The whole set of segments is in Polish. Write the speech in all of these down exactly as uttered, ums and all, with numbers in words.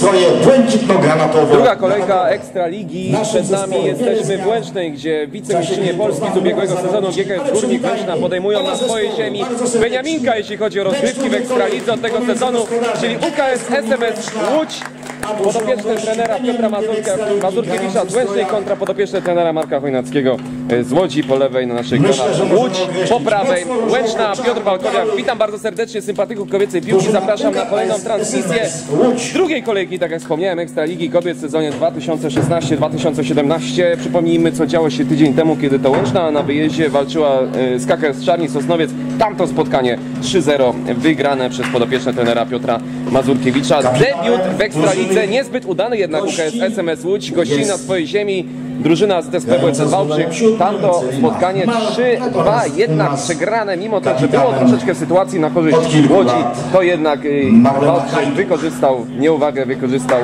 stroje błękitno-granatowe. Druga kolejka Ekstraligi. Przed nami jesteśmy w Łęcznej, gdzie wicemistrzynie Polski z ubiegłego sezonu G K S Górnik Łęczna podejmują na swojej ziemi Beniaminka, jeśli chodzi o rozgrywki w Ekstralidze od tego sezonu, czyli U K S S M S Łódź. Podopieczny trenera Piotra Mazurka, Mazurkiewicza z Łęcznej kontra podopieczny trenera Marka Chojnackiego z Łodzi. Po lewej na naszej kanale Łódź, po prawej Łęczna, Piotr Walkowiak. Witam bardzo serdecznie sympatyków kobiecej piłki. Zapraszam na kolejną transmisję drugiej kolejki, tak jak wspomniałem, Ekstraligi kobiet w sezonie dwa tysiące szesnaście dwa tysiące siedemnaście. Przypomnijmy, co działo się tydzień temu, kiedy to Łęczna na wyjeździe walczyła z K K S Czarni Sosnowiec. Tamto spotkanie trzy zero wygrane przez podopieczne trenera Piotra Mazurkiewicza. Debiut w Ekstralidze niezbyt udany jednak U K S S M S Łódź. Gościli na swojej ziemi drużyna z T S P W C Wałbrzych. Tamto spotkanie trzy dwa jednak przegrane, mimo to, że było troszeczkę sytuacji na korzyść Łodzi, to jednak Wałbrzych wykorzystał nieuwagę, wykorzystał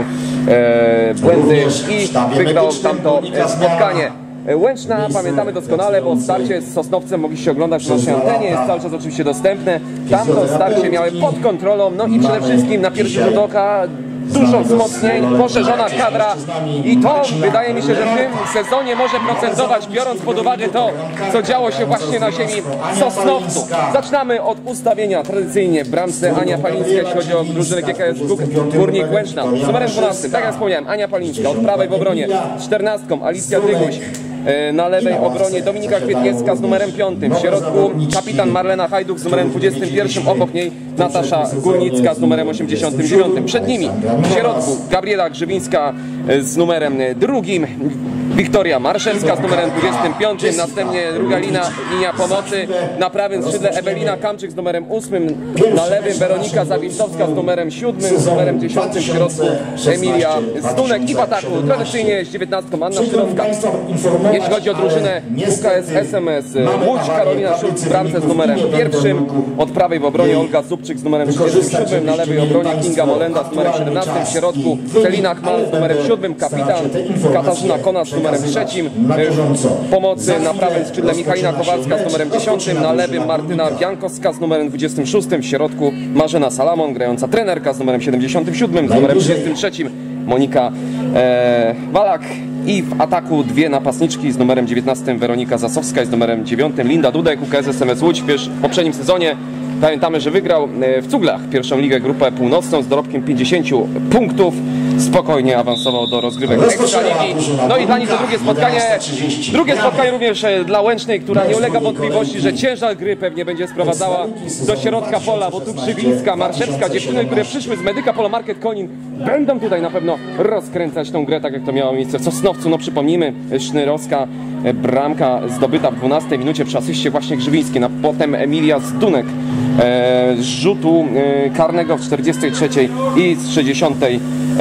e, błędy i wygrał tamto spotkanie. Łęczna, pamiętamy doskonale, bo starcie z Sosnowcem mogliście oglądać na naszej antenie, jest cały czas oczywiście dostępne. Tamto starcie miały pod kontrolą, no i przede wszystkim na pierwszy rzut oka dużo wzmocnień, poszerzona kadra i to wydaje mi się, że w tym sezonie może procentować, biorąc pod uwagę to, co działo się właśnie na ziemi Sosnowcu. Zaczynamy od ustawienia tradycyjnie w bramce Ania Palińska, jeśli chodzi o drużynę G K S Górnik Łęczna. Z numerem dwunastym, tak jak wspomniałem, Ania Palińska, od prawej w obronie czternastką Alicja Dyguś. Na lewej obronie Dominika Kwietniewska z numerem piątym. W środku kapitan Marlena Hajduk z numerem dwudziestym pierwszym. Obok niej Natasza Górnicka z numerem osiemdziesiątym dziewiątym. Przed nimi w środku Gabriela Grzybińska z numerem drugim. Wiktoria Marszewska z numerem dwudziestym piątym. Następnie druga linia, linia pomocy. Na prawym skrzydle Ewelina Kamczyk z numerem ósmym. Na lewym Weronika Zawistowska z numerem siódmym. Z numerem dziesiątym w środku Emilia Zdunek. I w ataku tradycyjnie z dziewiętnastką Anna Sztyrowska. Jeśli chodzi o drużynę U K S S M S Łódź, Karolina Szulc w bramce z numerem pierwszym. Od prawej w obronie Olga Zubczyk z numerem trzydziestym siódmym. Na lewej obronie Kinga Molenda z numerem siedemnastym. W środku Celina Chmal z numerem siódmym. Kapitan Katarzyna Konat z numerem trzecim. Pomocy na prawym skrzydle Michalina Kowalska z numerem dziesiątym. Na lewym Martyna Biankowska z numerem dwudziestym szóstym. W środku Marzena Salamon, grająca trenerka z numerem siedemdziesiątym siódmym. Z numerem trzydziestym trzecim Monika e, Walak. I w ataku dwie napastniczki z numerem dziewiętnastym Weronika Zasowska i z numerem dziewiątym Linda Dudek. U K S S M S Łódź w poprzednim sezonie pamiętamy, że wygrał w Cuglach pierwszą ligę grupę północną z dorobkiem pięćdziesięciu punktów. Spokojnie awansował do rozgrywek Ekstraligi. No i dla nich to drugie spotkanie. Drugie spotkanie również dla Łęcznej, która nie ulega wątpliwości, że ciężar gry pewnie będzie sprowadzała do środka pola, bo tu Grzybińska, Marszewska, dziewczyny, które przyszły z Medyka Polo Market Konin, będą tutaj na pewno rozkręcać tą grę, tak jak to miało miejsce w Sosnowcu. No przypomnijmy, Sznyrowska, bramka zdobyta w dwunastej minucie przy asyście właśnie Grzybińskiej, a potem Emilia Zdunek e, z rzutu e, karnego w czterdziestej trzeciej i z sześćdziesiątej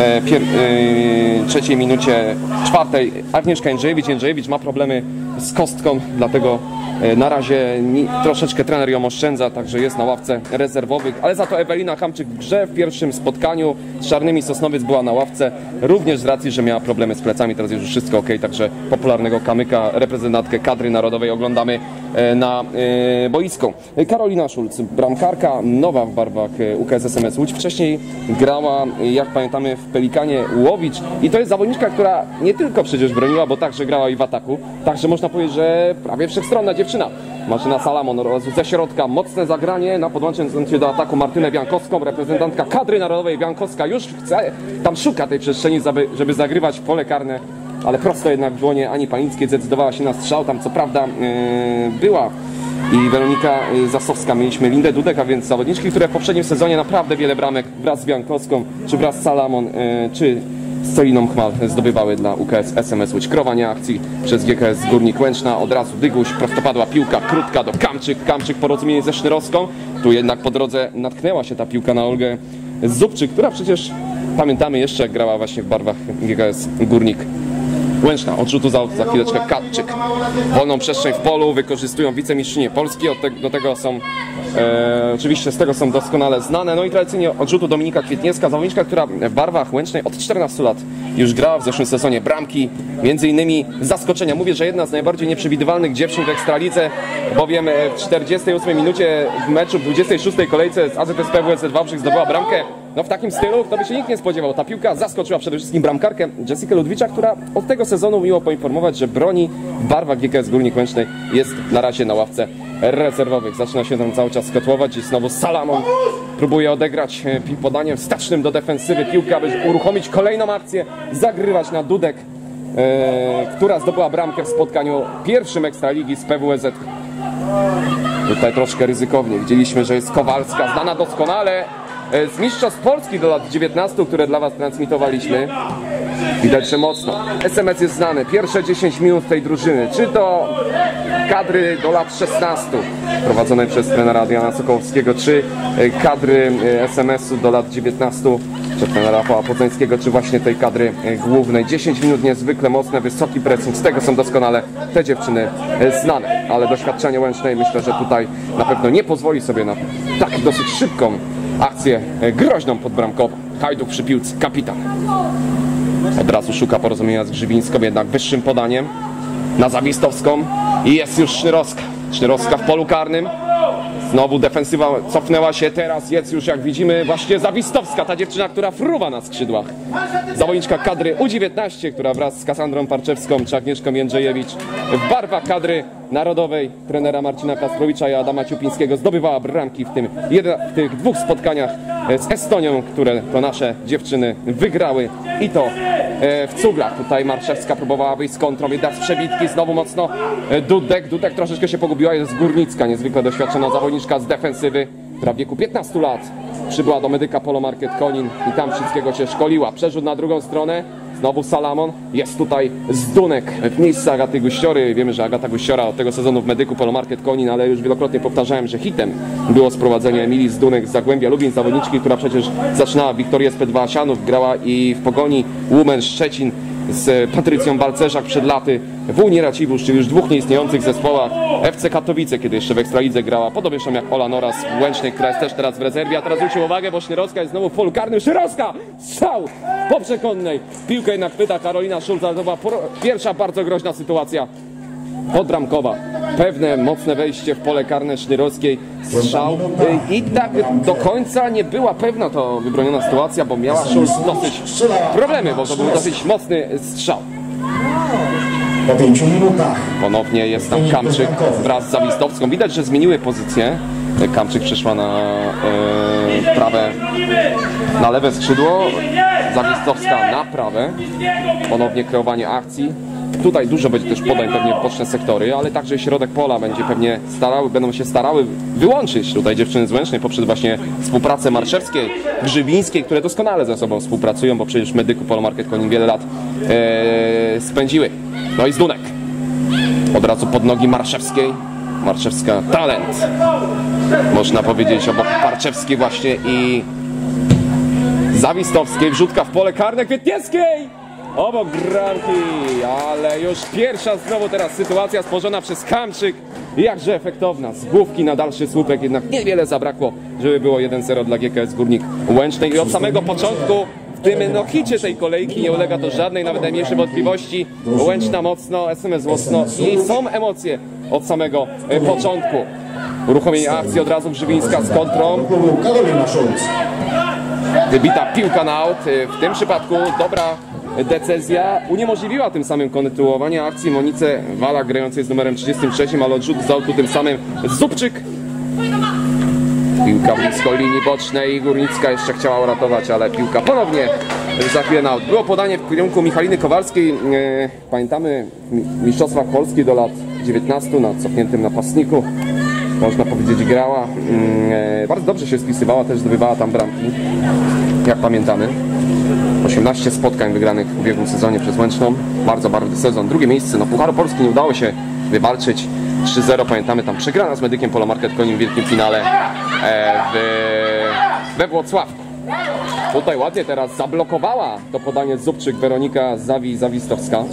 trzeciej minucie czwartej Agnieszka Jędrzejewicz. Jędrzejewicz ma problemy z kostką, dlatego na razie troszeczkę trener ją oszczędza, także jest na ławce rezerwowych, ale za to Ewelina Kamczyk w grze w pierwszym spotkaniu z Czarnymi Sosnowiec była na ławce, również z racji, że miała problemy z plecami, teraz już wszystko ok, także popularnego kamyka, reprezentantkę kadry narodowej oglądamy na boisku. Karolina Szulc, bramkarka, nowa w barwach U K S S M S Łódź, wcześniej grała, jak pamiętamy, w Pelikanie Łowicz i to jest zawodniczka, która nie tylko przecież broniła, bo także grała i w ataku, także można powiedzieć, że prawie wszechstronna dziewczyna. Martyna Salamon ze środka, mocne zagranie na podłączeniu do ataku Martynę Biankowską, reprezentantka kadry narodowej. Biankowska już chce, tam szuka tej przestrzeni, żeby zagrywać w pole karne, ale prosto jednak w dłonie Ani Palińskiej zdecydowała się na strzał, tam co prawda yy, była i Weronika Zasowska, mieliśmy Lindę Dudek, a więc zawodniczki, które w poprzednim sezonie naprawdę wiele bramek wraz z Biankowską, czy wraz z Salamon, yy, czy z Celiną Chmal zdobywały dla U K S S M S Łódź. Krowanie akcji przez G K S Górnik Łęczna, od razu Dyguś, prostopadła piłka krótka do Kamczyk, Kamczyk porozumienie ze Sznyrowską, tu jednak po drodze natknęła się ta piłka na Olgę Zubczyk, która przecież pamiętamy jeszcze, jak grała właśnie w barwach G K S Górnik Łęczna. Odrzutu za, za chwileczkę Katczyk. Wolną przestrzeń w polu wykorzystują wicemistrzynie Polski, od te, do tego są e, oczywiście z tego są doskonale znane. No i tradycyjnie odrzutu Dominika Kwietniewska, zawodniczka, która w barwach Łęcznej od czternastu lat już grała w zeszłym sezonie bramki, między innymi zaskoczenia. Mówię, że jedna z najbardziej nieprzewidywalnych dziewczyn w Ekstralidze, bowiem w czterdziestej ósmej minucie w meczu w dwudziestej szóstej kolejce z A Z S P W C Wałbrzych zdobyła bramkę no w takim stylu to by się nikt nie spodziewał. Ta piłka zaskoczyła przede wszystkim bramkarkę Jessica Ludwicza, która od tego sezonu miło poinformować, że broni w barwach G K S Górnik Łęcznej, jest na razie na ławce rezerwowych. Zaczyna się tam cały czas kotłować i znowu Salamon próbuje odegrać podaniem wstecznym do defensywy piłkę, aby uruchomić kolejną akcję, zagrywać na Dudek, e, która zdobyła bramkę w spotkaniu pierwszym Ekstraligi z P W Z. Tutaj troszkę ryzykownie. Widzieliśmy, że jest Kowalska, znana doskonale z Mistrzostw Polski do lat dziewiętnastu, które dla Was transmitowaliśmy. Widać, że mocno. S M S jest znany. Pierwsze dziesięć minut tej drużyny. Czy to kadry do lat szesnastu prowadzonej przez trenera Adriana Sokołowskiego, czy kadry S M S-u do lat dziewiętnastu, czy trenera Rafała Podzańskiego, czy właśnie tej kadry głównej. dziesięć minut niezwykle mocne, wysoki pressing. Z tego są doskonale te dziewczyny znane. Ale doświadczenie Łęcznej myślę, że tutaj na pewno nie pozwoli sobie na tak dosyć szybką akcję groźną podbramkową. Hajduk przy piłce, kapitan. Od razu szuka porozumienia z Grzywińską, jednak wyższym podaniem na Zawistowską i jest już Sznyrowska. Sznyrowska w polu karnym. Znowu defensywa cofnęła się, teraz jest już, jak widzimy, właśnie Zawistowska, ta dziewczyna, która fruwa na skrzydłach. Zawodniczka kadry U dziewiętnaście, która wraz z Kasandrą Parczewską czy Agnieszką Jędrzejewicz w barwach kadry narodowej trenera Marcina Kasprowicza i Adama Ciupińskiego zdobywała bramki w, tym, w tych dwóch spotkaniach z Estonią, które to nasze dziewczyny wygrały, i to w Cuglach. Tutaj Marszewska próbowała wyjść z kontrą, jednak z przebitki znowu mocno Dudek. Dudek troszeczkę się pogubiła, jest Górnicka, niezwykle doświadczona zawodniczka z defensywy, która w wieku piętnastu lat przybyła do Medyka Polo Market Konin i tam wszystkiego się szkoliła. Przerzut na drugą stronę, znowu Salamon, jest tutaj Zdunek w miejscu Agaty Guściory. Wiemy, że Agata Guściora od tego sezonu w Medyku Polo Market Konin, ale już wielokrotnie powtarzałem, że hitem było sprowadzenie Emilii Zdunek z Zagłębia Lubin, zawodniczki, która przecież zaczynała w Wiktorię z P dwa Asianów, grała i w Pogoni Łumen Szczecin z Patrycją Balcerzak przed laty, w Unii Racibórz, czyli już dwóch nieistniejących zespołach, F C Katowice, kiedy jeszcze w Ekstralidze grała, podobnie jak Ola Noras w Łęcznej, która jest też teraz w rezerwie. A teraz zwróćcie uwagę, bo Sznyrowska jest znowu w polu karnym. Sznyrowska! Strzał po przekonnej. Piłkę jednak chwyta Karolina Szulc, ale to była pierwsza bardzo groźna sytuacja podbramkowa. Pewne mocne wejście w pole karne Sznyrowskiej, strzał i tak do końca nie była pewna to wybroniona sytuacja, bo miała Szulc dosyć problemy, bo to był dosyć mocny strzał. Po pięciu minutach. Ponownie jest tam Kamczyk wraz z Zawistowską. Widać, że zmieniły pozycję. Kamczyk przeszła na e, prawe, na lewe skrzydło. Zawistowska na prawe. Ponownie kreowanie akcji. Tutaj dużo będzie też podań pewnie w boczne sektory, ale także środek pola będzie pewnie starały, będą się starały wyłączyć tutaj dziewczyny z Łęcznej poprzez właśnie współpracę Marszewskiej, Grzywińskiej, które doskonale ze sobą współpracują, bo przecież w Medyku Polo Market Konin wiele lat e, spędziły. No i Zdunek. Od razu pod nogi Marszewskiej. Marszewska talent. Można powiedzieć obok Parczewskiej właśnie i Zawistowskiej. Wrzutka w pole karne Kwietniewskiej. Obok bramki, ale już pierwsza znowu teraz sytuacja stworzona przez Kamczyk. Jakże efektowna, z główki na dalszy słupek, jednak niewiele zabrakło, żeby było jeden zero dla G K S Górnik Łęcznej. I od samego początku w tym no hicie tej kolejki nie ulega to żadnej, nawet najmniejszej wątpliwości. Łęczna mocno, S M S mocno i są emocje od samego początku. Uruchomienie akcji, od razu Grzywińska z kontrą. Karolina Szulc. Wybita piłka na aut, w tym przypadku dobra decyzja uniemożliwiła tym samym kontynuowanie akcji Monice Walak, grającej z numerem trzydziestym trzecim, ale odrzut z autu tym samym Zubczyk. Piłka blisko linii bocznej, Górnicka jeszcze chciała uratować, ale piłka ponownie za chwilę na aut. Było podanie w kierunku Michaliny Kowalskiej. Pamiętamy Mistrzostwach Polski do lat dziewiętnastu na cofniętym napastniku. Można powiedzieć, grała. Bardzo dobrze się spisywała, też zdobywała tam bramki, jak pamiętamy. osiemnaście spotkań wygranych w ubiegłym sezonie przez Łęczną. Bardzo barwny sezon. Drugie miejsce. No, Pucharu Polski nie udało się wywalczyć. trzy zero. Pamiętamy, tam przegrana z Medykiem Polo Market Konin w wielkim finale w, we Włocławku. Tutaj ładnie teraz zablokowała to podanie Zubczyk Weronika Zawi Zawistowska.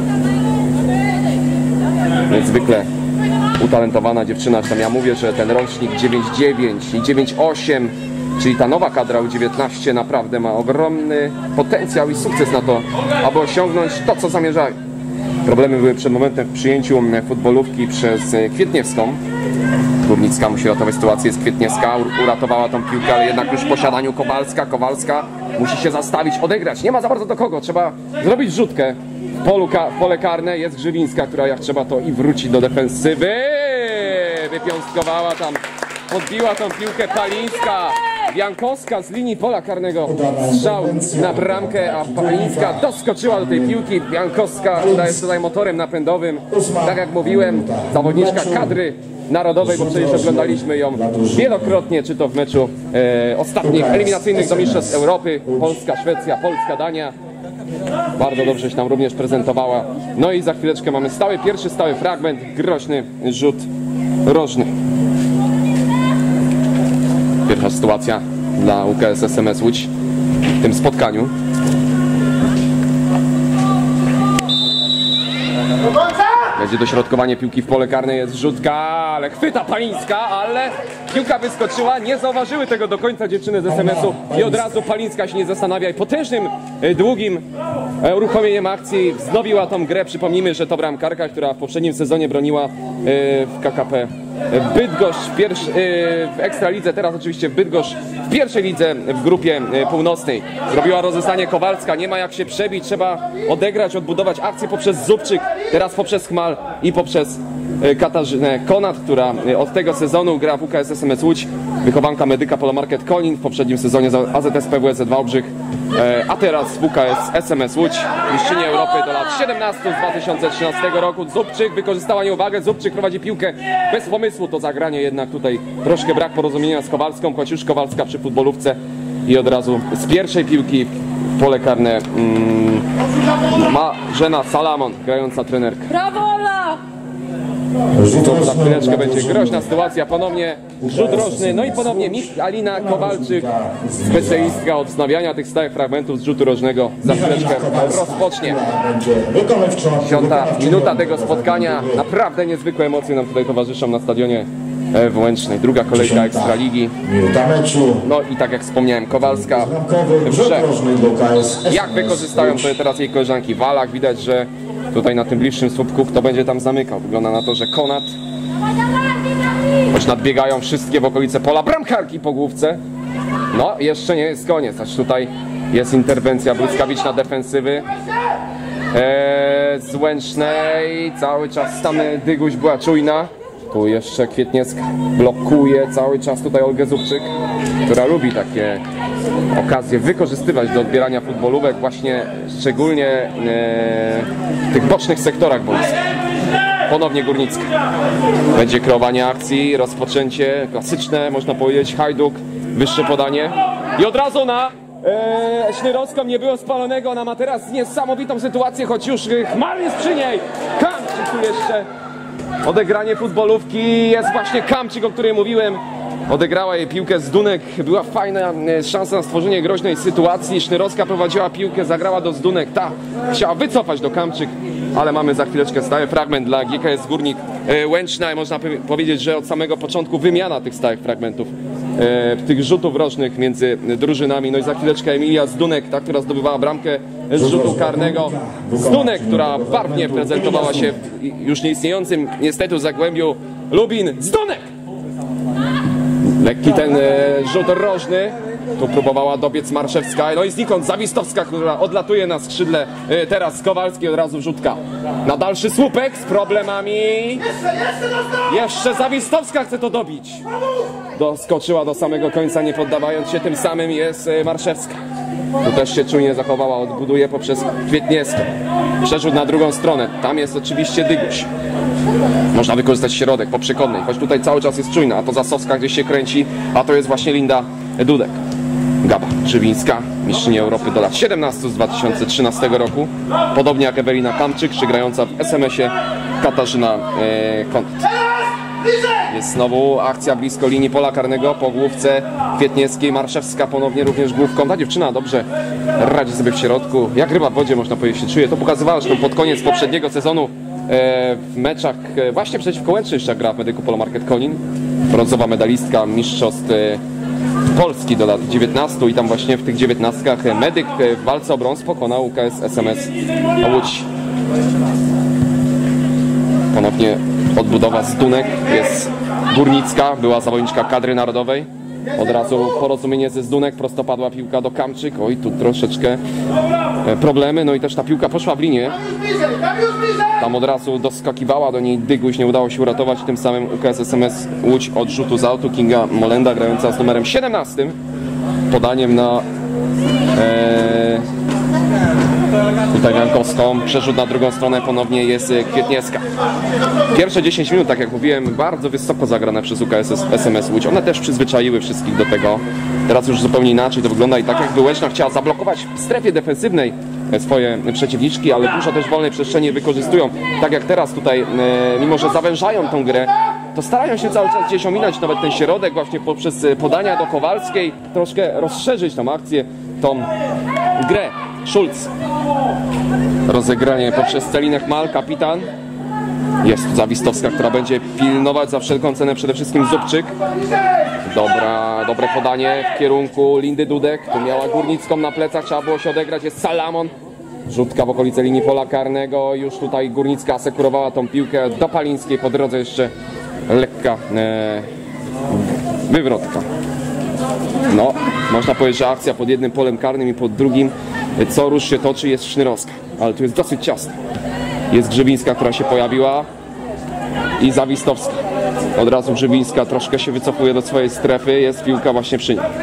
Niezwykle utalentowana dziewczyna. Tam ja mówię, że ten rocznik dziewięć dziewięć i dziewięć osiem, czyli ta nowa kadra U dziewiętnaście naprawdę ma ogromny potencjał i sukces na to, aby osiągnąć to, co zamierzają. Problemy były przed momentem w przyjęciu futbolówki przez Kwietniewską. Górnicka musi ratować sytuację, jest Kwietniewska, uratowała tą piłkę, ale jednak już w posiadaniu Kowalska. Kowalska musi się zastawić, odegrać, nie ma za bardzo do kogo, trzeba zrobić rzutkę. W polu ka pole karne jest Grzywińska, która jak trzeba to i wróci do defensywy. Wypiąstkowała tam, podbiła tą piłkę Palińska. Jankowska z linii pola karnego, strzał na bramkę, a Palińska doskoczyła do tej piłki. Jankowska, która jest tutaj motorem napędowym, tak jak mówiłem, zawodniczka kadry narodowej, bo przecież oglądaliśmy ją wielokrotnie, czy to w meczu e, ostatnich eliminacyjnych do Mistrzostw Europy, Polska, Szwecja, Polska, Dania. Bardzo dobrze się tam również prezentowała. No i za chwileczkę mamy stały, pierwszy stały fragment, groźny rzut rożny. Pierwsza sytuacja dla U K S S M S Łódź w tym spotkaniu. Będzie dośrodkowanie piłki w pole karne, jest rzutka, ale chwyta Palińska, ale piłka wyskoczyła, nie zauważyły tego do końca dziewczyny z S M S-u i od razu Palińska się nie zastanawia i potężnym, długim uruchomieniem akcji wznowiła tą grę. Przypomnijmy, że to bramkarka, która w poprzednim sezonie broniła w K K P Bydgoszcz w, pierwszy, w Ekstralidze, teraz oczywiście w Bydgoszcz w pierwszej lidze w grupie północnej. Zrobiła rozeznanie Kowalska, nie ma jak się przebić, trzeba odegrać, odbudować akcję poprzez Zubczyk, teraz poprzez Chmal i poprzez Katarzynę Konat, która od tego sezonu gra w U K S S M S Łódź, wychowanka Medyka Polomarket Konin, w poprzednim sezonie za A Z S P W S Z Wałbrzych, a teraz w U K S S M S Łódź, mistrzyni Europy do lat siedemnastu z dwa tysiące trzynastego roku. Zubczyk wykorzystała nieuwagę, Zubczyk prowadzi piłkę bez pomysłu, to zagranie jednak tutaj troszkę brak porozumienia z Kowalską, choć już Kowalska przy futbolówce i od razu z pierwszej piłki w pole karne mm, Marzena Salamon, grająca trenerka. Brawo, Ola! To za chwileczkę będzie groźna sytuacja, ponownie rzut rożny, no i ponownie Alina Kowalczyk, specjalistka od wznawiania tych stałych fragmentów z rzutu rożnego, za chwileczkę rozpocznie. Piąta minuta tego spotkania, naprawdę niezwykłe emocje nam tutaj towarzyszą na stadionie w Łęcznej. Druga kolejka Ekstraligi. No i tak jak wspomniałem, Kowalska w grze. Jak wykorzystają to teraz jej koleżanki w Alach, widać, że tutaj na tym bliższym słupku kto będzie tam zamykał. Wygląda na to, że Konat, choć nadbiegają wszystkie w okolice pola bramkarki po główce. No, jeszcze nie jest koniec, aż tutaj jest interwencja błyskawiczna defensywy eee, z Łęcznej. Cały czas tam Dyguś była czujna. Tu jeszcze Kwietniewska blokuje cały czas tutaj Olgę Zubczyk, która lubi takie okazje wykorzystywać do odbierania futbolówek, właśnie szczególnie e, w tych bocznych sektorach boiska. Ponownie Górnicka. Będzie kreowanie akcji, rozpoczęcie klasyczne, można powiedzieć, Hajduk, wyższe podanie i od razu na e, Sznyrowską, nie było spalonego, ona ma teraz niesamowitą sytuację, choć już Chmal jest przy niej. Kamczyk tu jeszcze. Odegranie futbolówki, jest właśnie Kamczyk, o której mówiłem. Odegrała jej piłkę z Dunek, była fajna szansa na stworzenie groźnej sytuacji. Sznyrowska prowadziła piłkę, zagrała do Zdunek, ta chciała wycofać do Kamczyk, ale mamy za chwileczkę stały fragment dla G K S Górnik Łęczna i można powiedzieć, że od samego początku wymiana tych stałych fragmentów, tych rzutów rożnych między drużynami. No i za chwileczkę Emilia Zdunek, ta, która zdobywała bramkę z rzutu karnego. Zdunek, która barwnie prezentowała się w już nieistniejącym niestety Zagłębiu Lubin. Zdunek! Lekki ten e, rzut rożny. Tu próbowała dobiec Marszewska. No i znikąd Zawistowska, która odlatuje na skrzydle. E, teraz Kowalski, od razu rzutka na dalszy słupek z problemami. Jeszcze Zawistowska chce to dobić. Doskoczyła do samego końca, nie poddawając się. Tym samym jest e, Marszewska. Tu też się czujnie zachowała, odbuduje poprzez Kwietniewską. Przerzut na drugą stronę. Tam jest oczywiście Dyguś. Można wykorzystać środek po przekonnej, choć tutaj cały czas jest czujna, a to Zasowska gdzieś się kręci, a to jest właśnie Linda Dudek. Gaba Grzywińska, mistrzyni Europy do lat siedemnastu z dwa tysiące trzynastego roku. Podobnie jak Ewelina Kamczyk, czy grająca w S M S-ie Katarzyna e, Konat. Jest znowu akcja blisko linii pola karnego po główce Kwietniewskiej. Marszewska ponownie również główką. Ta dziewczyna dobrze radzi sobie w środku. Jak ryba w wodzie, można powiedzieć, się czuje. To pokazywała zresztą pod koniec poprzedniego sezonu w meczach właśnie przeciwko Łęczy jeszcze gra w Medyku Polomarket Konin. Brązowa medalistka mistrzostw Polski do lat dziewiętnastu i tam właśnie w tych dziewiętnastkach Medyk w walce o brąz pokonał U K S S M S Łódź. Ponownie odbudowa z Dunek. Jest Górnicka, była zawodniczka kadry narodowej. Od razu porozumienie ze Zdunek, prostopadła piłka do Kamczyk. Oj, tu troszeczkę problemy. No i też ta piłka poszła w linię. Tam od razu doskakiwała do niej Dyguś, nie udało się uratować. Tym samym U K S S M S Łódź od rzutu z autu. Kinga Molenda, grająca z numerem siedemnastym. Podaniem na e, tutaj Jankowską. Przerzut na drugą stronę, ponownie jest Kwietniewska. Pierwsze dziesięć minut, tak jak mówiłem, bardzo wysoko zagrane przez U K S S M S Łódź. One też przyzwyczaiły wszystkich do tego. Teraz już zupełnie inaczej to wygląda i tak jakby Łęczna chciała zablokować w strefie defensywnej swoje przeciwniczki, ale dużo też wolnej przestrzeni wykorzystują. Tak jak teraz tutaj, mimo że zawężają tą grę, to starają się cały czas gdzieś ominąć nawet ten środek właśnie poprzez podania do Kowalskiej, troszkę rozszerzyć tą akcję, tą grę. Schulz. Rozegranie poprzez Celinę Chmal, kapitan. Jest tu Zawistowska, która będzie pilnować za wszelką cenę przede wszystkim Zubczyk. Dobra, dobre podanie w kierunku Lindy Dudek. Tu miała Górnicką na plecach, trzeba było się odegrać. Jest Salamon. Rzutka w okolice linii pola karnego. Już tutaj Górnicka asekurowała tą piłkę do Palińskiej. Po drodze jeszcze lekka e, wywrotka. No, można powiedzieć, że akcja pod jednym polem karnym i pod drugim, co rusz się toczy, jest Sznyrowska. Ale tu jest dosyć ciasno. Jest Grzywińska, która się pojawiła i Zawistowska. Od razu Grzywińska troszkę się wycofuje do swojej strefy. Jest piłka właśnie przy niej.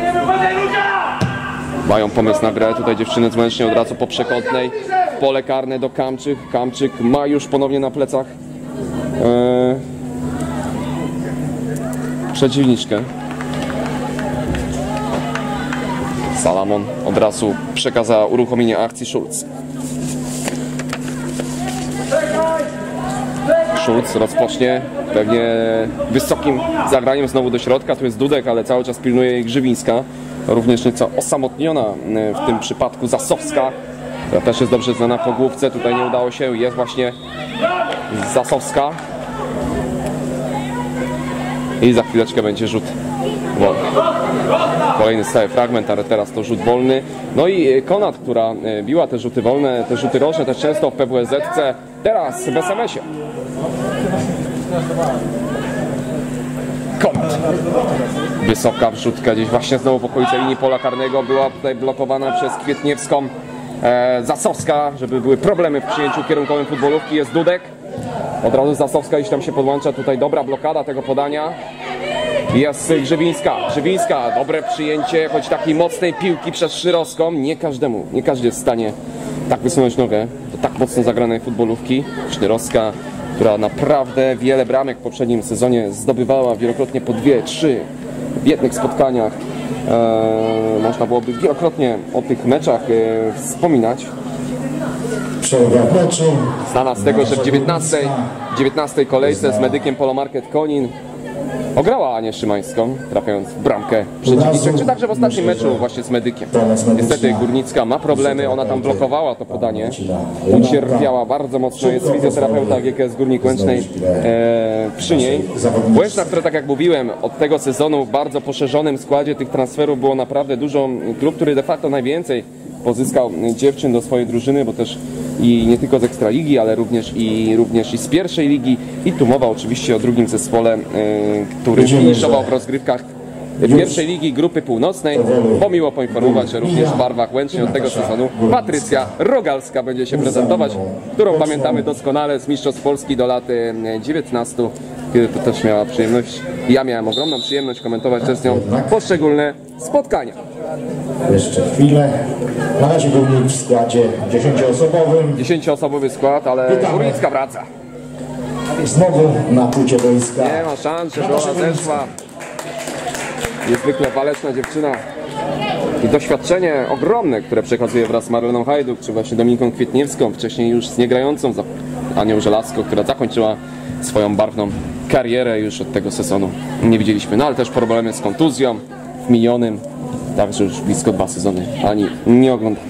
Mają pomysł na grę. Tutaj dziewczyny z Łęcznej od razu po przekątnej. Pole karne do Kamczyk. Kamczyk ma już ponownie na plecach eee, przeciwniczkę. Salamon od razu przekazała uruchomienie akcji Schulz. Schulz rozpocznie pewnie wysokim zagraniem znowu do środka. Tu jest Dudek, ale cały czas pilnuje jej Grzywińska. Również nieco osamotniona w tym przypadku Zasowska, która też jest dobrze znana po główce. Tutaj nie udało się. Jest właśnie Zasowska. I za chwileczkę będzie rzut wolny. Kolejny stały fragment, ale teraz to rzut wolny. No i Konad, która biła te rzuty wolne, te rzuty roczne też często w P W S Z C. Teraz w S M S ie. Konad. Wysoka wrzutka gdzieś właśnie znowu w okolicy linii pola karnego. Była tutaj blokowana przez Kwietniewską. E, Zasowska, żeby były problemy w przyjęciu kierunkowym futbolówki. Jest Dudek. Od razu Zasowska gdzieś tam się podłącza. Tutaj dobra blokada tego podania. Jest Grzywińska. Grzywińska, dobre przyjęcie, choć takiej mocnej piłki przez Szyrowską. Nie każdemu, nie każdy jest w stanie tak wysunąć nogę do tak mocno zagranej futbolówki. Szyrowska, która naprawdę wiele bramek w poprzednim sezonie zdobywała, wielokrotnie po dwie, trzy w jednych spotkaniach. Eee, można byłoby wielokrotnie o tych meczach e, wspominać. Znana z tego, że w dziewiętnastej kolejce z Medykiem Polomarket Konin ograła Anię Szymańską, trafiając w bramkę przeciwniczek, czy także w ostatnim meczu właśnie z Medykiem. Niestety Górnicka ma problemy, ona tam blokowała to podanie, ucierpiała bardzo mocno, jest fizjoterapeuta G K S Górnik Łęcznej e, przy niej. Łęczna, która, tak jak mówiłem, od tego sezonu w bardzo poszerzonym składzie tych transferów było naprawdę dużo. Klub, który de facto najwięcej pozyskał dziewczyn do swojej drużyny, bo też i nie tylko z Ekstraligi, ale również i, również i z pierwszej ligi. I tu mowa oczywiście o drugim zespole, yy, który finiszował w rozgrywkach pierwszej ligi grupy północnej. Bo miło poinformować, że również w barwach Łęcznej od tego sezonu Patrycja Rogalska będzie się prezentować, którą pamiętamy doskonale z Mistrzostw Polski do lat dziewiętnastu, kiedy to też miała przyjemność, ja miałem ogromną przyjemność komentować też z nią poszczególne spotkania. Jeszcze chwilę. Na razie Górnik w składzie dziesięcioosobowym. dziesięcioosobowy skład, ale Górnicka wraca. Znowu na płycie boiska. Nie ma szans, żeby ona zeszła. Niezwykle waleczna dziewczyna. I doświadczenie ogromne, które przekazuje wraz z Marleną Hajduk, czy właśnie Dominiką Kwietniewską, wcześniej już z niegrającą Anią Żelazko, która zakończyła swoją barwną karierę już od tego sezonu. Nie widzieliśmy, no ale też problemy z kontuzją w minionym. Także już blisko dwa sezony Ani nie ogląda.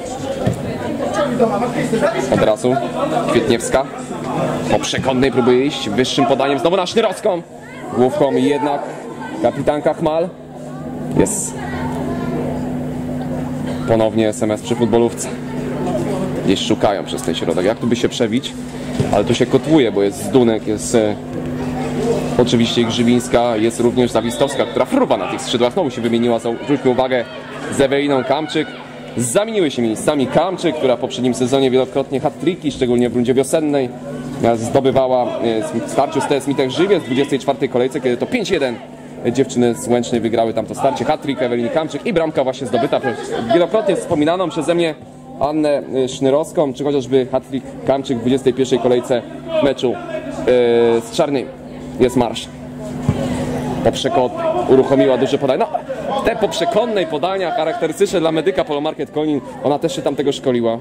Od razu Kwietniewska po przekątnej próbuje iść wyższym podaniem znowu na Sznyrowską. Główką i jednak kapitanka Chmal. Jest ponownie S M S przy futbolówce. gdzieś szukają przez ten środek. Jak tu by się przebić? Ale tu się kotłuje, bo jest Zdunek, jest e, oczywiście Grzywińska, jest również Zawistowska, która fruwa na tych skrzydłach. Znowu się wymieniła, zwróćmy uwagę, z Eweliną Kamczyk. Zamieniły się miejscami. Kamczyk, która w poprzednim sezonie wielokrotnie hat-tricki, szczególnie w rundzie wiosennej, zdobywała w starciu z T S Mitek Żywiec w dwudziestej czwartej kolejce, kiedy to pięć jeden dziewczyny z Łęcznej wygrały tamto starcie. Hat-trick Eweliny Kamczyk i bramka właśnie zdobyta przez wielokrotnie wspominaną przeze mnie Annę Sznyrowską, czy chociażby hat-trick Kamczyk w dwudziestej pierwszej kolejce w meczu yy, z Czarnym. Jest marsz. Poprzekonnej uruchomiła duże podanie. No, te poprzekonnej podania charakterystyczne dla medyka Polomarket Konin, ona też się tam tego szkoliła.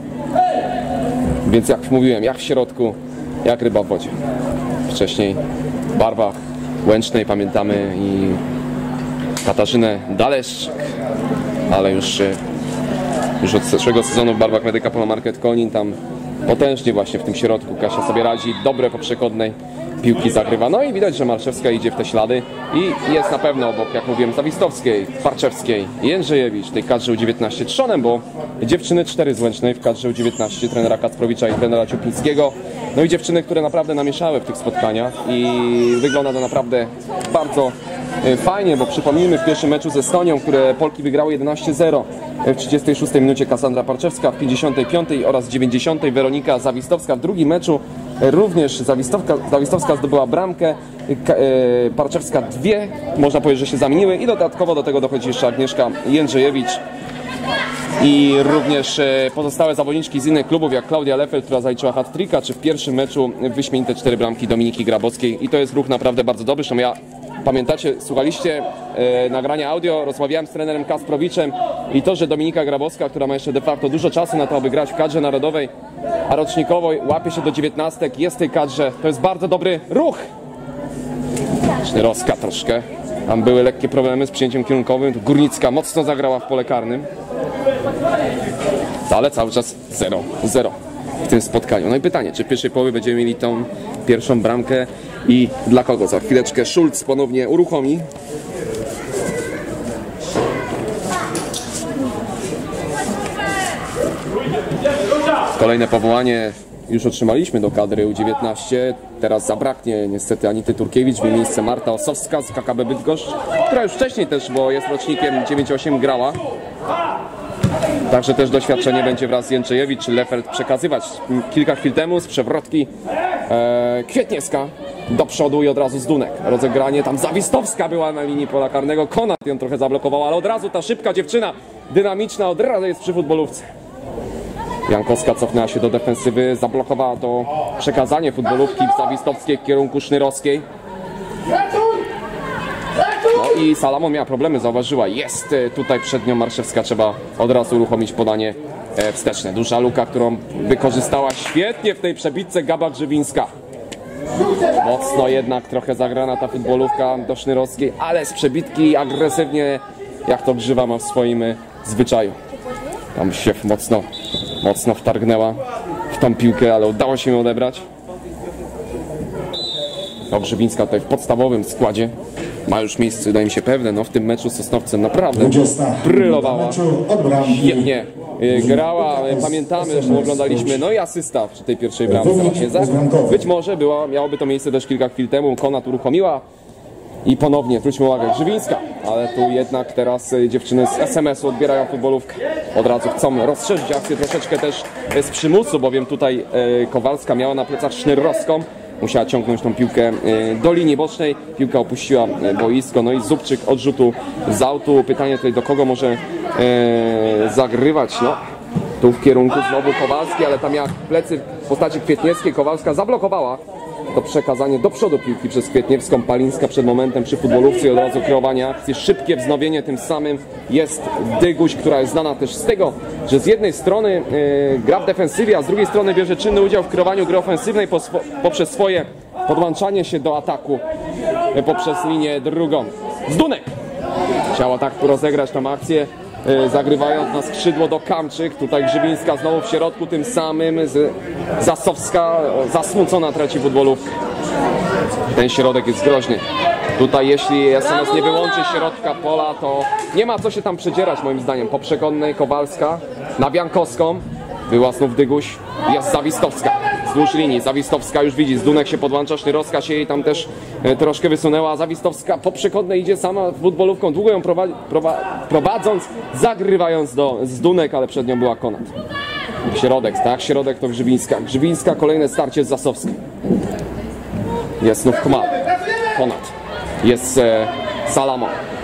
Więc jak mówiłem, jak w środku, jak ryba w wodzie. Wcześniej w barwach Łęcznej pamiętamy i Katarzynę Daleszczyk, ale już, już od zeszłego sezonu w barwach medyka Polomarket Konin tam potężnie właśnie w tym środku Kasia sobie radzi, dobre poprzekonnej piłki zagrywa. No i widać, że Marszewska idzie w te ślady i jest na pewno obok, jak mówiłem, Zawistowskiej, Parczewskiej, Jędrzejewicz, tej kadrze U dziewiętnaście trzonem, bo dziewczyny cztery z Łęcznej w kadrze U dziewiętnaście trenera Kacprowicza i trenera Ciupińskiego. No i dziewczyny, które naprawdę namieszały w tych spotkaniach i wygląda to naprawdę bardzo fajnie, bo przypomnijmy, w pierwszym meczu z Estonią, które Polki wygrały jedenaście zero, w trzydziestej szóstej minucie Kassandra Parczewska, w pięćdziesiątej piątej oraz dziewięćdziesiątej Weronika Zawistowska. W drugim meczu również Zawistowska, Zawistowska zdobyła bramkę, Parczewska dwie, można powiedzieć, że się zamieniły i dodatkowo do tego dochodzi jeszcze Agnieszka Jędrzejewicz i również pozostałe zawodniczki z innych klubów, jak Klaudia Lefel, która zaliczyła hat-tricka, czy w pierwszym meczu wyśmienite cztery bramki Dominiki Grabowskiej i to jest ruch naprawdę bardzo dobry. Zresztą ja, pamiętacie, słuchaliście e, nagrania audio, rozmawiałem z trenerem Kasprowiczem i to, że Dominika Grabowska, która ma jeszcze de facto dużo czasu na to, aby grać w kadrze narodowej, a rocznikowej łapie się do dziewiętnastek, jest w tej kadrze, to jest bardzo dobry ruch. Sznyrowska troszkę, tam były lekkie problemy z przyjęciem kierunkowym, tu Górnicka mocno zagrała w pole karnym, ale cały czas zero zero w tym spotkaniu. No i pytanie, czy w pierwszej połowie będziemy mieli tą pierwszą bramkę i dla kogo? Za chwileczkę Schulz ponownie uruchomi. Kolejne powołanie już otrzymaliśmy do kadry U dziewiętnaście. Teraz zabraknie niestety Anity Turkiewicz, w jej miejsce Marta Osowska z K K B Bydgoszcz, która już wcześniej też, bo jest rocznikiem dziewięć osiem, grała. Także też doświadczenie będzie wraz z Jędrzejewicz czy Lefeld przekazywać. Kilka chwil temu z przewrotki e, Kwietniewska do przodu i od razu Zdunek. Rozegranie, tam Zawistowska była na linii pola karnego, Konat ją trochę zablokował, ale od razu ta szybka dziewczyna, dynamiczna, od razu jest przy futbolówce. Jankowska cofnęła się do defensywy, zablokowała to przekazanie futbolówki Zawistowskiej w kierunku Sznyrowskiej. No i Salamon miała problemy, zauważyła, jest tutaj przed nią Marszewska, trzeba od razu uruchomić podanie wsteczne. Duża luka, którą wykorzystała świetnie w tej przebitce Gaba Grzywińska. Mocno jednak trochę zagrana ta futbolówka do Sznyrowskiej, ale z przebitki agresywnie, jak to Grzywa ma w swoim zwyczaju. Tam się mocno, mocno wtargnęła w tą piłkę, ale udało się ją odebrać. No, Grzywińska tutaj w podstawowym składzie ma już miejsce, wydaje mi się, pewne. No, w tym meczu z Sosnowcem naprawdę brylowała. Świetnie grała, pamiętamy, zresztą oglądaliśmy, no i asysta przy tej pierwszej bramce właśnie. Być może była, miałoby to miejsce też kilka chwil temu, Konat uruchomiła i ponownie, zwróćmy uwagę, Grzywińska, ale tu jednak teraz dziewczyny z S M S-u odbierają futbolówkę. Od razu chcą rozszerzyć akcję troszeczkę też z przymusu, bowiem tutaj Kowalska miała na plecach Sznyrowską. Musiała ciągnąć tą piłkę do linii bocznej. Piłka opuściła boisko. No i Zubczyk od rzutu z autu. Pytanie tutaj, do kogo może e, zagrywać. No, tu w kierunku znowu Kowalski, ale tam miała plecy w postaci Kwietniewskiej. Kowalska zablokowała to przekazanie do przodu piłki przez Kwietniewską. Palińska przed momentem przy futbolówce i od razu kreowanie akcji. Szybkie wznowienie tym samym jest Dyguś, która jest znana też z tego, że z jednej strony yy, gra w defensywie, a z drugiej strony bierze czynny udział w kreowaniu gry ofensywnej po swo poprzez swoje podłączanie się do ataku yy, poprzez linię drugą. Zdunek chciała tak rozegrać tą akcję, yy, zagrywając na skrzydło do Kamczyk. Tutaj Grzywińska znowu w środku, tym samym z Zasowska zasmucona traci futbolówkę. Ten środek jest groźny. Tutaj jeśli S M S nie wyłączy środka pola, to nie ma co się tam przedzierać moim zdaniem. Po przekonnej Kowalska na Biankowską. Była znów Dyguś, jest Zawistowska. Wzdłuż linii, Zawistowska już widzi, Zdunek się podłącza, Sznyrowska się jej tam też e, troszkę wysunęła. Zawistowska po przekątnej idzie sama futbolówką, długo ją prowadzi, prowa, prowadząc, zagrywając do Zdunek, ale przed nią była Konat. Środek, tak? Środek to Grzybińska. Grzybińska, kolejne starcie z Zasowskim. Jest znów Kmal. Konat. Jest e, Salamo.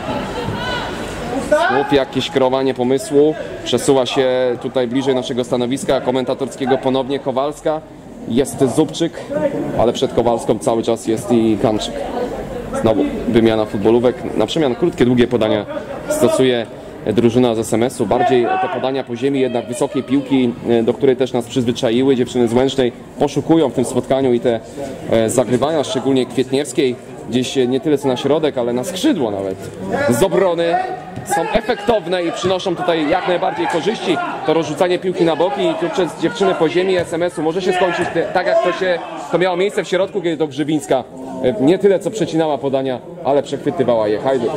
Znów jakieś kreowanie pomysłu. Przesuwa się tutaj bliżej naszego stanowiska komentatorskiego ponownie Kowalska. Jest Zubczyk, ale przed Kowalską cały czas jest i Kamczyk. Znowu wymiana futbolówek. Na przemian krótkie, długie podania stosuje drużyna z es em esu. Bardziej te podania po ziemi, jednak wysokie piłki, do której też nas przyzwyczaiły. Dziewczyny z Łęcznej poszukują w tym spotkaniu i te zagrywania, szczególnie Kwietniewskiej, gdzieś nie tyle co na środek, ale na skrzydło nawet. Z obrony są efektowne i przynoszą tutaj jak najbardziej korzyści. To rozrzucanie piłki na boki i tu przez dziewczyny po ziemi es em esu może się skończyć tak, jak to się to miało miejsce w środku, kiedy to Grzybińska nie tyle co przecinała podania, ale przechwytywała je Hajduk.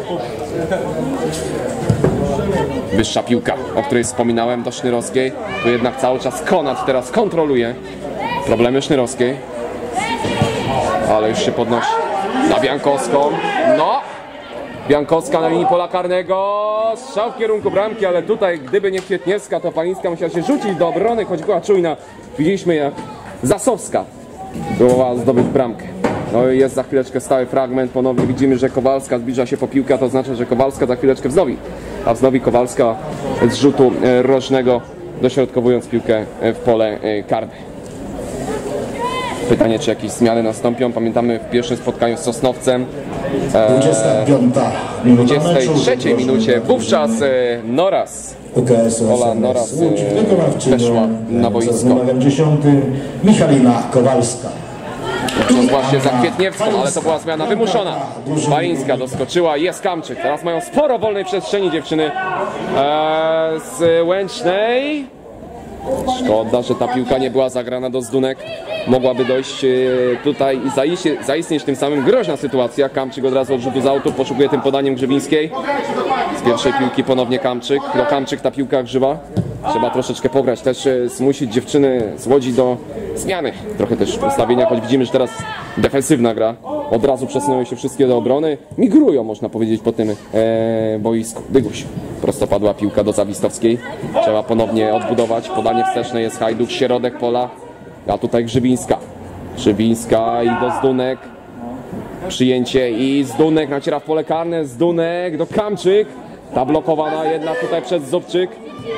Wyższa piłka, o której wspominałem, do Sznyrowskiej. Tu jednak cały czas Konat teraz kontroluje problemy Sznyrowskiej. Ale już się podnosi na Biankowską. No! Biankowska na linii pola karnego. Strzał w kierunku bramki, ale tutaj gdyby nie Kwietniewska, to Palińska musiała się rzucić do obrony, choć była czujna. Widzieliśmy jak Zasowska próbowała zdobyć bramkę. No i jest za chwileczkę stały fragment. Ponownie widzimy, że Kowalska zbliża się po piłkę, a to oznacza, że Kowalska za chwileczkę wznowi. A wznowi Kowalska z rzutu rożnego, dośrodkowując piłkę w pole karne. Pytanie, czy jakieś zmiany nastąpią. Pamiętamy w pierwszym spotkaniu z Sosnowcem. dwudziesta piąta W dwudziestej trzeciej minucie wówczas Noras. Ola Noras weszła na boisko. Z numerem dziesiątym Michalina Kowalska. To właśnie za Kwietniewską, ale to była zmiana wymuszona. Balińska doskoczyła, jest Kamczyk. Teraz mają sporo wolnej przestrzeni dziewczyny eee, z Łęcznej. Szkoda, że ta piłka nie była zagrana do Zdunek. Mogłaby dojść tutaj i zaistnieć, zaistnieć tym samym groźna sytuacja. Kamczyk od razu od rzutu z autu poszukuje tym podaniem Grzybińskiej. Z pierwszej piłki ponownie Kamczyk. No Kamczyk, ta piłka grzyba. Trzeba troszeczkę pograć, też zmusić dziewczyny z Łodzi do zmiany. Trochę też ustawienia, choć widzimy, że teraz defensywna gra. Od razu przesunęły się wszystkie do obrony. Migrują, można powiedzieć, po tym e, boisku. Dyguś. Prostopadła piłka do Zawistowskiej. Trzeba ponownie odbudować. Podanie wsteczne jest Hajduk, środek pola. A tutaj Grzybińska. Grzybińska i do Zdunek. Przyjęcie i Zdunek naciera w pole karne. Zdunek do Kamczyk. Ta blokowana jednak tutaj przez Zubczyk.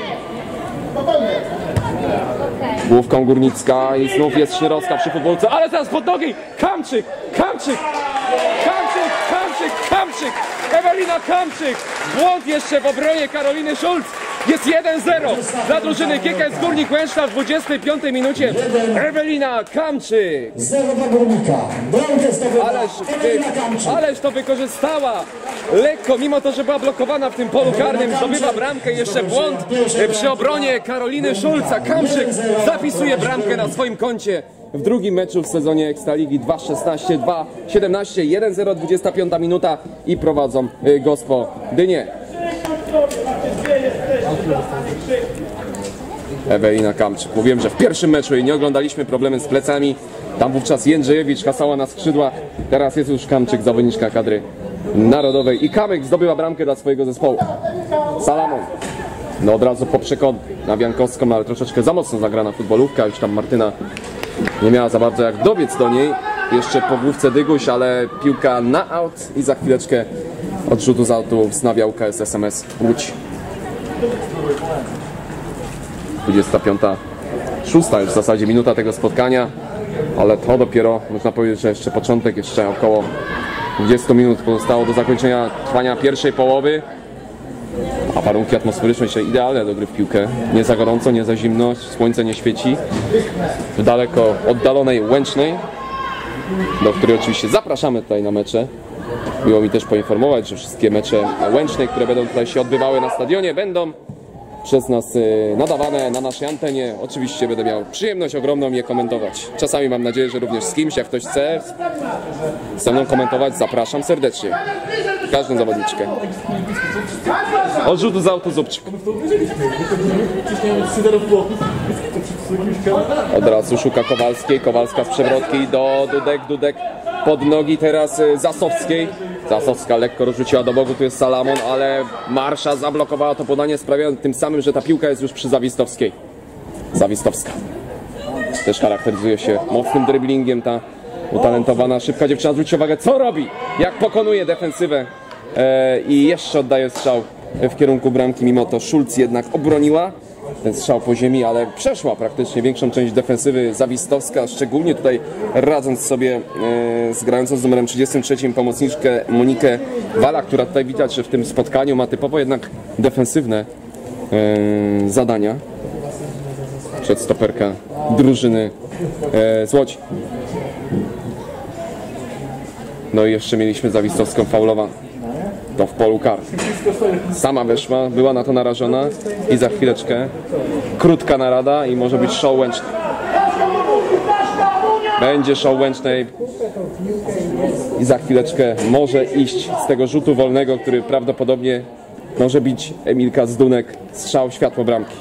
Główką Górnicka i znów jest Sznyrowska przy futbolce, ale teraz pod nogi! Kamczyk! Kamczyk! Kamczyk! Kamczyk! Kamczyk! Ewelina Kamczyk! Błąd jeszcze w obronie Karoliny Szulc! Jest jeden zero dla drużyny G K S Górnik Łęczna w dwudziestej piątej minucie. Ewelina Kamczyk! zero dla Górnika. Bramkę zdobyła Ależ, Ewelina Kamczyk. ależ to wykorzystała lekko, mimo to, że była blokowana w tym polu karnym, zdobywa bramkę. Jeszcze błąd przy obronie Karoliny Szulca. Kamczyk zapisuje bramkę na swoim koncie w drugim meczu w sezonie Ekstraligi. Dwa szesnaście, dwa siedemnaście, jeden zero, dwudziesta piąta minuta i prowadzą Gospodynie. Ewelina Kamczyk. Mówiłem, że w pierwszym meczu jej nie oglądaliśmy, problemy z plecami. Tam wówczas Jędrzejewicz kasała na skrzydłach. Teraz jest już Kamczyk, zawodniczka kadry narodowej. I Kamyk zdobyła bramkę dla swojego zespołu. Salamon. No od razu po przekątnej na Biankowską, ale troszeczkę za mocno zagrana futbolówka. Już tam Martyna nie miała za bardzo jak dobiec do niej. Jeszcze po główce Dyguś, ale piłka na aut i za chwileczkę od rzutu z autu wznawia U K S S M S Łódź. dwudziesta piąta, szósta już w zasadzie minuta tego spotkania, ale to dopiero można powiedzieć, że jeszcze początek, jeszcze około dwudziestu minut pozostało do zakończenia trwania pierwszej połowy, a warunki atmosferyczne dzisiaj idealne do gry w piłkę. Nie za gorąco, nie za zimno, słońce nie świeci. W daleko oddalonej Łęcznej, do której oczywiście zapraszamy tutaj na mecze. Miło mi też poinformować, że wszystkie mecze Łęcznej, które będą tutaj się odbywały na stadionie, będą przez nas nadawane na naszej antenie. Oczywiście będę miał przyjemność ogromną je komentować. Czasami mam nadzieję, że również z kimś, jak ktoś chce ze mną komentować, zapraszam serdecznie. każdą zawodniczkę. Od rzutu z autu Zubczyk. Od razu szuka Kowalskiej, Kowalska z przewrotki do Dudek, Dudek pod nogi teraz Zasowskiej. Zasowska lekko rozrzuciła do boku, tu jest Salamon, ale Marsza zablokowała to podanie, sprawiając tym samym, że ta piłka jest już przy Zawistowskiej. Zawistowska też charakteryzuje się mocnym dribblingiem, ta utalentowana, szybka dziewczyna. Zwróćcie uwagę, co robi, jak pokonuje defensywę e, i jeszcze oddaje strzał w kierunku bramki, mimo to Schulz jednak obroniła ten strzał po ziemi, ale przeszła praktycznie większą część defensywy Zawistowska, szczególnie tutaj radząc sobie e, z grającą z numerem trzydziestym trzecim pomocniczkę Monikę Wala, która tutaj widać, że w tym spotkaniu ma typowo jednak defensywne e, zadania. Przedstoperka drużyny e, z Łodzi. No i jeszcze mieliśmy Zawistowską faulowaną. To w polu karnym. Sama weszła, była na to narażona i za chwileczkę krótka narada i może być show Łęcznej. Będzie show Łęcznej i za chwileczkę może iść z tego rzutu wolnego, który prawdopodobnie może bić Emilka Zdunek, strzał światło bramki.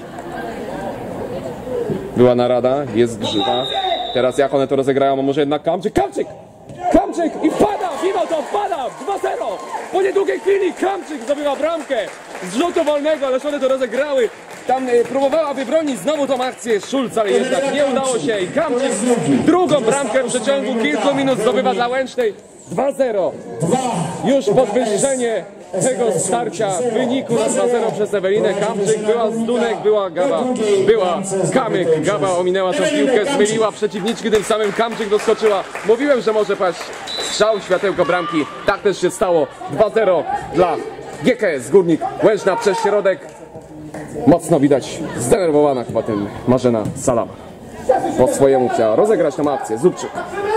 Była narada, jest grzywa. Teraz jak one to rozegrają, a może jednak Kamczyk, Kamczyk! Kamczyk i wpada! Mimo to wpada! dwa zero! Po niedługiej chwili Kamczyk zdobywa bramkę z rzutu wolnego, ależ one to rozegrały. Tam e, próbowała wybronić znowu tą akcję Schulz, ale jednak nie udało się i Kamczyk drugą bramkę w przeciągu kilku minut zdobywa dla Łęcznej. dwa zero. Już podwyższenie tego starcia wyniku na dwa zero przez Ewelinę Kamczyk. Była Zdunek, była Gaba, była Kamyk. Gaba ominęła tę piłkę, zmyliła przeciwniczki, tym samym Kamczyk doskoczyła. Mówiłem, że może paść strzał, światełko bramki. Tak też się stało. dwa zero dla G K S Górnik Łęczna przez środek. Mocno widać zdenerwowana chyba tym Marzena Salama. Po swojemu chciała rozegrać tą akcję. Zubczyk.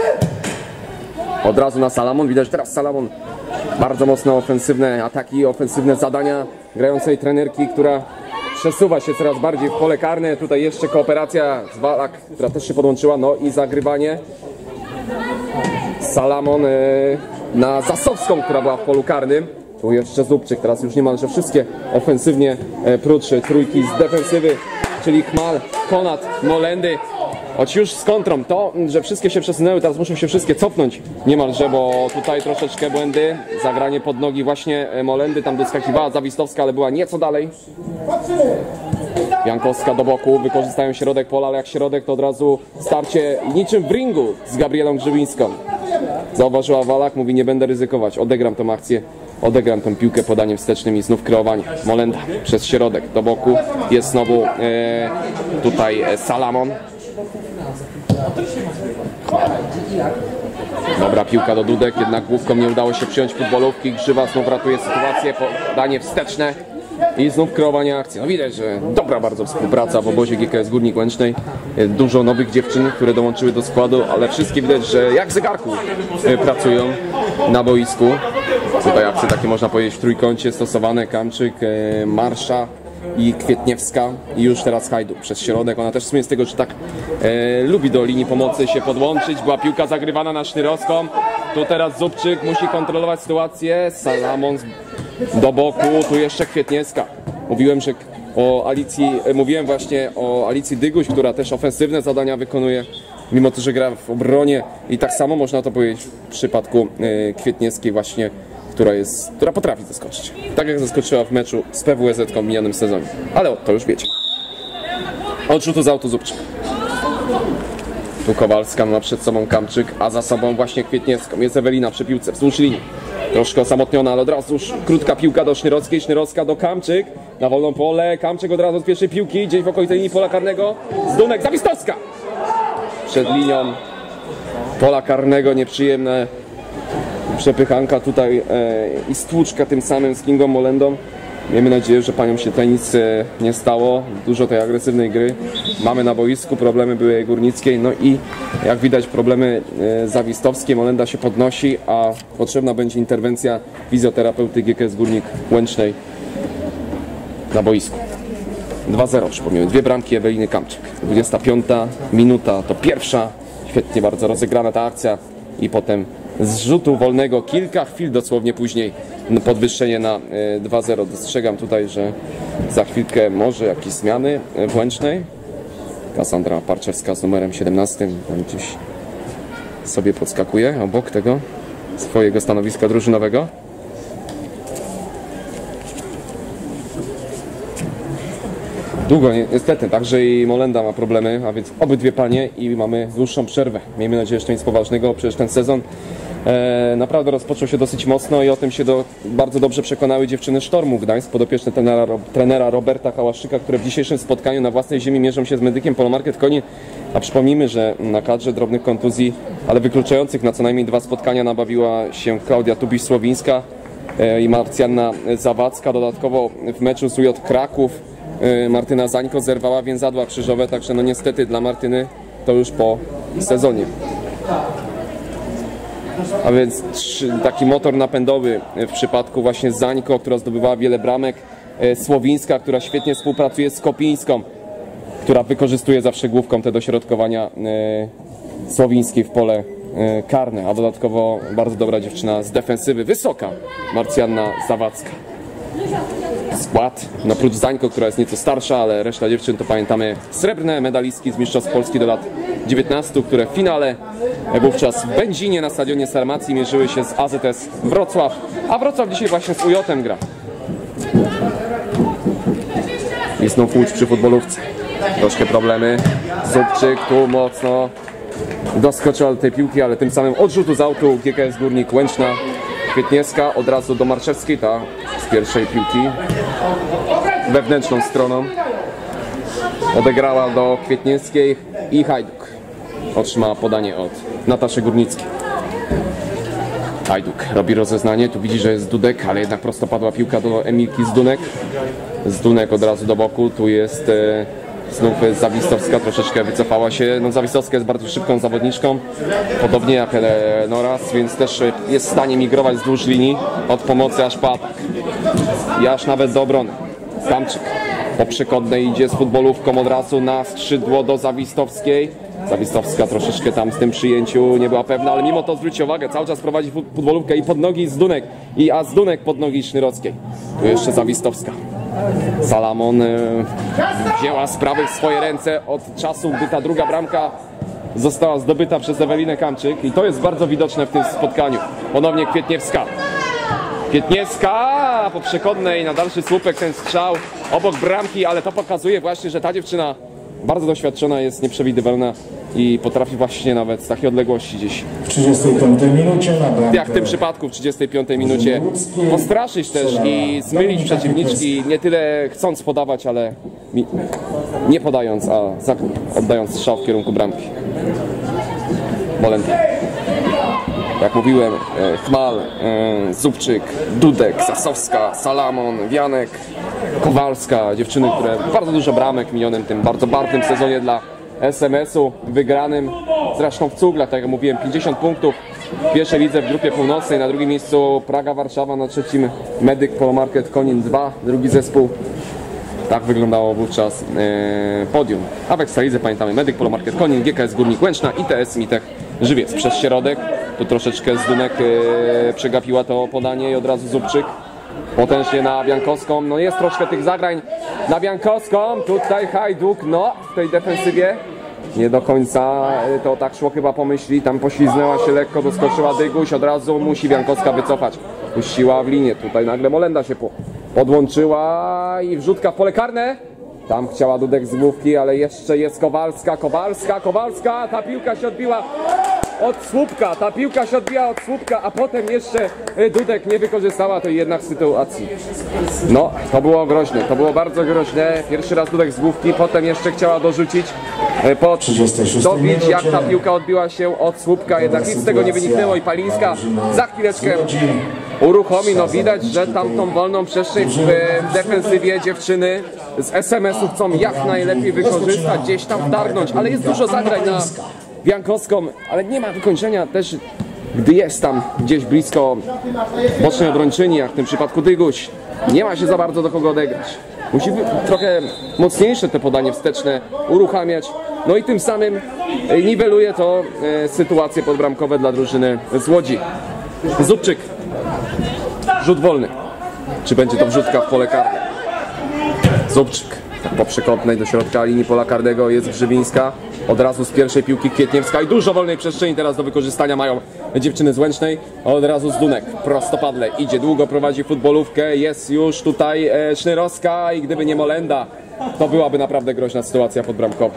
Od razu na Salamon. Widać teraz Salamon. Bardzo mocno ofensywne ataki, ofensywne zadania grającej trenerki, która przesuwa się coraz bardziej w pole karne. Tutaj jeszcze kooperacja z Walak, która też się podłączyła. No i zagrywanie. Salamon na Zasowską, która była w polu karnym. Tu jeszcze Zubczyk. Teraz już niemalże wszystkie ofensywnie prócz trójki z defensywy, czyli Chmal, Konat, Molendy. Choć już z kontrą to, że wszystkie się przesunęły, teraz muszą się wszystkie cofnąć niemalże, bo tutaj troszeczkę błędy, zagranie pod nogi właśnie Molendy, tam doskakiwała Zawistowska, ale była nieco dalej. Jankowska do boku, wykorzystają środek pola, ale jak środek to od razu starcie niczym w ringu z Gabrielą Grzybińską. Zauważyła Walak, mówi nie będę ryzykować, odegram tą akcję, odegram tą piłkę podaniem wstecznym i znów kreowanie. Molenda przez środek do boku, jest znowu e, tutaj Salamon. Dobra piłka do Dudek, jednak główką nie udało się przyjąć futbolówki. Grzywa znów ratuje sytuację, podanie wsteczne i znów kreowanie akcji. No widać, że dobra bardzo współpraca w obozie G K S Górnik Łęcznej. Dużo nowych dziewczyn, które dołączyły do składu, ale wszystkie widać, że jak w zegarku pracują na boisku. Tutaj akcje takie można powiedzieć w trójkącie stosowane. Kamczyk, Marsza i Kwietniewska i już teraz Hajduk przez środek. Ona też w sumie z tego, że tak e, lubi do linii pomocy się podłączyć. Była piłka zagrywana na Sznyrowską. Tu teraz Zubczyk musi kontrolować sytuację. Salamon do boku. Tu jeszcze Kwietniewska. Mówiłem, że o Alicji, e, mówiłem właśnie o Alicji Dyguś, która też ofensywne zadania wykonuje, mimo to, że gra w obronie i tak samo można to powiedzieć w przypadku e, Kwietniewskiej właśnie, która jest, która potrafi zaskoczyć. Tak jak zaskoczyła w meczu z P W S Z-ką w minionym sezonie. Ale to już wiecie. Od rzutu z autu Zubczyk. Tu Kowalska ma przed sobą Kamczyk, a za sobą właśnie Kwietniewską. Jest Ewelina przy piłce wzdłuż linii. Troszkę osamotniona, ale od razu już krótka piłka do Sznyrowskiej. Sznyrowska do Kamczyk. Na wolną pole. Kamczyk od razu od pierwszej piłki. Gdzieś w okolicy linii pola karnego. Zdunek, Zawistowska! Przed linią pola karnego nieprzyjemne przepychanka tutaj e, i stłuczka tym samym z Kingą Molendą. Miejmy nadzieję, że paniom się tutaj nic e, nie stało. Dużo tej agresywnej gry mamy na boisku, problemy były Górnickiej, no i jak widać problemy e, zawistowskie. Molenda się podnosi, a potrzebna będzie interwencja fizjoterapeuty G K S Górnik Łęcznej na boisku. dwa zero, przypomnę, dwie bramki Eweliny Kamczyk. dwudziesta piąta minuta to pierwsza. Świetnie bardzo rozegrana ta akcja i potem z rzutu wolnego kilka chwil dosłownie później podwyższenie na dwa zero. Dostrzegam tutaj, że za chwilkę może jakieś zmiany w Łęcznej. Kasandra Parczewska z numerem siedemnastym gdzieś sobie podskakuje obok tego swojego stanowiska drużynowego. Długo, niestety, także i Molenda ma problemy, a więc obydwie panie i mamy dłuższą przerwę. Miejmy nadzieję, że to nic poważnego, przecież ten sezon e, naprawdę rozpoczął się dosyć mocno i o tym się do, bardzo dobrze przekonały dziewczyny Sztormu Gdańsk, podopieczne trenera, trenera Roberta Hałaszczyka, które w dzisiejszym spotkaniu na własnej ziemi mierzą się z Medykiem Polomarket Konin. A przypomnijmy, że na kadrze drobnych kontuzji, ale wykluczających na co najmniej dwa spotkania nabawiła się Klaudia Tubiś-Słowińska e, i Marcjanna Zawadzka. Dodatkowo w meczu z U J Kraków Martyna Zańko zerwała więzadła krzyżowe, także no niestety dla Martyny to już po sezonie. A więc taki motor napędowy w przypadku właśnie Zańko, która zdobywała wiele bramek, Słowińska, która świetnie współpracuje z Kopińską, która wykorzystuje zawsze główką te dośrodkowania Słowińskiej w pole karne, a dodatkowo bardzo dobra dziewczyna z defensywy, wysoka, Marcjanna Zawadzka. Skład, no prócz Zańko, która jest nieco starsza, ale reszta dziewczyn to pamiętamy srebrne medalistki z Mistrzostw Polski do lat dziewiętnastu, które w finale wówczas w Będzinie na stadionie Sarmacji mierzyły się z A Z S Wrocław, a Wrocław dzisiaj właśnie z U J-em gra. I znów Łódź przy futbolówce. Troszkę problemy. Zubczyk tu mocno doskoczył do tej piłki, ale tym samym odrzutu z autu G K S Górnik Łęczna. Kwietniewska od razu do Marczewskiej, ta z pierwszej piłki wewnętrzną stroną odegrała do Kwietniewskiej i Hajduk otrzymała podanie od Nataszy Górnickiej. Hajduk robi rozeznanie, tu widzi, że jest Dudek, ale jednak prosto padła piłka do Emilki Zdunek. Zdunek od razu do boku, tu jest e, znów Zawistowska, troszeczkę wycofała się. No, Zawistowska jest bardzo szybką zawodniczką, podobnie jak Noras, więc też jest w stanie migrować wzdłuż linii od pomocy aż po atak. I aż nawet do obrony. Kamczyk po przekątnej idzie z futbolówką od razu na skrzydło do Zawistowskiej. Zawistowska troszeczkę tam z tym przyjęciu nie była pewna, ale mimo to zwróćcie uwagę, cały czas prowadzi futbolówkę i pod nogi Zdunek, i a Zdunek pod nogi Sznyrockiej. Tu jeszcze Zawistowska. Salamon y, wzięła sprawy w swoje ręce od czasu, gdy ta druga bramka została zdobyta przez Ewelinę Kamczyk i to jest bardzo widoczne w tym spotkaniu. Ponownie Kwietniewska. Kwietniewska po przekątnej na dalszy słupek ten strzał obok bramki, ale to pokazuje właśnie, że ta dziewczyna bardzo doświadczona jest, nieprzewidywalna i potrafi właśnie nawet z takiej odległości gdzieś w trzydziestej piątej minucie na bramkę. Jak w tym przypadku w trzydziestej piątej minucie postraszyć też i zmylić przeciwniczki, nie tyle chcąc podawać, ale nie podając, a oddając strzał w kierunku bramki. Molenda. Jak mówiłem, Chmal, Zubczyk, Dudek, Zasowska, Salamon, Wianek, Kowalska, dziewczyny, które bardzo dużo bramek w minionym tym bardzo barwnym sezonie dla S M S-u, wygranym zresztą w cuglach, tak jak mówiłem, pięćdziesiąt punktów w pierwszej lidze w grupie północnej, na drugim miejscu Praga Warszawa, na trzecim Medyk Polomarket Konin dwa, drugi zespół. Tak wyglądało wówczas e, podium. A w Ekstralidze pamiętamy Medyk Polomarket Konin, G K S Górnik Łęczna i T S Mitech Żywiec przez środek. Tu troszeczkę Zdunek e, przegapiła to podanie i od razu Zubczyk. Potężnie na Biankowską, no jest troszkę tych zagrań na Biankowską, tutaj Hajduk, no w tej defensywie nie do końca to tak szło chyba po myśli, tam pośliznęła się lekko, doskoczyła Dyguś, od razu musi Biankowska wycofać, puściła w linię, tutaj nagle Molenda się po, podłączyła i wrzutka w pole karne, tam chciała Dudek z główki, ale jeszcze jest Kowalska, Kowalska, Kowalska, ta piłka się odbiła od słupka, ta piłka się odbija od słupka, a potem jeszcze Dudek nie wykorzystała tej jednak sytuacji. No, to było groźne, to było bardzo groźne. Pierwszy raz Dudek z główki, potem jeszcze chciała dorzucić, pod dobić, jak ta piłka odbiła się od słupka, jednak nic z tego nie wyniknęło i Palińska za chwileczkę uruchomi. No widać, że tamtą wolną przestrzeń w defensywie dziewczyny z S M S-u chcą jak najlepiej wykorzystać, gdzieś tam wtargnąć, ale jest dużo zagrań na Biankowską, ale nie ma wykończenia też, gdy jest tam gdzieś blisko bocznej obrończyni, jak w tym przypadku Dyguś. Nie ma się za bardzo do kogo odegrać. Musi być trochę mocniejsze te podanie wsteczne uruchamiać, no i tym samym niweluje to sytuacje podbramkowe dla drużyny z Łodzi. Zubczyk, rzut wolny, czy będzie to wrzutka w pole karne? Zubczyk po przekątnej do środka linii pola karnego jest Grzywińska. Od razu z pierwszej piłki Kwietniewska i dużo wolnej przestrzeni teraz do wykorzystania mają dziewczyny z Łęcznej. Od razu Zdunek prostopadle idzie, długo prowadzi futbolówkę, jest już tutaj e, Sznyrowska i gdyby nie Molenda, to byłaby naprawdę groźna sytuacja podbramkowa.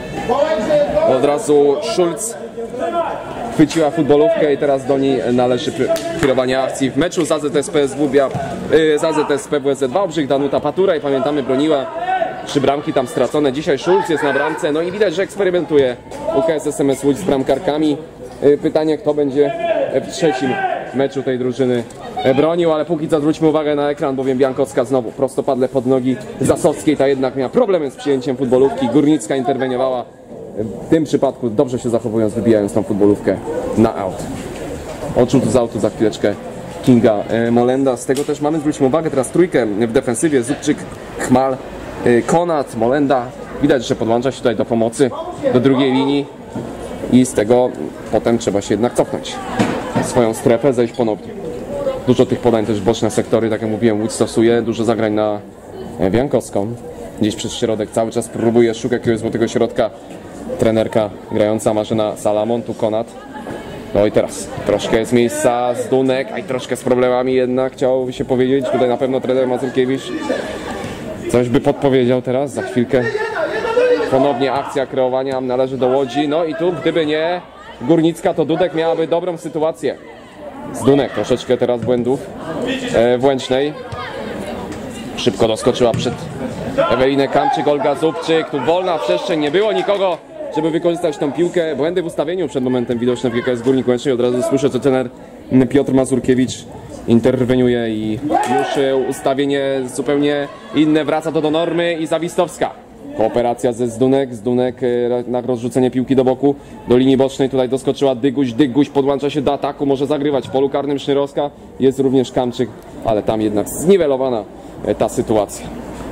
Od razu Schulz chwyciła futbolówkę i teraz do niej należy kierowanie akcji. W meczu z A Z S P S W yy, z A Z S P W S Z Wałbrzych Danuta Patura i pamiętamy broniła trzy bramki tam stracone. Dzisiaj Schulz jest na bramce, no i widać, że eksperymentuje U K S S M S Łódź z bramkarkami. Yy, pytanie, kto będzie w trzecim meczu tej drużyny bronił, ale póki co zwróćmy uwagę na ekran, bowiem Biankowska znowu prostopadle pod nogi Zasowskiej, ta jednak miała problemy z przyjęciem futbolówki. Górnicka interweniowała. W tym przypadku dobrze się zachowując, wybijając tą futbolówkę na aut. Odrzut z autu za chwileczkę Kinga e, Molenda. Z tego też mamy, zwróćmy uwagę, teraz trójkę w defensywie. Zubczyk, Chmal, e, Konat, Molenda. Widać, że podłącza się tutaj do pomocy, do drugiej linii i z tego potem trzeba się jednak cofnąć w swoją strefę, zejść ponownie. Dużo tych podań też w boczne sektory, tak jak mówiłem, Łódź stosuje. Dużo zagrań na Biankowską. Gdzieś przez środek cały czas próbuje szukać jakiegoś złotego środka trenerka grająca Marzena Salamon, tu Konat. No i teraz troszkę jest miejsca, Zdunek, a i troszkę z problemami jednak chciałoby się powiedzieć. Tutaj na pewno trener Mazurkiewicz coś by podpowiedział teraz, za chwilkę. Ponownie akcja kreowania należy do Łodzi. No i tu gdyby nie Górnicka, to Dudek miałaby dobrą sytuację. Zdunek troszeczkę teraz błędów e, w Łęcznej. Szybko doskoczyła przed Ewelinę Kamczyk, Olga Zubczyk. Tu wolna przestrzeń, nie było nikogo, żeby wykorzystać tą piłkę. Błędy w ustawieniu przed momentem widoczne w G K S Górnik Łęcznej. Od razu słyszę, że trener Piotr Mazurkiewicz interweniuje i już ustawienie zupełnie inne. Wraca to do normy i Zawistowska. Kooperacja ze Zdunek. Zdunek na rozrzucenie piłki do boku, do linii bocznej. Tutaj doskoczyła Dyguś. Dyguś podłącza się do ataku, może zagrywać w polu karnym Sznyrowska. Jest również Kamczyk, ale tam jednak zniwelowana ta sytuacja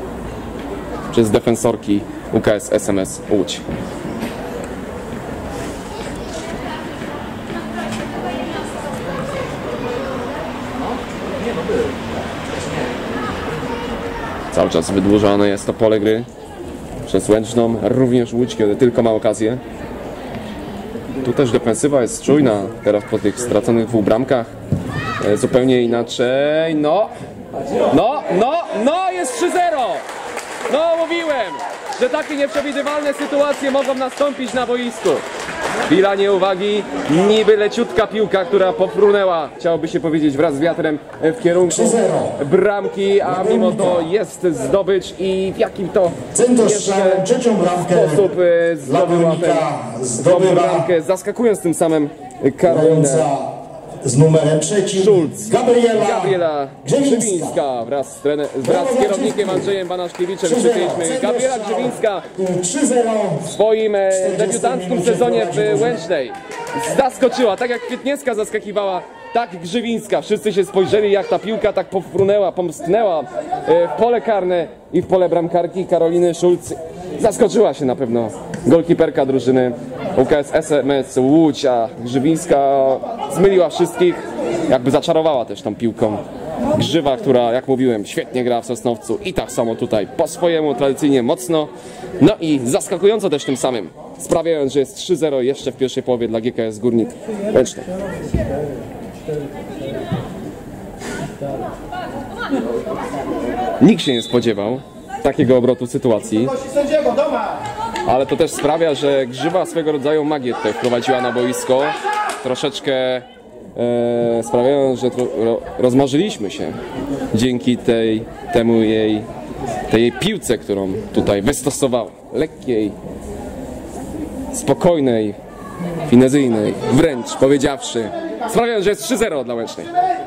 przez defensorki U K S S M S Łódź. Cały czas wydłużane jest to pole gry przez Łęczną, również Łódź, kiedy tylko ma okazję. Tu też defensywa jest czujna, teraz po tych straconych dwóch bramkach. E, zupełnie inaczej, no, no, no, no, jest trzy zero! No, mówiłem, że takie nieprzewidywalne sytuacje mogą nastąpić na boisku. Chwila nieuwagi, niby leciutka piłka, która pofrunęła, chciałoby się powiedzieć, wraz z wiatrem w kierunku bramki, a mimo to jest zdobycz i w jakim to jeszcze sposób zdobyła tę bramkę, zaskakując tym samym Karolinę z numerem trzecim Schulz. Gabriela, Gabriela Grzywińska wraz z, trener, wraz z kierownikiem Andrzejem Banaszkiewiczem przyjęliśmy Gabriela Grzywińska w swoim e, debiutanckim sezonie w Łęcznej. Zaskoczyła, tak jak Kwietniewska zaskakiwała, tak Grzywińska. Wszyscy się spojrzeli, jak ta piłka tak pofrunęła, pomsknęła e, w pole karne i w pole bramkarki Karoliny Schulz. Zaskoczyła się na pewno golkiperka drużyny U K S S M S Łódź, a Grzywińska zmyliła wszystkich, jakby zaczarowała też tą piłką. Grzywa, która, jak mówiłem, świetnie gra w Sosnowcu i tak samo tutaj po swojemu, tradycyjnie mocno. No i zaskakująco też tym samym, sprawiając, że jest trzy zero jeszcze w pierwszej połowie dla G K S Górnik Łęcznej. Nikt się nie spodziewał takiego obrotu sytuacji, ale to też sprawia, że Grzywa swego rodzaju magię tutaj wprowadziła na boisko. Troszeczkę e, sprawiając, że tro, ro, rozmarzyliśmy się dzięki tej, temu jej, tej jej piłce, którą tutaj wystosowała. Lekkiej, spokojnej, finezyjnej, wręcz powiedziawszy, sprawiając, że jest trzy zero dla Łęcznej.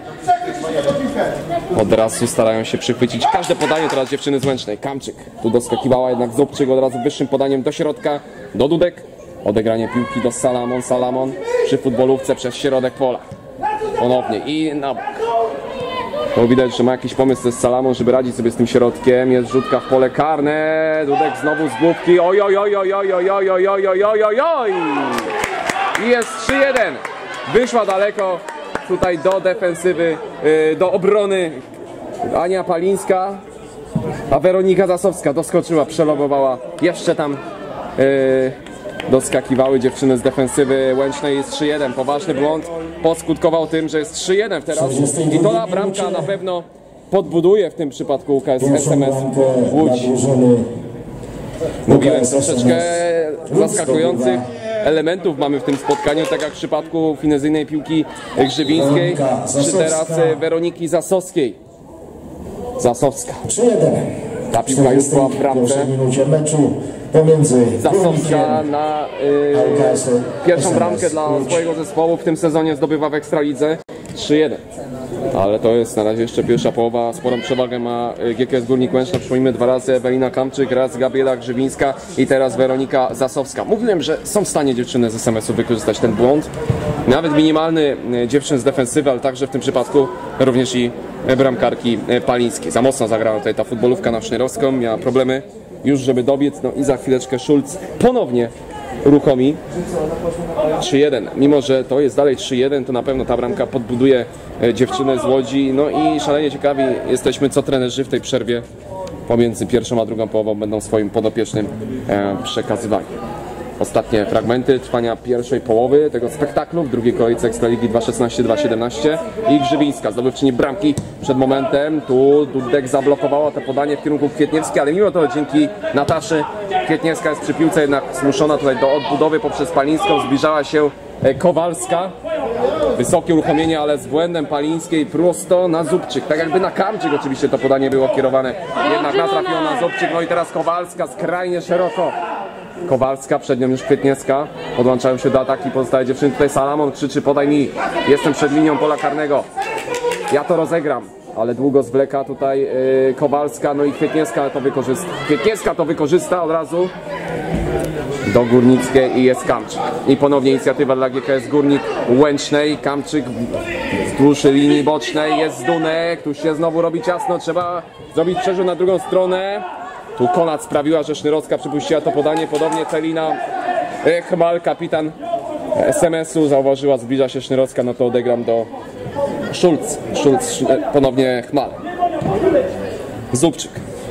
Od razu starają się przychwycić każde podanie teraz dziewczyny z Łęcznej. Kamczyk tu doskakiwała jednak Zubczyk od razu wyższym podaniem do środka, do Dudek. Odegranie piłki do Salamon. Salamon przy futbolówce przez środek pola. Ponownie i na bok. Bo widać, że ma jakiś pomysł z Salamon, żeby radzić sobie z tym środkiem. Jest rzutka w pole karne. Dudek znowu z główki. Oj, oj, oj, oj, oj, oj, oj, oj, oj, oj, oj, oj, oj. I jest trzy jeden. Wyszła daleko tutaj do defensywy, do obrony Ania Palińska. A Weronika Zasowska doskoczyła, przelobowała. Jeszcze tam yy, doskakiwały dziewczyny z defensywy Łęcznej. Jest trzy jeden. Poważny błąd poskutkował tym, że jest trzy jeden teraz. I to ta bramka na pewno podbuduje w tym przypadku U K S S M S Łódź. Mówiłem, troszeczkę zaskakujących elementów mamy w tym spotkaniu, tak jak w przypadku finezyjnej piłki grzybińskiej, czy teraz Weroniki Zasowskiej. Zasowska. Ta piłka już była w bramce. Zasowska na y, pierwszą bramkę dla swojego zespołu w tym sezonie zdobywa w Ekstralidze. trzy jeden. Ale to jest na razie jeszcze pierwsza połowa. Sporą przewagę ma G K S Górnik Łęczna. Przypomnijmy, dwa razy Ewelina Kamczyk, raz Gabriela Grzybińska i teraz Weronika Zasowska. Mówiłem, że są w stanie dziewczyny z S M S-u wykorzystać ten błąd. Nawet minimalny dziewczyn z defensywy, ale także w tym przypadku również i bramkarki Palińskiej. Za mocno zagrała tutaj ta futbolówka na Sznyrowską. Miała problemy już, żeby dobiec. No i za chwileczkę Schulz ponownie uruchomi. trzy jeden. Mimo że to jest dalej trzy jeden, to na pewno ta bramka podbuduje dziewczynę z Łodzi. No i szalenie ciekawi jesteśmy, co trenerzy w tej przerwie pomiędzy pierwszą a drugą połową będą swoim podopiecznym przekazywali. Ostatnie fragmenty trwania pierwszej połowy tego spektaklu w drugiej kolejce Ekstraligi dwa szesnaście dwa siedemnaście i Grzybińska, zdobywczyni bramki przed momentem. Tu Dudek zablokowała to podanie w kierunku Kwietniewskiej, ale mimo to dzięki Nataszy Kwietniewska jest przy piłce jednak zmuszona tutaj do odbudowy poprzez Palińską. Zbliżała się Kowalska. Wysokie uruchomienie, ale z błędem Palińskiej prosto na Zubczyk. Tak jakby na Kamczyk oczywiście to podanie było kierowane. Jednak natrafiła na Zubczyk. No i teraz Kowalska skrajnie szeroko. Kowalska, przed nią już Kwietniewska. Podłączają się do ataki pozostałe dziewczyny. Tutaj Salamon krzyczy: podaj mi, jestem przed linią pola karnego, ja to rozegram. Ale długo zwleka tutaj yy, Kowalska, no i Kwietniewska to wykorzysta. Kwietniewska to wykorzysta od razu do Górnickiej i jest Kamczyk. I ponownie inicjatywa dla G K S Górnik Łęcznej. Kamczyk wzdłuż linii bocznej, jest Zdunek, tu się znowu robi ciasno, trzeba zrobić przerzut na drugą stronę. Tu Konad sprawiła, że Sznyrowska przypuściła to podanie, podobnie Celina Chmal, kapitan S M S-u, zauważyła, zbliża się Sznyrowska, no to odegram do Schulz. Schulz, ponownie Chmal. Zubczyk.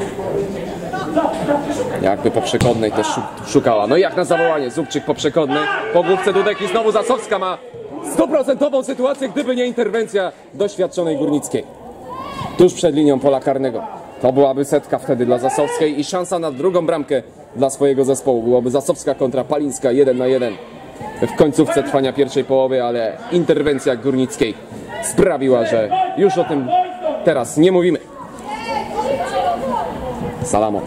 Jakby po przekodnej też szukała. No i jak na zawołanie, Zubczyk po przekodnej, po główce Dudek i znowu Zasowska ma stuprocentową sytuację, gdyby nie interwencja doświadczonej Górnickiej. Tuż przed linią pola karnego. To byłaby setka wtedy dla Zasowskiej i szansa na drugą bramkę dla swojego zespołu. Byłoby Zasowska kontra Palińska jeden na jeden w końcówce trwania pierwszej połowy, ale interwencja Górnickiej sprawiła, że już o tym teraz nie mówimy. Salamon.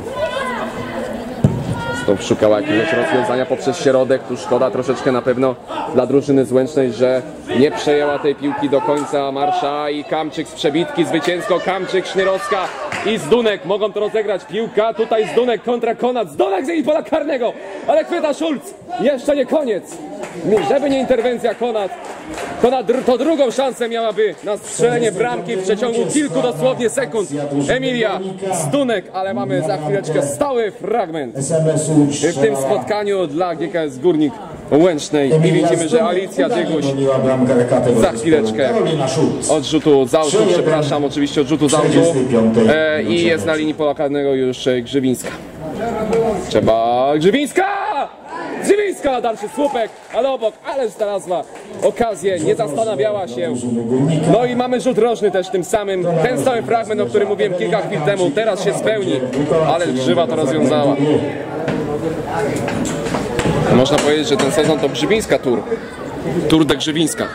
To szukała jakiegoś rozwiązania poprzez środek. Tu szkoda troszeczkę na pewno dla drużyny z Łęcznej, że nie przejęła tej piłki do końca Marsza i Kamczyk z przebitki zwycięsko. Kamczyk, Sznyrowska i Zdunek mogą to rozegrać. Piłka tutaj Zdunek kontra Konad. Zdunek z jej pola karnego, ale chwyta Schulz. Jeszcze nie koniec. Żeby nie interwencja Konad, to, na dr to drugą szansę miałaby na strzelenie bramki w przeciągu kilku dosłownie sekund Emilia Zdunek, ale mamy za chwileczkę stały fragment w tym spotkaniu dla G K S Górnik Łęcznej i widzimy, że Alicja Dyguś za chwileczkę od rzutu z autu, przepraszam, oczywiście od rzutu z autu e, i jest na linii pola karnego już Grzybińska. Trzeba... Grzybińska! Grzybińska, dalszy słupek, ale obok, ale znalazła okazję, nie zastanawiała się. No i mamy rzut rożny też tym samym, ten cały fragment, o którym mówiłem kilka chwil temu, teraz się spełni, ale Grzywa to rozwiązała. Można powiedzieć, że ten sezon to Grzybińska Tour. Tour de Grzybińska.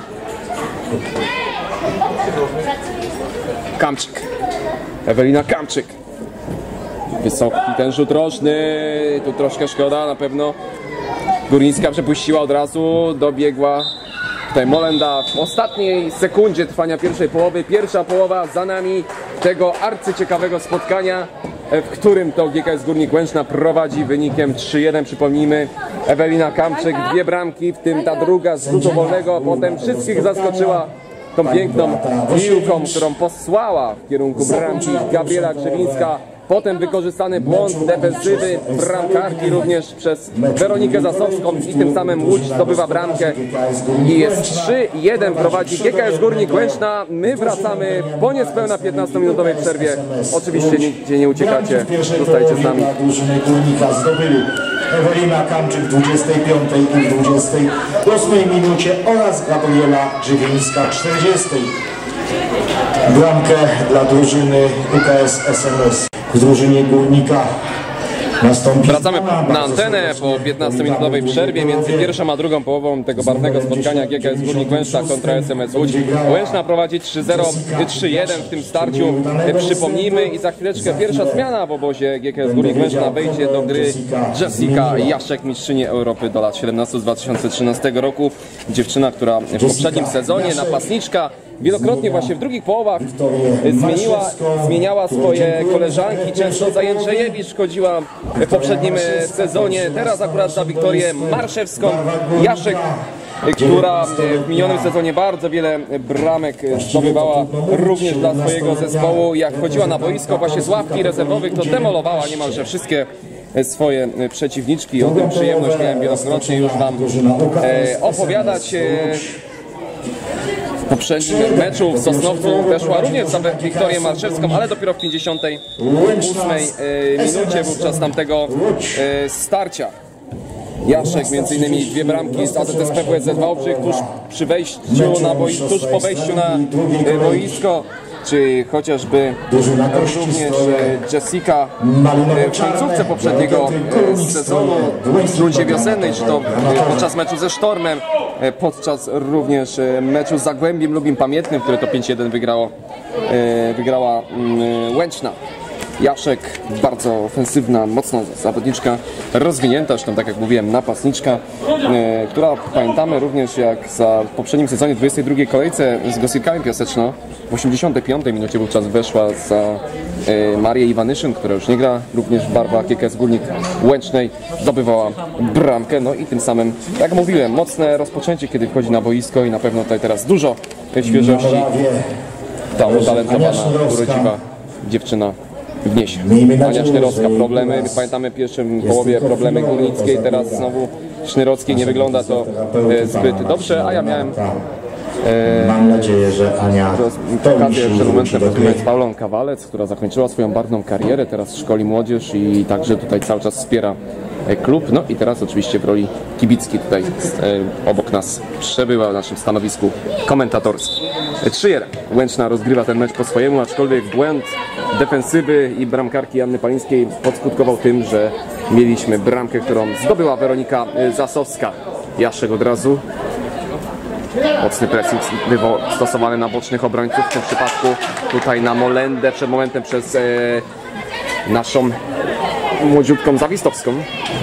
Kamczyk. Ewelina Kamczyk. Wysoki ten rzut rożny, tu troszkę szkoda, na pewno Górnicka przepuściła od razu, dobiegła tutaj Molenda w ostatniej sekundzie trwania pierwszej połowy. Pierwsza połowa za nami tego arcyciekawego spotkania, w którym to G K S Górnik Łęczna prowadzi wynikiem trzy jeden. Przypomnijmy, Ewelina Kamczyk, dwie bramki, w tym ta druga z rzutu wolnego, a potem wszystkich zaskoczyła tą piękną piłką, którą posłała w kierunku bramki Gabriela Grzywińska. Potem wykorzystany błąd defensywy bramkarki również przez Weronikę Zasowską i tym samym Łódź zdobywa bramkę i jest trzy jeden, prowadzi G K S Górnik Łęczna. My wracamy po niespełna piętnastominutowej przerwie. Oczywiście nigdzie nie uciekacie, zostajcie z nami. Ewelina Kamczyk w dwudziestej piątej i dwudziestej ósmej minucie oraz Gabriela Grzywińska w czterdziestej. Bramkę dla drużyny U K S S M S w drużynie Górnika nastąpi. Wracamy na antenę po piętnastominutowej przerwie między pierwszą a drugą połową tego barwnego spotkania G K S Górnik Łęczna kontra S M S Łódź. Łęczna prowadzi trzy zero, trzy jeden w tym starciu. Przypomnijmy i za chwileczkę pierwsza zmiana w obozie G K S Górnik Łęczna. Wejdzie do gry Jessica Jaszek, mistrzyni Europy do lat siedemnastu z dwa tysiące trzynastego roku. Dziewczyna, która w poprzednim sezonie, napastniczka, wielokrotnie właśnie w drugich połowach zmieniła, zmieniała swoje koleżanki. Często za Jędrzejewicz chodziła w poprzednim sezonie. Teraz akurat za Wiktorię Marszewską. Jaszek, która w minionym sezonie bardzo wiele bramek zdobywała również dla swojego zespołu. Jak chodziła na boisko właśnie z ławki rezerwowych, to demolowała niemalże wszystkie swoje przeciwniczki. O tym przyjemność miałem wielokrotnie już Wam opowiadać. W poprzednim meczu w Sosnowcu weszła również za Wiktorię Marszewską, ale dopiero w pięćdziesiątej ósmej minucie wówczas tamtego starcia. Jaszek między innymi dwie bramki z A Z S P W S Z Wałbrzych tuż przy wejściu na boisko, tuż po wejściu na boisko, czy chociażby również Jessica w końcówce poprzedniego sezonu w rundzie wiosennej, czy to podczas meczu ze Sztormem, podczas również meczu z Zagłębiem Lubin Pamiętnym, które to pięć jeden wygrało, wygrała Łęczna. Jaszek, bardzo ofensywna, mocna zawodniczka, rozwinięta, zresztą tak jak mówiłem, napastniczka, e, która pamiętamy również jak za w poprzednim sezonie w dwudziestej drugiej kolejce z Gosirkami Piaseczno w osiemdziesiątej piątej minucie wówczas weszła za e, Marię Iwanyszyn, która już nie gra również w barwach G K S Górnik Łęcznej, zdobywała bramkę, no i tym samym, jak mówiłem, mocne rozpoczęcie, kiedy wchodzi na boisko i na pewno tutaj teraz dużo świeżości. Ta utalentowana, urodziwa dziewczyna wniesie. Ania Sznerowska, problemy, pamiętamy w pierwszym połowie problemy Górnickiej, teraz znowu Sznerowskiej nie wygląda to zbyt dobrze, a ja miałem e, mam nadzieję, że Ania okazję przed momentem porozmawiać z Paulą Kawalec, która zakończyła swoją barwną karierę, teraz szkoli młodzież i także tutaj cały czas wspiera klub, no i teraz oczywiście w roli kibickiej tutaj e, obok nas przebyła w naszym stanowisku komentatorskim. trzy jeden. Łęczna rozgrywa ten mecz po swojemu, aczkolwiek błęd defensywy i bramkarki Anny Palińskiej podskutkował tym, że mieliśmy bramkę, którą zdobyła Weronika Zasowska. Jaszek od razu. Mocny pressing stosowany na bocznych obrońców, w tym przypadku tutaj na Molendę, przed momentem przez e, naszą młodziutką Zawistowską.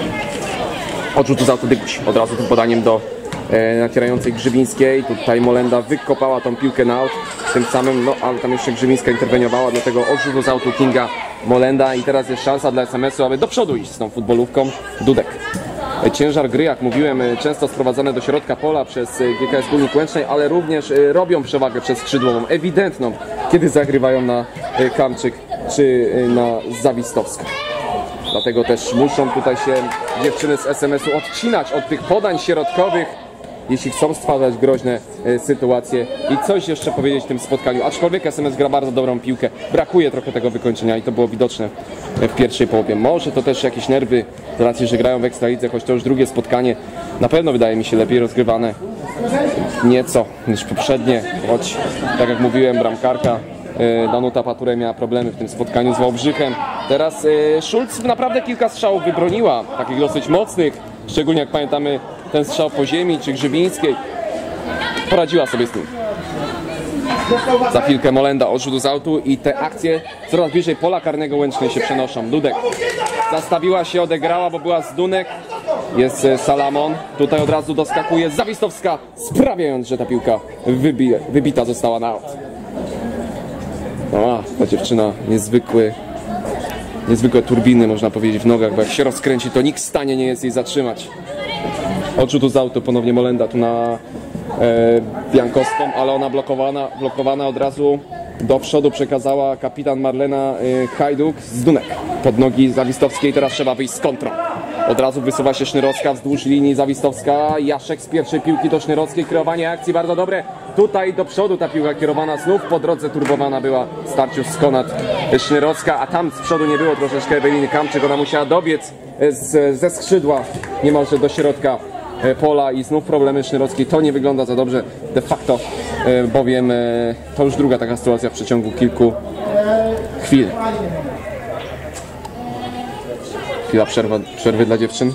Odrzutu za to Dyguś. Od razu tym podaniem do e, nacierającej Grzywińskiej. Tutaj Molenda wykopała tą piłkę na aut. Tym samym, no ale tam jeszcze Grzywińska interweniowała, dlatego odrzutu z autu Kinga Molenda. I teraz jest szansa dla S M S-u, aby do przodu iść z tą futbolówką. Dudek. Ciężar gry, jak mówiłem, często sprowadzane do środka pola przez G K S Górnik Łęcznej, ale również robią przewagę przez skrzydłową, ewidentną, kiedy zagrywają na Kamczyk czy na Zawistowską. Dlatego też muszą tutaj się dziewczyny z S M S-u odcinać od tych podań środkowych, jeśli chcą stwarzać groźne e, sytuacje. I coś jeszcze powiedzieć w tym spotkaniu, aczkolwiek S M S gra bardzo dobrą piłkę, brakuje trochę tego wykończenia i to było widoczne w pierwszej połowie. Może to też jakieś nerwy, z racji, że grają w Ekstralidze, choć to już drugie spotkanie, na pewno wydaje mi się lepiej rozgrywane nieco niż poprzednie, choć tak jak mówiłem, bramkarka Danuta Paturę miała problemy w tym spotkaniu z Wałbrzychem. Teraz e, Schulz naprawdę kilka strzałów wybroniła, takich dosyć mocnych, szczególnie jak pamiętamy ten strzał po ziemi czy Grzybińskiej. Poradziła sobie z tym. Za chwilkę Molenda odrzutu z autu i te akcje coraz bliżej pola karnego Łęcznej się przenoszą. Dudek zastawiła się, odegrała, bo była z Dunek. Jest Salamon, tutaj od razu doskakuje Zawistowska, sprawiając, że ta piłka wybi wybita została na aut. O, ta dziewczyna niezwykły, niezwykłe turbiny, można powiedzieć, w nogach, bo jak się rozkręci, to nikt w stanie nie jest jej zatrzymać. Odrzutu z autu, ponownie Molenda tu na Biankowską, ale ona blokowana, blokowana od razu do przodu przekazała kapitan Marlena e, Hajduk z Dunek pod nogi Zawistowskiej. Teraz trzeba wyjść z kontrą. Od razu wysuwa się Sznyrowska wzdłuż linii Zawistowska. Jaszek z pierwszej piłki do Sznyrowskiej. Kreowanie akcji bardzo dobre. Tutaj do przodu ta piłka kierowana znów. Po drodze turbowana była w starciu z Konad Sznyrowska, a tam z przodu nie było troszeczkę Eweliny Kamczyk. Ona musiała dobiec z, ze skrzydła niemalże do środka pola i znów problemy Sznyrowskiej. To nie wygląda za dobrze de facto, bowiem to już druga taka sytuacja w przeciągu kilku chwil. Chwila przerwa, przerwy dla dziewczyn.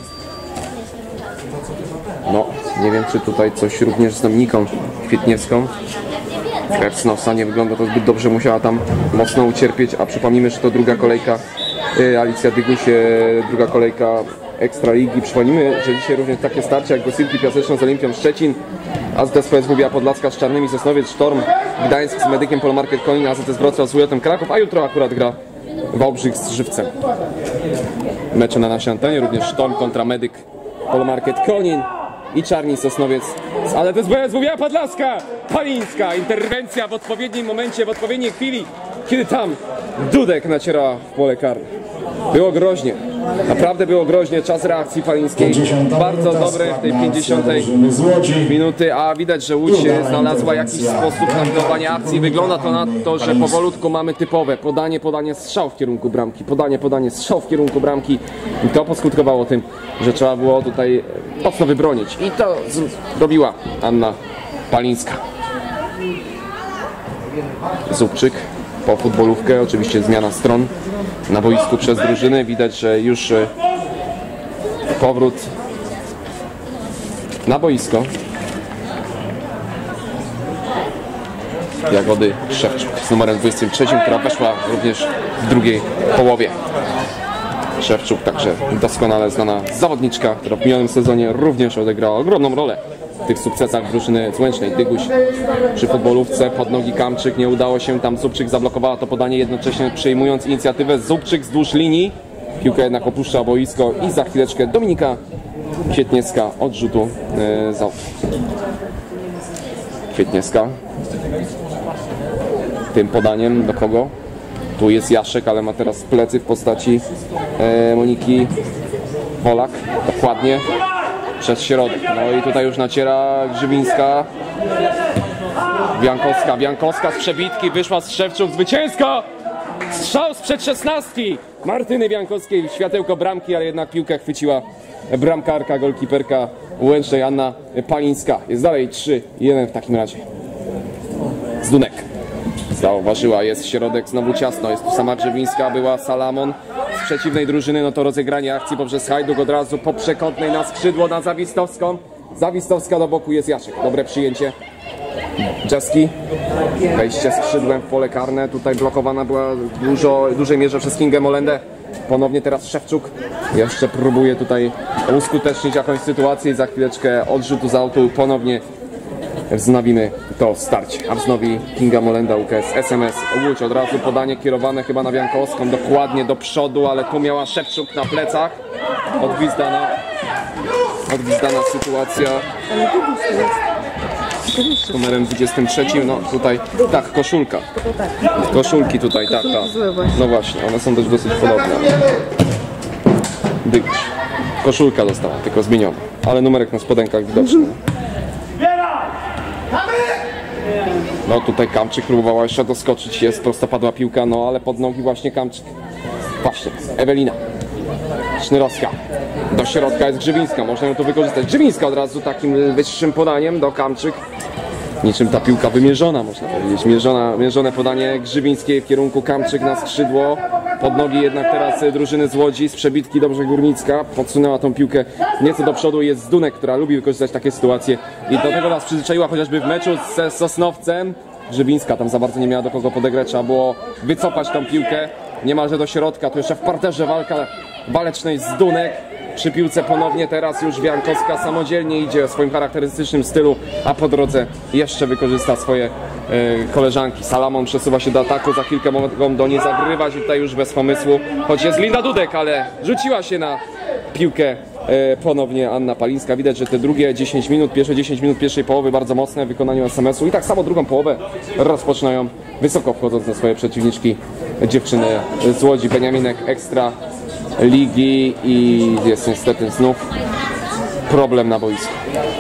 No, nie wiem, czy tutaj coś również z Dominiką Kwietniewską. Krew z nosa, nie wygląda to zbyt dobrze, musiała tam mocno ucierpieć, a przypomnijmy, że to druga kolejka Alicja Dyguś, druga kolejka Ekstraligi. Przypomnijmy, że dzisiaj również takie starcia jak Gosilki Piaseczno z Olimpią Szczecin, A Z T S Mówiła Podlaska z Czarnymi, Sosnowiec, Sztorm, Gdańsk z Medykiem, Polomarket Konin, A Z T S Wrocław z Ujotą Kraków, a jutro akurat gra Wałbrzych z Żywcem. Mecze na naszej antenie, również Sztorm kontra Medyk, Polomarket Konin i Czarni Sosnowiec. Ale to jest B S Mówiła Podlaska, Palińska, interwencja w odpowiednim momencie, w odpowiedniej chwili, kiedy tam Dudek naciera w pole karne. Było groźnie, naprawdę było groźnie, czas reakcji Palińskiej bardzo dobry w tej pięćdziesiątej minuty, a widać, że Łódź znalazła jakiś sposób na budowanie akcji. Wygląda to na to, że powolutku mamy typowe podanie, podanie, strzał w kierunku bramki, podanie, podanie, strzał w kierunku bramki i to poskutkowało tym, że trzeba było tutaj mocno wybronić i to zrobiła Anna Palińska. Zubczyk po futbolówkę, oczywiście zmiana stron na boisku przez drużyny. Widać, że już powrót na boisko Jagody Szewczuk z numerem dwudziestym trzecim, która weszła również w drugiej połowie. Szewczuk, także doskonale znana zawodniczka, która w minionym sezonie również odegrała ogromną rolę w tych sukcesach drużyny Złęcznej. Dyguś przy futbolówce, pod nogi Kamczyk, nie udało się, tam Zubczyk zablokowała to podanie, jednocześnie przejmując inicjatywę. Zubczyk wzdłuż linii, piłka jednak opuszcza boisko i za chwileczkę Dominika Kwietniewska od rzutu yy, z autu. Kwietniewska tym podaniem do kogo? Tu jest Jaszek, ale ma teraz plecy w postaci yy, Moniki Wolak, dokładnie przez środek. No i tutaj już naciera Grzywińska. Biankowska, Biankowska z przebitki, wyszła z Szewczuk, zwycięsko! Strzał sprzed szesnastki Martyny Biankowskiej, światełko bramki, ale jednak piłkę chwyciła bramkarka, golkiperka Łęcznej Anna Palińska. Jest dalej trzy jeden w takim razie. Z Dunek zauważyła, jest środek, znowu ciasno, jest tu sama Grzywińska, była Salamon z przeciwnej drużyny, no to rozegranie akcji poprzez Hajduk od razu po przekątnej na skrzydło na Zawistowską. Zawistowska do boku, jest Jaszek, dobre przyjęcie. Czeski, wejście skrzydłem w pole karne, tutaj blokowana była w dużo, dużej mierze przez Kingę Molendę. Ponownie teraz Szewczuk jeszcze próbuje tutaj uskutecznić jakąś sytuację i za chwileczkę odrzutu z autu ponownie wznowimy to starcie. A wznowi Kinga Molenda, U K S S M S Łódź. Od razu podanie kierowane chyba na Biankowską, dokładnie do przodu, ale tu miała Szewczuk na plecach. Odgwizdana, odgwizdana sytuacja. Z numerem dwudziestym trzecim, no tutaj, tak, koszulka. Koszulki tutaj, tak, tak. No właśnie, one są dość dosyć podobne. Dyguś. Koszulka dostała, tylko zmieniona, ale numerek na spodenkach widoczny. No tutaj Kamczyk próbowała jeszcze doskoczyć, jest prostopadła piłka, no ale pod nogi właśnie Kamczyk. Właśnie, Ewelina Sznyrowska. Do środka jest Grzywińska, można ją tu wykorzystać. Grzywińska od razu takim wyższym podaniem do Kamczyk. Niczym ta piłka wymierzona, można powiedzieć. Mierzona, mierzone podanie Grzywińskiej w kierunku Kamczyk na skrzydło. Pod nogi jednak teraz drużyny z Łodzi, z przebitki dobrze Górnicka. Podsunęła tą piłkę nieco do przodu. Jest Zdunek, która lubi wykorzystać takie sytuacje. I do tego nas przyzwyczaiła chociażby w meczu ze Sosnowcem. Grzywińska tam za bardzo nie miała do kogo podegrać. Trzeba było wycofać tą piłkę niemalże do środka. Tu jeszcze w parterze walka walecznej Zdunek. Przy piłce ponownie teraz już Biankowska samodzielnie idzie w swoim charakterystycznym stylu, a po drodze jeszcze wykorzysta swoje e, koleżanki. Salamon przesuwa się do ataku, za chwilkę mogą do niej zagrywać i tutaj już bez pomysłu, choć jest Linda Dudek, ale rzuciła się na piłkę e, ponownie Anna Palińska. Widać, że te drugie dziesięć minut, pierwsze dziesięć minut pierwszej połowy bardzo mocne w wykonaniu S M S-u i tak samo drugą połowę rozpoczynają wysoko wchodząc na swoje przeciwniczki dziewczyny z Łodzi. Beniaminek Ekstra Ligi i jest niestety znów problem na boisku.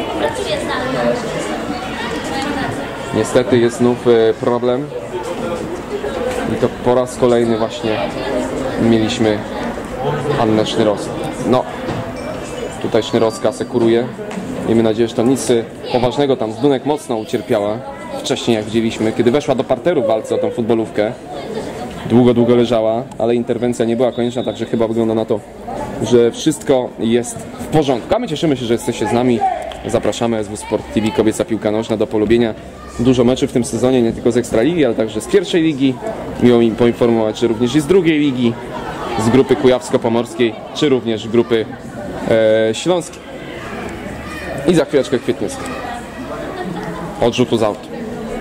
Niestety jest znów problem i to po raz kolejny właśnie mieliśmy Annę Sznyrowską. No, tutaj Sznyrowska asekuruje. Miejmy nadzieję, że to nic poważnego. Tam Zdunek mocno ucierpiała wcześniej, jak widzieliśmy, kiedy weszła do parteru w walce o tą futbolówkę. Długo, długo leżała, ale interwencja nie była konieczna, także chyba wygląda na to, że wszystko jest w porządku. A my cieszymy się, że jesteście z nami. Zapraszamy S W Sport T V, kobieca piłka nożna do polubienia. Dużo meczy w tym sezonie, nie tylko z Ekstraligi, ale także z pierwszej ligi. Miło mi poinformować, że również i z drugiej ligi, z grupy kujawsko-pomorskiej, czy również grupy e, śląskiej. I za chwileczkę kwietniowskiej. Od rzutu z autu.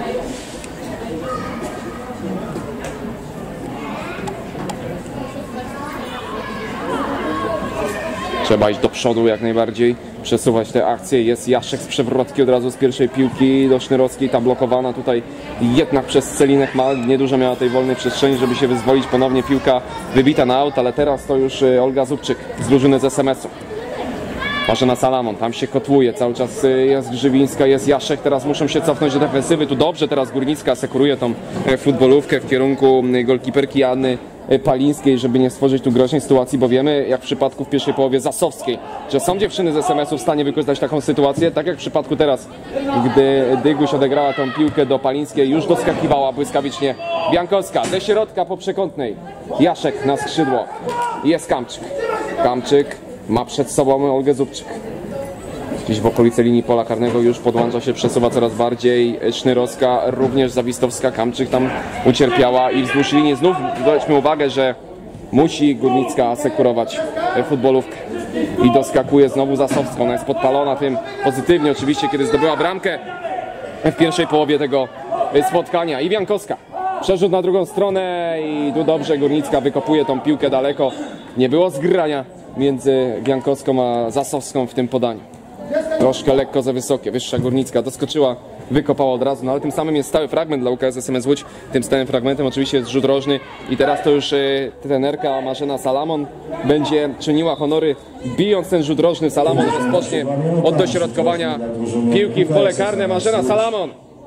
Trzeba iść do przodu jak najbardziej, przesuwać te akcje. Jest Jaszek z przewrotki od razu z pierwszej piłki do Sznyrowskiej. Ta blokowana tutaj jednak przez Celinek ma niedużo miała tej wolnej przestrzeni, żeby się wyzwolić. Ponownie piłka wybita na aut, ale teraz to już Olga Zubczyk z drużyny z S M S-u. Marzena Salamon, tam się kotłuje, cały czas jest Grzywińska, jest Jaszek, teraz muszą się cofnąć do defensywy. Tu dobrze teraz Górnicka asekuruje tą futbolówkę w kierunku golkiperki Anny Palińskiej, żeby nie stworzyć tu groźnej sytuacji, bo wiemy, jak w przypadku w pierwszej połowie Zasowskiej, że są dziewczyny z S M S-u w stanie wykorzystać taką sytuację, tak jak w przypadku teraz, gdy Dyguś odegrała tą piłkę do Palińskiej, już doskakiwała błyskawicznie Biankowska, ze środka po przekątnej, Jaszek na skrzydło, jest Kamczyk, Kamczyk ma przed sobą Olgę Zubczyk. Gdzieś w okolicy linii pola karnego już podłącza się, przesuwa coraz bardziej Sznyrowska, również Zawistowska, Kamczyk tam ucierpiała i wzdłuż linii znów zwróćmy uwagę, że musi Górnicka asekurować futbolówkę i doskakuje znowu Zasowska. Ona jest podpalona tym pozytywnie oczywiście, kiedy zdobyła bramkę w pierwszej połowie tego spotkania. I Biankowska, przerzut na drugą stronę i tu dobrze Górnicka wykopuje tą piłkę daleko. Nie było zgrania między Biankowską a Zasowską w tym podaniu. Troszkę lekko za wysokie, wyższa Górnicka doskoczyła, wykopała od razu, no ale tym samym jest stały fragment dla U K S S M S Łódź. Tym stałym fragmentem oczywiście jest rzut rożny i teraz to już y, trenerka Marzena Salamon będzie czyniła honory, bijąc ten rzut rożny. Salamon rozpocznie od dośrodkowania piłki w pole karne. Marzena Salamon.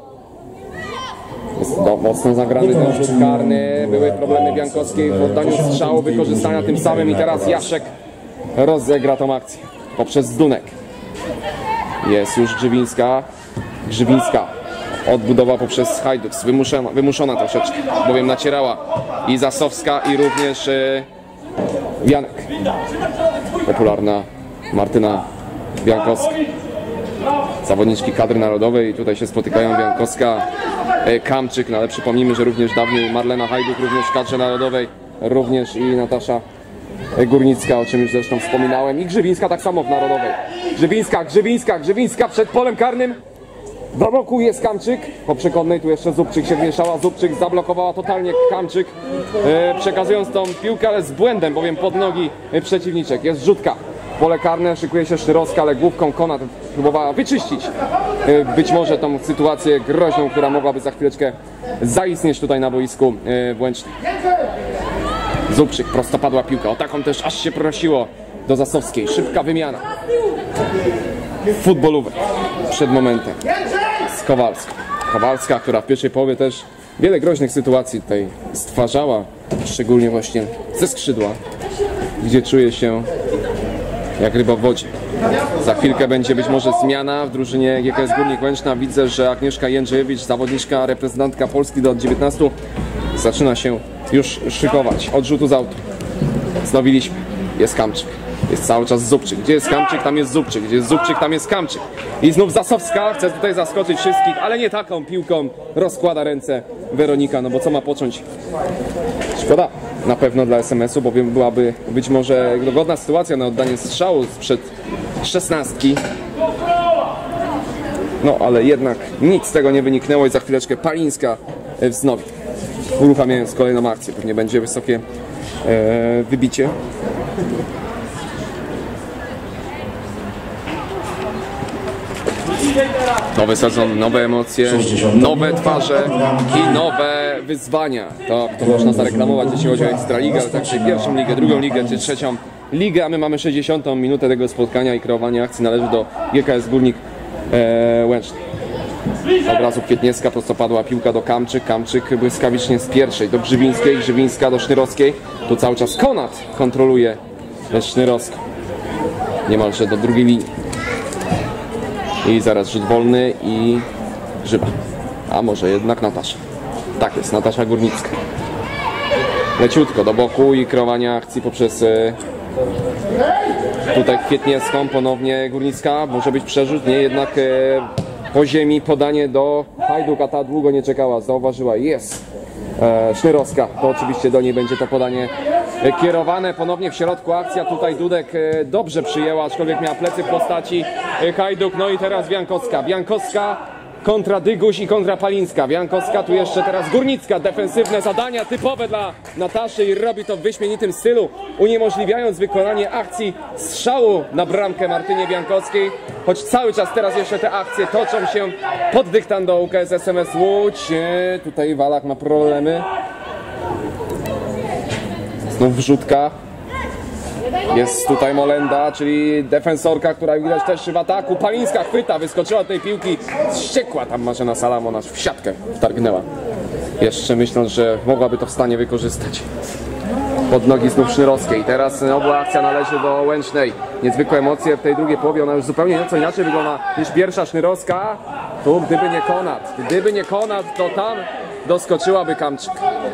Jest no, mocno zagrany ten rzut karny, były problemy Biankowskiej w oddaniu strzału, wykorzystania tym samym i teraz Jaszek rozegra tą akcję poprzez Zdunek. Jest już Grzywińska, Grzywińska odbudowa poprzez Hajduk, wymuszona, wymuszona troszeczkę, bowiem nacierała i Zasowska i również e, Janek. Popularna Martyna Biankowska. Zawodniczki kadry narodowej, tutaj się spotykają Biankowska, e, Kamczyk, no ale przypomnijmy, że również dawniej Marlena Hajduk, również w kadrze narodowej, również i Natasza Górnicka, o czym już zresztą wspominałem, i Grzywińska tak samo w narodowej. Grzywińska, Grzywińska, Grzywińska przed polem karnym. Do boku jest Kamczyk. Po przekątnej tu jeszcze Zubczyk się wmieszała. Zubczyk zablokowała totalnie Kamczyk, e, przekazując tą piłkę, ale z błędem, bowiem pod nogi przeciwniczek. Jest rzutka. Pole karne, szykuje się Sznyrowska, ale główką Konat próbowała wyczyścić e, być może tą sytuację groźną, która mogłaby za chwileczkę zaistnieć tutaj na boisku e, w Łęcznej. Zubczyk, prostopadła piłka, o taką też aż się prosiło do Zasowskiej. Szybka wymiana. Futbolówek przed momentem z Kowalską. Kowalska, która w pierwszej połowie też wiele groźnych sytuacji tutaj stwarzała, szczególnie właśnie ze skrzydła, gdzie czuje się jak ryba w wodzie. Za chwilkę będzie być może zmiana w drużynie G K S Górnik Łęczna. Widzę, że Agnieszka Jędrzejewicz, zawodniczka, reprezentantka Polski do lat dziewiętnastu, zaczyna się już szykować. Od rzutu z autu. Znowiliśmy. Jest Kamczyk. Jest cały czas Zubczyk. Gdzie jest Kamczyk? Tam jest Zubczyk. Gdzie jest Zubczyk? Tam jest Kamczyk. I znów Zasowska. Chce tutaj zaskoczyć wszystkich, ale nie taką piłką. Rozkłada ręce Weronika, no bo co ma począć? Szkoda na pewno dla S M S-u, bowiem byłaby być może dogodna sytuacja na oddanie strzału sprzed szesnastki. No ale jednak nic z tego nie wyniknęło i za chwileczkę Palińska wznowi, uruchamiając kolejną akcję. Pewnie będzie wysokie e, wybicie. Nowy sezon, nowe emocje, nowe twarze i nowe wyzwania. To, to można zareklamować, jeśli chodzi o Ekstraligę, ale także pierwszą ligę, drugą ligę czy trzecią ligę, a my mamy sześćdziesiątą minutę tego spotkania i kreowanie akcji należy do G K S Górnik e, Łęczna. Od razu Kwietniewska, prostopadła piłka do Kamczyk, Kamczyk błyskawicznie z pierwszej do Grzywińskiej, Grzywińska do Sznyrowskiej. Tu cały czas Konat kontroluje Sznyrowską. Niemalże do drugiej linii. I zaraz rzut wolny i Grzyba. A może jednak Natasza. Tak jest, Natasza Górnicka. Leciutko do boku i kreowanie akcji poprzez e, tutaj Kwietniewską, ponownie Górnicka. Może być przerzut, nie, jednak e, po ziemi podanie do Hajduk, a ta długo nie czekała, zauważyła, jest e, Sznyrowska, to oczywiście do niej będzie to podanie e, kierowane, ponownie w środku akcja, tutaj Dudek e, dobrze przyjęła, aczkolwiek miała plecy w postaci e, Hajduk, no i teraz Wiankowska, Wiankowska kontra Dyguś i kontra Palińska, Wiankowska, tu jeszcze teraz Górnicka, defensywne zadania typowe dla Nataszy i robi to w wyśmienitym stylu, uniemożliwiając wykonanie akcji strzału na bramkę Martynie Wiankowskiej, choć cały czas teraz jeszcze te akcje toczą się pod dyktando U K S S M S Łódź. E, tutaj Walak ma problemy. Znów wrzutka. Jest tutaj Molenda, czyli defensorka, która widać też w ataku. Palińska chwyta, wyskoczyła od tej piłki. Wściekła tam Marzena Salamon, aż w siatkę wtargnęła. Jeszcze myśląc, że mogłaby to w stanie wykorzystać. Pod nogi znów Sznyrowskiej. Teraz znowu akcja należy do Łęcznej. Niezwykłe emocje w tej drugiej połowie. Ona już zupełnie nieco inaczej wygląda niż pierwsza Sznyrowska. Tu gdyby nie Konat, gdyby nie Konat, to tam doskoczyłaby Kamczyk.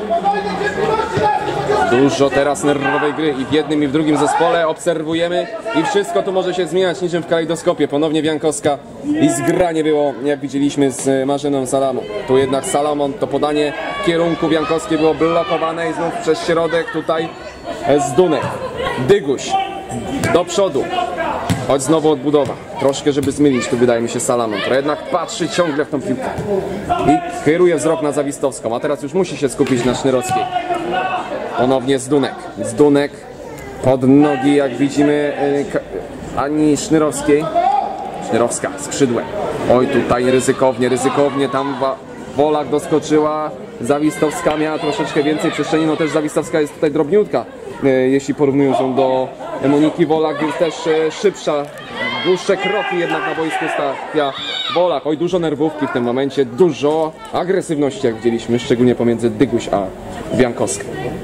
Dużo teraz nerwowej gry i w jednym i w drugim zespole obserwujemy i wszystko tu może się zmieniać niczym w kalejdoskopie. Ponownie Wiankowska i zgranie było, jak widzieliśmy, z Marzeną Salamon. Tu jednak Salamon, to podanie w kierunku Wiankowskiej było blokowane i znów przez środek tutaj z Dunek. Dyguś do przodu. Choć znowu odbudowa. Troszkę, żeby zmienić, tu wydaje mi się Salamon. To jednak patrzy ciągle w tą piłkę. I kieruje wzrok na Zawistowską, a teraz już musi się skupić na Sznyrowskiej. Ponownie Zdunek. Zdunek pod nogi, jak widzimy, Ani Sznyrowskiej. Sznyrowska skrzydłem. Oj, tutaj ryzykownie, ryzykownie. Tam Wolak doskoczyła. Zawistowska miała troszeczkę więcej przestrzeni. No też Zawistowska jest tutaj drobniutka, jeśli porównując ją do Moniki Wolak, jest też szybsza. Dłuższe kroki jednak na boisku stawia Wolak. Oj, dużo nerwówki w tym momencie, dużo agresywności, jak widzieliśmy, szczególnie pomiędzy Dyguś a Wiankowską.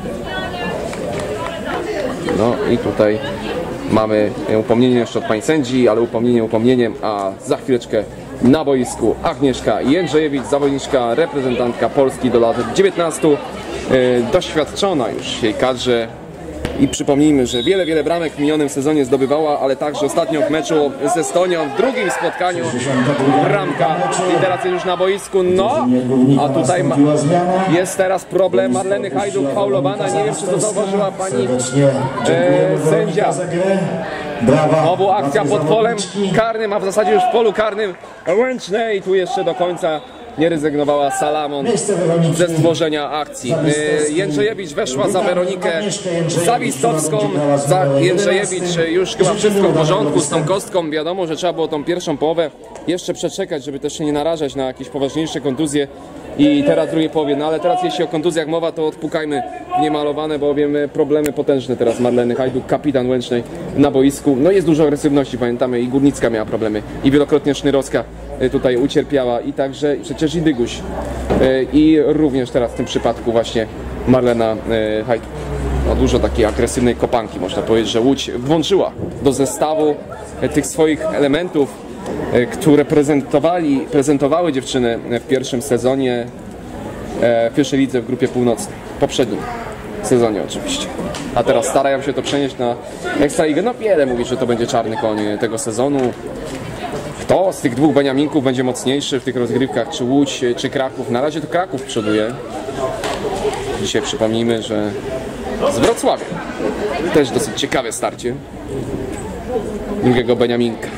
No i tutaj mamy upomnienie jeszcze od pań sędzi, ale upomnienie upomnieniem, a za chwileczkę na boisku Agnieszka Jędrzejewicz, zawodniczka, reprezentantka Polski do lat dziewiętnastu, doświadczona już w jej kadrze. I przypomnijmy, że wiele, wiele bramek w minionym sezonie zdobywała, ale także ostatnio w meczu z Estonią, w drugim spotkaniu bramka i teraz jest już na boisku. No, a tutaj ma, jest teraz problem Marleny Hajduk, faulowana. Nie wiem, czy to zauważyła pani e, sędzia. Znowu akcja pod polem karnym, a w zasadzie już w polu karnym Łęcznej. Tu jeszcze do końca nie rezygnowała Salamon ze stworzenia akcji. Jędrzejewicz weszła za Weronikę Zawistowską. Za Jędrzejewicz już chyba wszystko w porządku z tą kostką. Wiadomo, że trzeba było tą pierwszą połowę jeszcze przeczekać, żeby też się nie narażać na jakieś poważniejsze kontuzje. I teraz w drugiej połowie, no ale teraz jeśli o kontuzjach mowa, to odpukajmy niemalowane, bowiem problemy potężne teraz Marleny Hajduk, kapitan Łęcznej na boisku. No jest dużo agresywności, pamiętamy, i Górnicka miała problemy i wielokrotnie Sznyrowska tutaj ucierpiała i także przecież i Dyguś i również teraz w tym przypadku właśnie Marlena Hajduk. No dużo takiej agresywnej kopanki, można powiedzieć, że Łódź włączyła do zestawu tych swoich elementów, które prezentowali, prezentowały dziewczyny w pierwszym sezonie, w pierwszej lidze w grupie północnej, w poprzednim sezonie oczywiście. A teraz starają się to przenieść na Ekstraligę. No wiele mówi, że to będzie czarny koń tego sezonu. Kto z tych dwóch Beniaminków będzie mocniejszy w tych rozgrywkach, czy Łódź, czy Kraków? Na razie to Kraków przoduje. Dzisiaj przypomnijmy, że z Wrocławia. Też dosyć ciekawe starcie drugiego Beniaminka.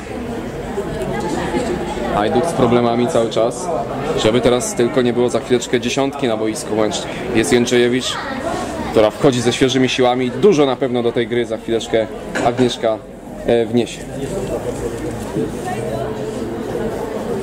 Hajduk z problemami cały czas, żeby teraz tylko nie było za chwileczkę dziesiątki na boisku Łęcznej. Jest Jędrzejewicz, która wchodzi ze świeżymi siłami. Dużo na pewno do tej gry za chwileczkę Agnieszka wniesie.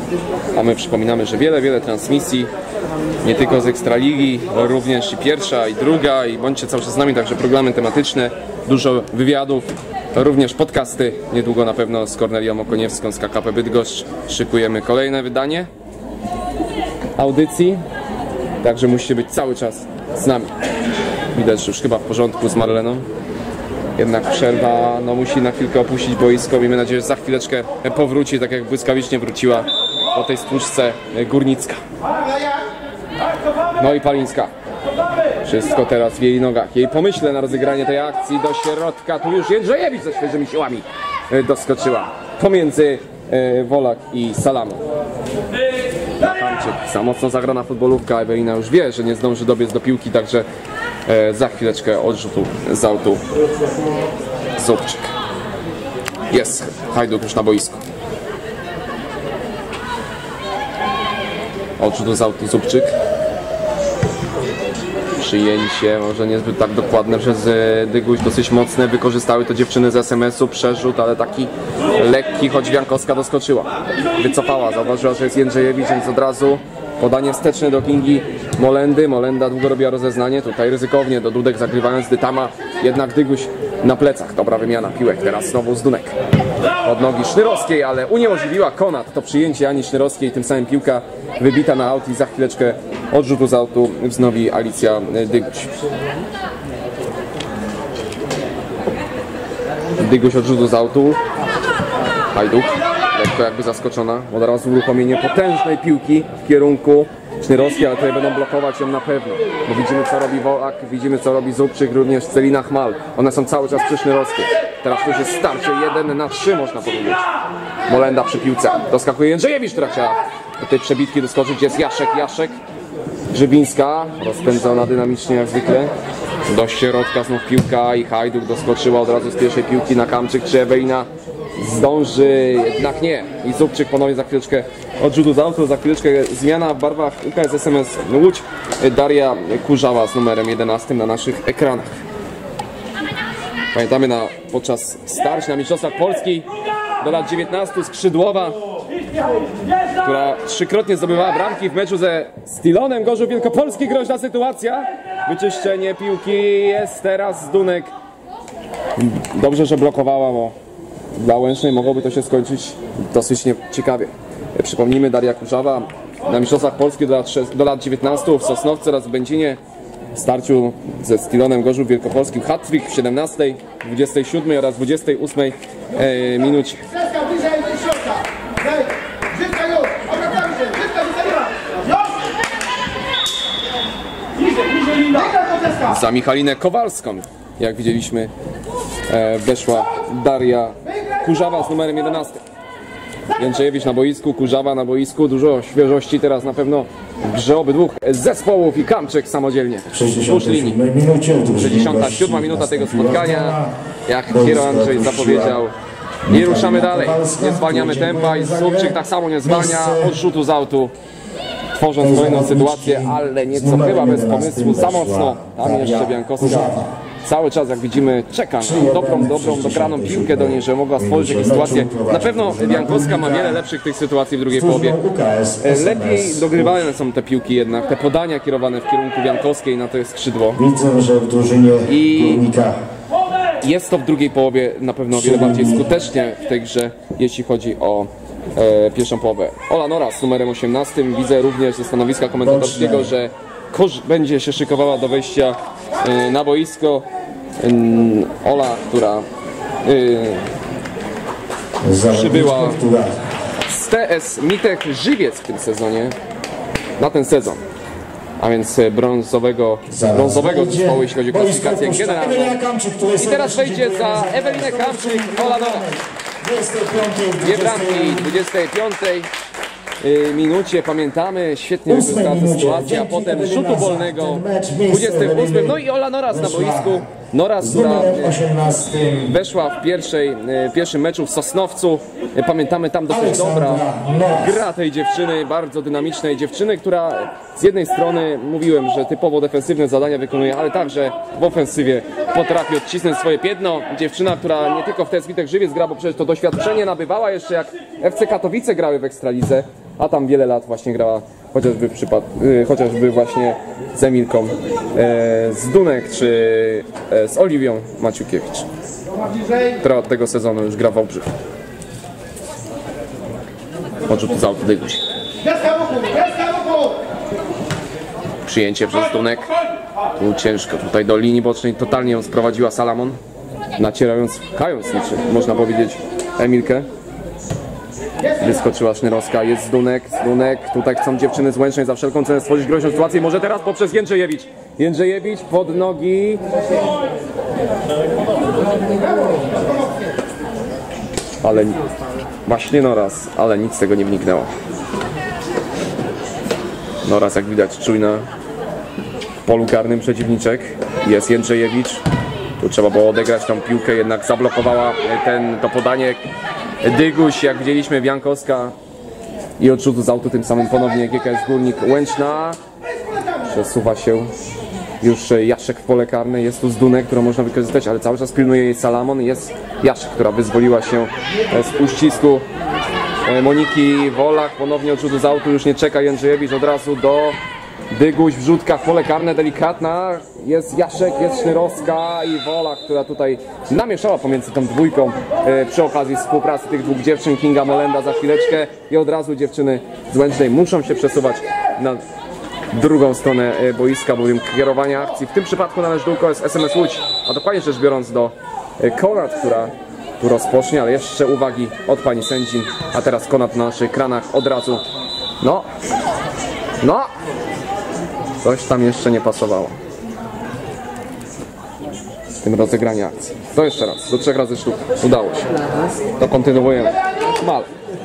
A my przypominamy, że wiele, wiele transmisji, nie tylko z Ekstraligi, ale również i pierwsza, i druga, i bądźcie cały czas z nami, także programy tematyczne, dużo wywiadów, również podcasty. Niedługo na pewno z Kornelią Okoniewską z K K P Bydgoszcz szykujemy kolejne wydanie audycji, także musicie być cały czas z nami. Widać, że już chyba w porządku z Marleną. Jednak przerwa, no musi na chwilkę opuścić boisko. Miejmy nadzieję, że za chwileczkę powróci, tak jak błyskawicznie wróciła po tej stłuczce Górnicka. No i Palińska. Wszystko teraz w jej nogach. Jej pomyśle na rozegranie tej akcji do środka. Tu już Jędrzejewicz ze świeżymi siłami doskoczyła pomiędzy Wolak i Salamą. Kamczyk za mocno zagrana futbolówka. Ewelina już wie, że nie zdąży dobiec do piłki, także e, za chwileczkę odrzutu z autu Zubczyk. Jest Hajduk już na boisku. Odrzutu z autu Zubczyk. Przyjęcie, może niezbyt tak dokładne przez Dyguś, dosyć mocne. Wykorzystały to dziewczyny z S M S u. Przerzut, ale taki lekki, choć Wiankowska doskoczyła. Wycofała, zauważyła, że jest Jędrzejewicz, więc od razu podanie wsteczne do Kingi Molendy. Molenda długo robiła rozeznanie, tutaj ryzykownie do Dudek zagrywając Dytama. Jednak Dyguś na plecach. Dobra wymiana piłek, teraz znowu z Dunek. Od nogi Sznyrowskiej, ale uniemożliwiła Konat to przyjęcie Ani Sznyrowskiej. Tym samym piłka wybita na aut i za chwileczkę odrzutu z autu wznowi Alicja Dyguś. Dyguś odrzutu z autu. Hajduk, lekko jakby zaskoczona. Od razu uruchomienie potężnej piłki w kierunku Sznyrowskiej, ale tutaj będą blokować ją na pewno. Bo widzimy, co robi Wolak, widzimy, co robi Zubczyk, również Celina Chmal. One są cały czas przy Sznyrowskiej. Teraz to już jest starcie jeden na trzy, można powiedzieć. Molenda przy piłce. Doskakuje Jędrzejewicz, która chciała do tej przebitki doskoczyć. Jest Jaszek, Jaszek. Grzybińska, rozpędzona dynamicznie jak zwykle. Do środka znów piłka i Hajduk doskoczyła od razu z pierwszej piłki na Kamczyk. Czy Ewelina zdąży? Jednak nie. I Zubczyk ponownie za chwileczkę odrzutu z autu. Za chwileczkę zmiana w barwach U K S S M S Łódź. Daria Kurzała z numerem jedenastym na naszych ekranach. Pamiętamy na, podczas starć na Mistrzostwach Polski do lat dziewiętnastu skrzydłowa, która trzykrotnie zdobywała bramki w meczu ze Stilonem Gorzów Wielkopolski. Groźna sytuacja. Wyczyszczenie piłki jest teraz z Dunek. Dobrze, że blokowała, bo dla Łęcznej mogłoby to się skończyć dosyć ciekawie. Przypomnijmy, Daria Kurzawa na Mistrzostwach Polski do lat, do lat dziewiętnastu w Sosnowcu oraz w Będzinie w starciu ze Stilonem Gorzów Wielkopolskim hat-trick w siedemnastej, dwudziestej siódmej oraz dwudziestej ósmej e, minucie. Za Michalinę Kowalską, jak widzieliśmy, e, weszła Daria Kurzawa z numerem jedenastym. Jędrzejewicz na boisku, Kurzawa na boisku, dużo świeżości teraz na pewno w grze obydwóch zespołów i Kamczyk samodzielnie wzdłuż linii. sześćdziesiąta siódma minuta tego spotkania, jak Kiero Andrzej zapowiedział. I ruszamy dalej, nie zwalniamy tempa i Zubczyk tak samo nie zwalnia, odrzutu z autu, tworząc kolejną sytuację, ale nieco chyba bez pomysłu, za mocno. Tam jeszcze Wiankowska cały czas, jak widzimy, czeka na dobrą, dobrą, dograną piłkę do niej, że mogła stworzyć jakieś sytuacje. Na pewno Wiankowska ma wiele lepszych tych sytuacji w drugiej połowie. Lepiej dogrywane są te piłki jednak, te podania kierowane w kierunku Wiankowskiej na to skrzydło. Widzę, że w drużynie Górnika jest to w drugiej połowie na pewno o wiele bardziej skutecznie w tej grze, jeśli chodzi o e, pierwszą połowę. Ola Nora z numerem osiemnastym. Widzę również ze stanowiska komentatorskiego, że Kurz będzie się szykowała do wejścia e, na boisko. E, Ola, która e, przybyła z T S Mitek Żywiec w tym sezonie, na ten sezon. A więc brązowego, brązowego zespołu, jeśli chodzi o klasyfikację generalną. I teraz wejdzie za Ewelinę Kamczyk, Ola Nora. Dwie bramki w dwudziestej piątej minucie, pamiętamy, świetnie wykorzystała tę sytuację, a potem rzutu wolnego w dwudziestej ósmej. No i Ola Noras na boisku. Noras, która weszła w pierwszej, pierwszym meczu w Sosnowcu. Pamiętamy, tam dosyć dobra gra tej dziewczyny, bardzo dynamicznej dziewczyny, która z jednej strony mówiłem, że typowo defensywne zadania wykonuje, ale także w ofensywie potrafi odcisnąć swoje piętno. Dziewczyna, która nie tylko w T S Witek Żywiec gra, bo przecież to doświadczenie nabywała jeszcze jak F C Katowice grały w Ekstralidze. a tam wiele lat właśnie grała chociażby w przypadku, chociażby właśnie z Emilką z Dunek czy z Oliwią Maciukiewicz, która od tego sezonu już gra w Wałbrzychu. Odrzut z autu Dyguś. Przyjęcie przez Dunek. Tu ciężko, tutaj do linii bocznej totalnie ją sprowadziła Salamon, nacierając, kając niczym, można powiedzieć, Emilkę. Wyskoczyła Sznyrowska, jest Dunek, Dunek, tutaj chcą dziewczyny z Łęcznej za wszelką cenę stworzyć groźną sytuację, może teraz poprzez Jędrzejewicz. Jędrzejewicz pod nogi. Ale właśnie Noras, ale nic z tego nie wniknęło. Noras, jak widać, czujna w polu karnym przeciwniczek. Jest Jędrzejewicz. Tu trzeba było odegrać tą piłkę, jednak zablokowała ten, to podanie Dyguś, jak widzieliśmy, Wiankowska. I odrzutu z autu, tym samym ponownie G K S Górnik Łęczna. Przesuwa się już Jaszek w pole karne. Jest tu Zdunek, którą można wykorzystać, ale cały czas pilnuje jej Salamon. Jest Jaszek, która wyzwoliła się z uścisku Moniki Wolach. Ponownie odrzutu z autu, już nie czeka Jędrzejewicz, od razu do Dyguś, wrzutka w pole karne, delikatna. Jest Jaszek, jest Sznyrowska i Wolach, która tutaj namieszała pomiędzy tą dwójką e, przy okazji współpracy tych dwóch dziewczyn. Kinga Molenda za chwileczkę i od razu dziewczyny z Łęcznej muszą się przesuwać na drugą stronę e, boiska, bowiem kierowania akcji w tym przypadku należy do U K S S M S Łódź, a dokładnie rzecz biorąc do e, Konrad, która tu rozpocznie, ale jeszcze uwagi od pani sędzin, a teraz Konrad na naszych ekranach od razu. No, no, coś tam jeszcze nie pasowało w tym rozegraniu akcji. To jeszcze raz, do trzech razy sztuka. Udało się. To kontynuujemy. Mal.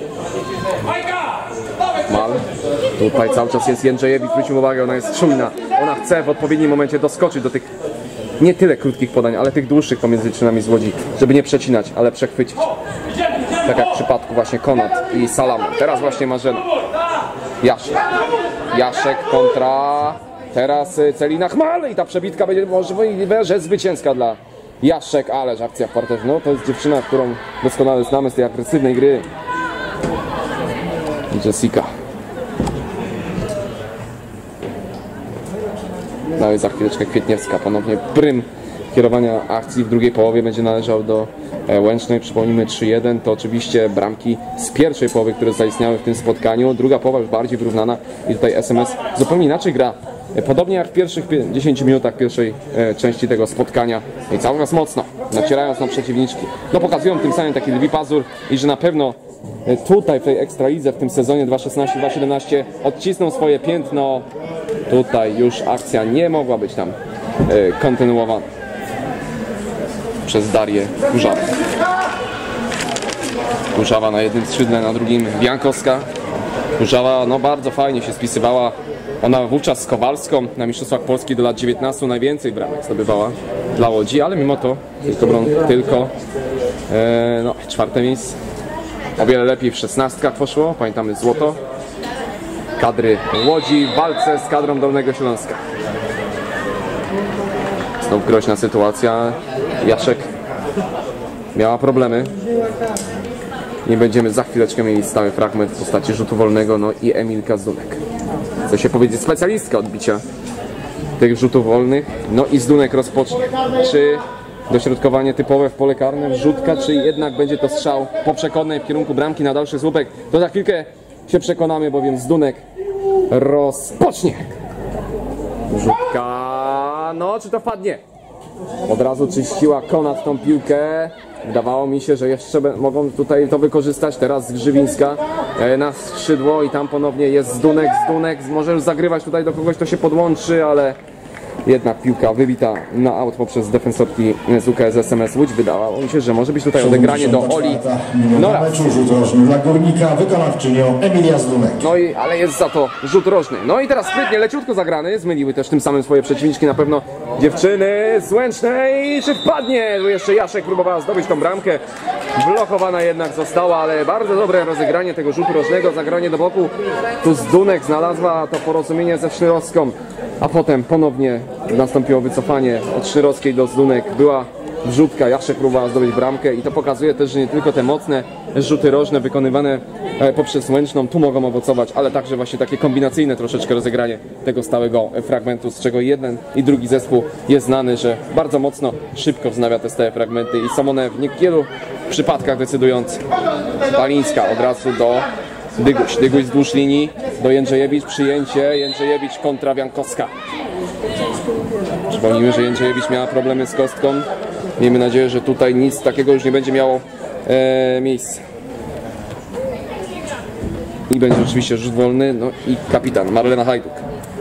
Mal. Tutaj cały czas jest Jędrzejewicz, zwróćmy uwagę, ona jest czujna. Ona chce w odpowiednim momencie doskoczyć do tych nie tyle krótkich podań, ale tych dłuższych pomiędzy dziewczynami z Łodzi, żeby nie przecinać, ale przechwycić. Tak jak w przypadku właśnie Konrad i Salamon. Teraz właśnie Marzena. Jaszek. Jaszek kontra... Teraz Celina Chmal i ta przebitka będzie możliwe, że zwycięska dla Jaszek, ależ akcja w parterze. No to jest dziewczyna, którą doskonale znamy z tej agresywnej gry. Jessica. No i za chwileczkę Kwietniewska. Ponownie prym kierowania akcji w drugiej połowie będzie należał do Łęcznej. Przypomnijmy trzy jeden. To oczywiście bramki z pierwszej połowy, które zaistniały w tym spotkaniu. Druga połowa już bardziej wyrównana i tutaj S M S zupełnie inaczej gra. Podobnie jak w pierwszych dziesięciu minutach pierwszej e, części tego spotkania. I cały czas mocno, nacierając na przeciwniczki. No pokazują tym samym taki lwi pazur i że na pewno e, tutaj w tej Ekstralidze w tym sezonie dwa szesnaście dwa siedemnaście odcisną swoje piętno. Tutaj już akcja nie mogła być tam e, kontynuowana przez Darię Kurzawę. Kurzawa na jednym skrzydle, na drugim Wiankowska. Kurzawa no bardzo fajnie się spisywała. Ona wówczas z Kowalską na Mistrzostwach Polski do lat dziewiętnastu najwięcej bramek zdobywała dla Łodzi, ale mimo to tylko, tylko e, no, czwarte miejsce. O wiele lepiej w szesnastkach poszło, pamiętamy złoto kadry Łodzi w walce z kadrą Dolnego Śląska. Znów groźna sytuacja. Jaszek miała problemy. Nie będziemy za chwileczkę mieli stały fragment w postaci rzutu wolnego, no i Emilka Zdunek. Chce się powiedzieć specjalistka odbicia tych rzutów wolnych. No i Zdunek rozpocznie. Czy dośrodkowanie typowe w pole karne, wrzutka, czy jednak będzie to strzał poprzekładny w kierunku bramki na dalszy słupek? To za chwilkę się przekonamy, bowiem Zdunek rozpocznie. Wrzutka, no czy to wpadnie? Od razu czyściła Konrad tą piłkę. Wydawało mi się, że jeszcze mogą tutaj to wykorzystać. Teraz Grzywińska na skrzydło i tam ponownie jest Zdunek. Zdunek może już zagrywać tutaj do kogoś, kto się podłączy, ale jednak piłka wybita na aut poprzez defensorki z U K S S M S Łódź. Wydawało mi się, że może być tutaj odegranie do Oli Noras. Rzut rożny dla Górnika, wykonawczynią Emilia Zdunek. No i, ale jest za to rzut rożny. No i teraz sprytnie, leciutko zagrany. Zmyliły też tym samym swoje przeciwniczki na pewno dziewczyny z Łęcznej. Czy wpadnie? Tu jeszcze Jaszek próbowała zdobyć tą bramkę. Blokowana jednak została, ale bardzo dobre rozegranie tego rzutu rożnego. Zagranie do boku. Tu Zdunek znalazła to porozumienie ze Sznyrowską. A potem ponownie nastąpiło wycofanie od Sznyrowskiej do Zdunek. Była wrzutka, Jaszek próbowała zdobyć bramkę i to pokazuje też, że nie tylko te mocne rzuty rożne wykonywane poprzez Łęczną tu mogą owocować, ale także właśnie takie kombinacyjne troszeczkę rozegranie tego stałego fragmentu, z czego jeden i drugi zespół jest znany, że bardzo mocno szybko wznawia te stałe fragmenty i są one w niewielu przypadkach decydujące. Palińska od razu do Dyguś, Dyguś wzdłuż linii, do Jędrzejewicz, przyjęcie, Jędrzejewicz kontra Wiankowska. Przypomnijmy, że Jędrzejewicz miała problemy z kostką. Miejmy nadzieję, że tutaj nic takiego już nie będzie miało e, miejsca. I będzie oczywiście rzut wolny, no i kapitan Marlena Hajduk.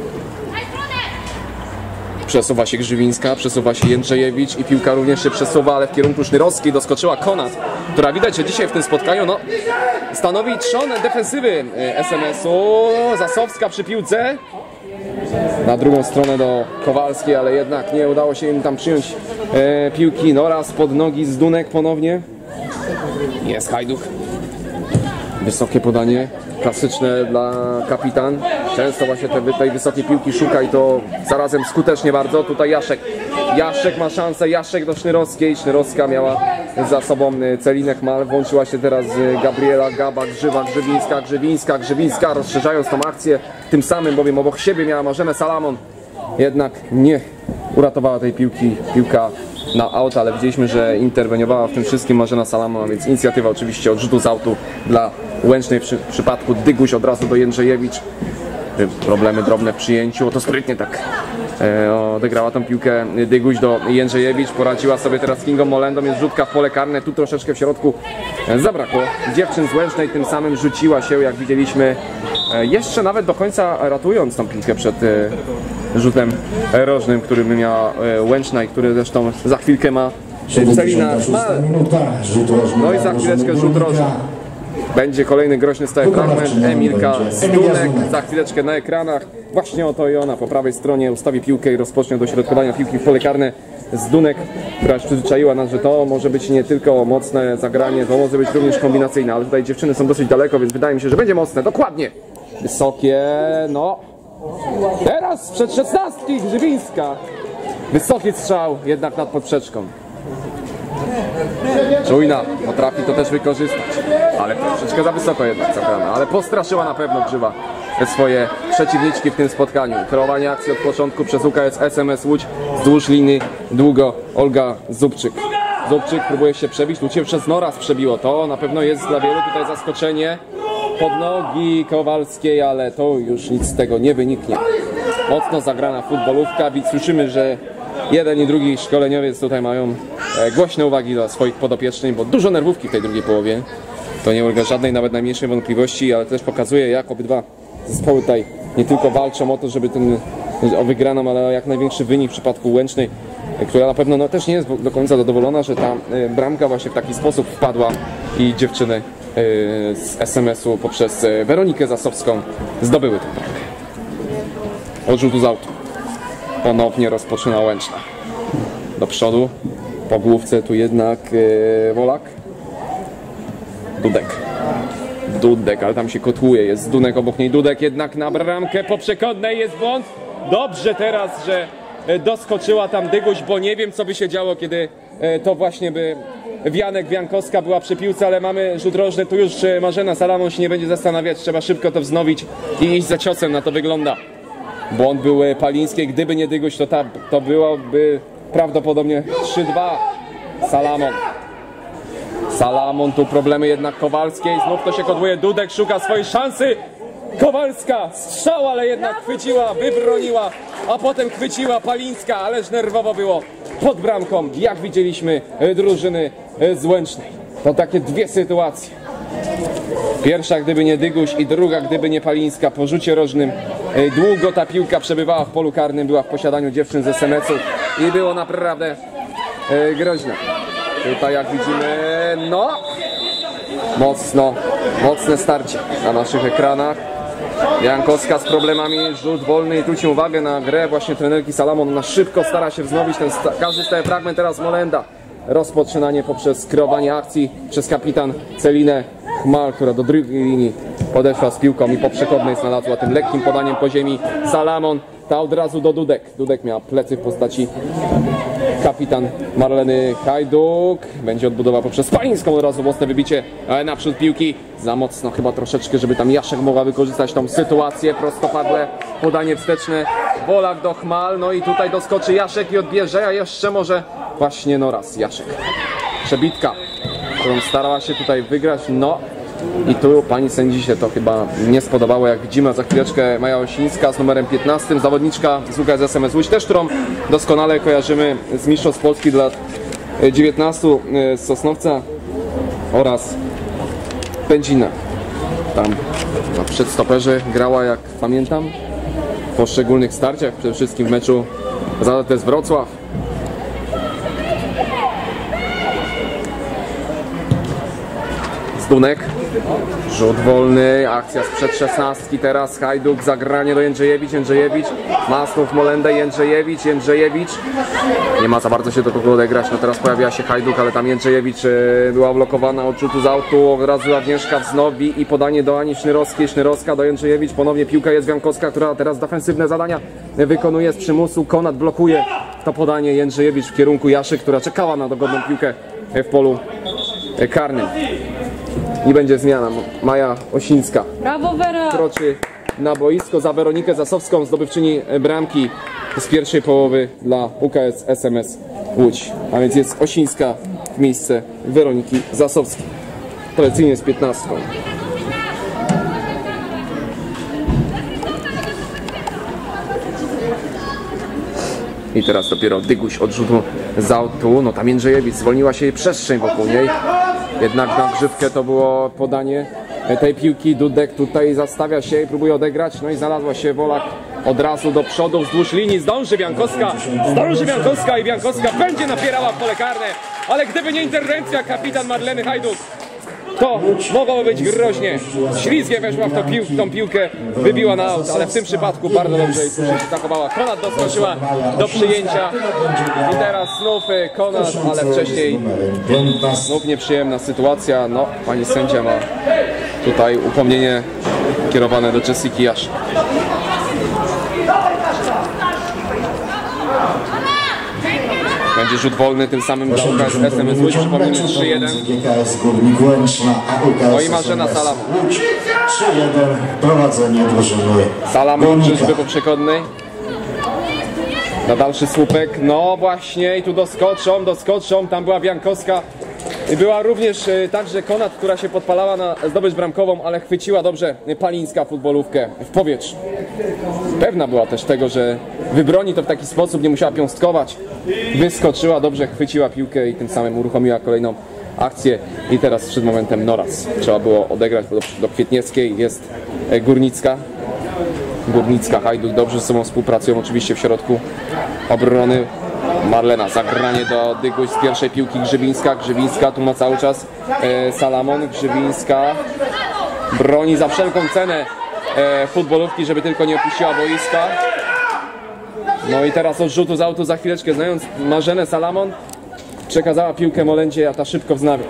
Przesuwa się Grzywińska, przesuwa się Jędrzejewicz i piłka również się przesuwa, ale w kierunku Sznyrowskiej doskoczyła Konat, która widać, że dzisiaj w tym spotkaniu no, stanowi trzon defensywy S M S-u. Zasowska przy piłce. Na drugą stronę do Kowalskiej, ale jednak nie udało się im tam przyjąć e, piłki. No raz pod nogi Zdunek ponownie. Jest Hajduk. Wysokie podanie, klasyczne dla kapitan. Często właśnie te, tej wysokiej piłki szuka i to zarazem skutecznie bardzo. Tutaj Jaszek. Jaszek ma szansę, Jaszek do Sznyrowskiej. Sznyrowska miała za sobą Celinę Chmal. Włączyła się teraz Gabriela, Gaba, Grzywa, Grzywińska, Grzywińska, Grzywińska, rozszerzając tą akcję. Tym samym bowiem obok siebie miała Marzenę Salamon. Jednak nie uratowała tej piłki, piłka na aut, ale widzieliśmy, że interweniowała w tym wszystkim Marzena Salamon, a więc inicjatywa oczywiście od rzutu z autu dla Łęcznej. W przy, przypadku Dyguś od razu do Jędrzejewicz. Problemy drobne w przyjęciu, o to sprytnie tak e, odegrała tą piłkę Dyguś do Jędrzejewicz, poradziła sobie teraz z Kingą Molendą, jest rzutka w pole karne, tu troszeczkę w środku zabrakło dziewczyn z Łęcznej, tym samym rzuciła się, jak widzieliśmy, e, jeszcze nawet do końca ratując tą piłkę przed e, rzutem rożnym, który by miała e, Łęczna i który zresztą za chwilkę ma Celina Chmal. No i za chwileczkę rzut rożny. Będzie kolejny groźny stały fragment. Emilka Zdunek za chwileczkę na ekranach. Właśnie oto i ona po prawej stronie ustawi piłkę i rozpocznie dośrodkowania piłki w pole karne. Zdunek, która już przyzwyczaiła nas, że to może być nie tylko mocne zagranie, to może być również kombinacyjne, ale tutaj dziewczyny są dosyć daleko, więc wydaje mi się, że będzie mocne. Dokładnie. Wysokie, no. Teraz przed szesnastki Grzywińska. Wysoki strzał, jednak nad poprzeczką. Czujna potrafi to też wykorzystać, ale troszeczkę za wysoko jednak zagrana, ale postraszyła na pewno Grzywa swoje przeciwniczki w tym spotkaniu. Kreowanie akcji od początku przez U K S S M S Łódź wzdłuż linii długo Olga Zubczyk. Zubczyk próbuje się przebić, tu cię przez Noraz przebiło, to na pewno jest dla wielu tutaj zaskoczenie pod nogi Kowalskiej, ale to już nic z tego nie wyniknie. Mocno zagrana futbolówka, więc słyszymy, że jeden i drugi szkoleniowiec tutaj mają e, głośne uwagi dla swoich podopiecznych, bo dużo nerwówki w tej drugiej połowie. To nie ulega żadnej, nawet najmniejszej wątpliwości, ale też pokazuje, jak obydwa zespoły tutaj nie tylko walczą o to, żeby ten, o wygraną, ale o jak największy wynik w przypadku Łęcznej, która na pewno no, też nie jest do końca zadowolona, że ta e, bramka właśnie w taki sposób wpadła i dziewczyny e, z S M S-u poprzez e, Weronikę Zasowską zdobyły tę bramkę. Od rzutu z autu. Ponownie rozpoczyna Łęczna. Do przodu, po główce tu jednak e, Wolak. Dudek. Dudek, ale tam się kotłuje, jest Dunek obok niej. Dudek jednak na bramkę po przekodnej, jest błąd. Dobrze teraz, że doskoczyła tam Dyguś, bo nie wiem, co by się działo, kiedy e, to właśnie by Wianek, Wiankowska była przy piłce, ale mamy rzut rożny, tu już Marzena Salamon się nie będzie zastanawiać, trzeba szybko to wznowić i iść za ciosem, na to wygląda. Błąd był Palińskiej, gdyby nie Dyguś, to, ta, to byłoby prawdopodobnie trzy dwa. Salamon. Salamon, tu problemy jednak Kowalskiej, znów to się kodłuje, Dudek szuka swojej szansy. Kowalska, strzał, ale jednak chwyciła, wybroniła, a potem chwyciła Palińska, ależ nerwowo było pod bramką, jak widzieliśmy drużyny z Łęcznej. To takie dwie sytuacje. Pierwsza, gdyby nie Dyguś, i druga, gdyby nie Palińska. Po rzucie rożnym długo ta piłka przebywała w polu karnym, była w posiadaniu dziewczyn z S M S-u i było naprawdę e, groźne. Tutaj jak widzimy, no, mocno, mocne starcie na naszych ekranach. Jankowska z problemami, rzut wolny i zwróćmy uwagę na grę właśnie trenerki Salamon. Ona szybko stara się wznowić ten każdy stały fragment. Teraz Molenda. Rozpoczynanie poprzez kreowanie akcji przez kapitan Celinę Chmal, która do drugiej linii podeszła z piłką i po przekodnej znalazła tym lekkim podaniem po ziemi Salamon. Ta od razu do Dudek. Dudek miała plecy w postaci kapitan Marleny Hajduk. Będzie odbudowa poprzez Palińską, od razu mocne wybicie naprzód piłki. Za mocno chyba troszeczkę, żeby tam Jaszek mogła wykorzystać tą sytuację. Prostopadłe podanie wsteczne. Wolak do Chmal, no i tutaj doskoczy Jaszek i odbierze, a jeszcze może właśnie no raz Jaszek. Przebitka, którą starała się tutaj wygrać, no i tu pani sędzi się to chyba nie spodobało, jak widzimy. Za chwileczkę Maja Osińska z numerem piętnastym, zawodniczka z U K S S M S Łódź, też którą doskonale kojarzymy z mistrzostw Polski dla lat dziewiętnastu z Sosnowca oraz Pędzina. Tam na przedstoperze grała, jak pamiętam, w poszczególnych starciach, przede wszystkim w meczu za A Z S Wrocław. Zdunek, rzut wolny, akcja sprzed szesnastki, teraz Hajduk, zagranie do Jędrzejewicz, Jędrzejewicz, Masnów, Molendę, Jędrzejewicz, Jędrzejewicz, nie ma za bardzo się do kogo odegrać, no teraz pojawia się Hajduk, ale tam Jędrzejewicz e, była blokowana od rzutu z autu, od razu Agnieszka wznowi i podanie do Ani Sznyrowskiej, Sznyrowska do Jędrzejewicz, ponownie piłka jest Wiankowska, która teraz defensywne zadania wykonuje z przymusu, Konat blokuje to podanie, Jędrzejewicz w kierunku Jaszy, która czekała na dogodną piłkę w polu karnym. I będzie zmiana. Maja Osińska Brawo, Wera! kroczy na boisko za Weronikę Zasowską, zdobywczyni bramki z pierwszej połowy dla U K S S M S Łódź. A więc jest Osińska w miejsce Weroniki Zasowskiej. Tradycyjnie z piętnastką. I teraz dopiero Dyguś od rzutu z autu. No tam Jędrzejewicz, zwolniła się jej przestrzeń wokół niej. Jednak na grzywkę to było podanie tej piłki. Dudek tutaj zastawia się i próbuje odegrać. No i znalazła się Wolak od razu do przodu wzdłuż linii. Zdąży Wiankowska, zdąży Wiankowska i Wiankowska będzie napierała w pole karne. Ale gdyby nie interwencja kapitan Marleny Hajduk, to mogłoby być groźnie. Ślizgie weszła w tą, pił tą piłkę, wybiła na aut, ale w tym przypadku bardzo dobrze i słusznie się zachowała. Konat doskoczyła do przyjęcia i teraz znów Konat, ale wcześniej znów nieprzyjemna sytuacja. No, pani sędzia ma tutaj upomnienie kierowane do Jessiki Jasz. Będzie rzut wolny, tym samym dla U K S S M S Łódź, przypomnijmy trzy jeden. No i Marzena Salamon. trzy jeden, prowadzenie drużyny. Salamon, czyżby po przekodnej. Na dalszy słupek, no właśnie i tu doskoczą, doskoczą, tam była Wiankowska. Była również także Konat, która się podpalała na zdobycz bramkową, ale chwyciła dobrze Palińska futbolówkę w powietrzu. Pewna była też tego, że wybroni to w taki sposób, nie musiała piąstkować. Wyskoczyła, dobrze chwyciła piłkę i tym samym uruchomiła kolejną akcję. I teraz przed momentem Noraz. Trzeba było odegrać do, do Kwietniewskiej, jest Górnicka. Górnicka, Hajduk dobrze ze sobą współpracują oczywiście w środku obrony. Marlena, zagranie do Dyguś z pierwszej piłki, Grzybińska, Grzybińska, tu ma cały czas e, Salamon, Grzybińska broni za wszelką cenę e, futbolówki, żeby tylko nie opuściła boiska. No i teraz od rzutu z autu za chwileczkę, znając Marzenę Salamon, przekazała piłkę Molendzie, a ta szybko wznawia.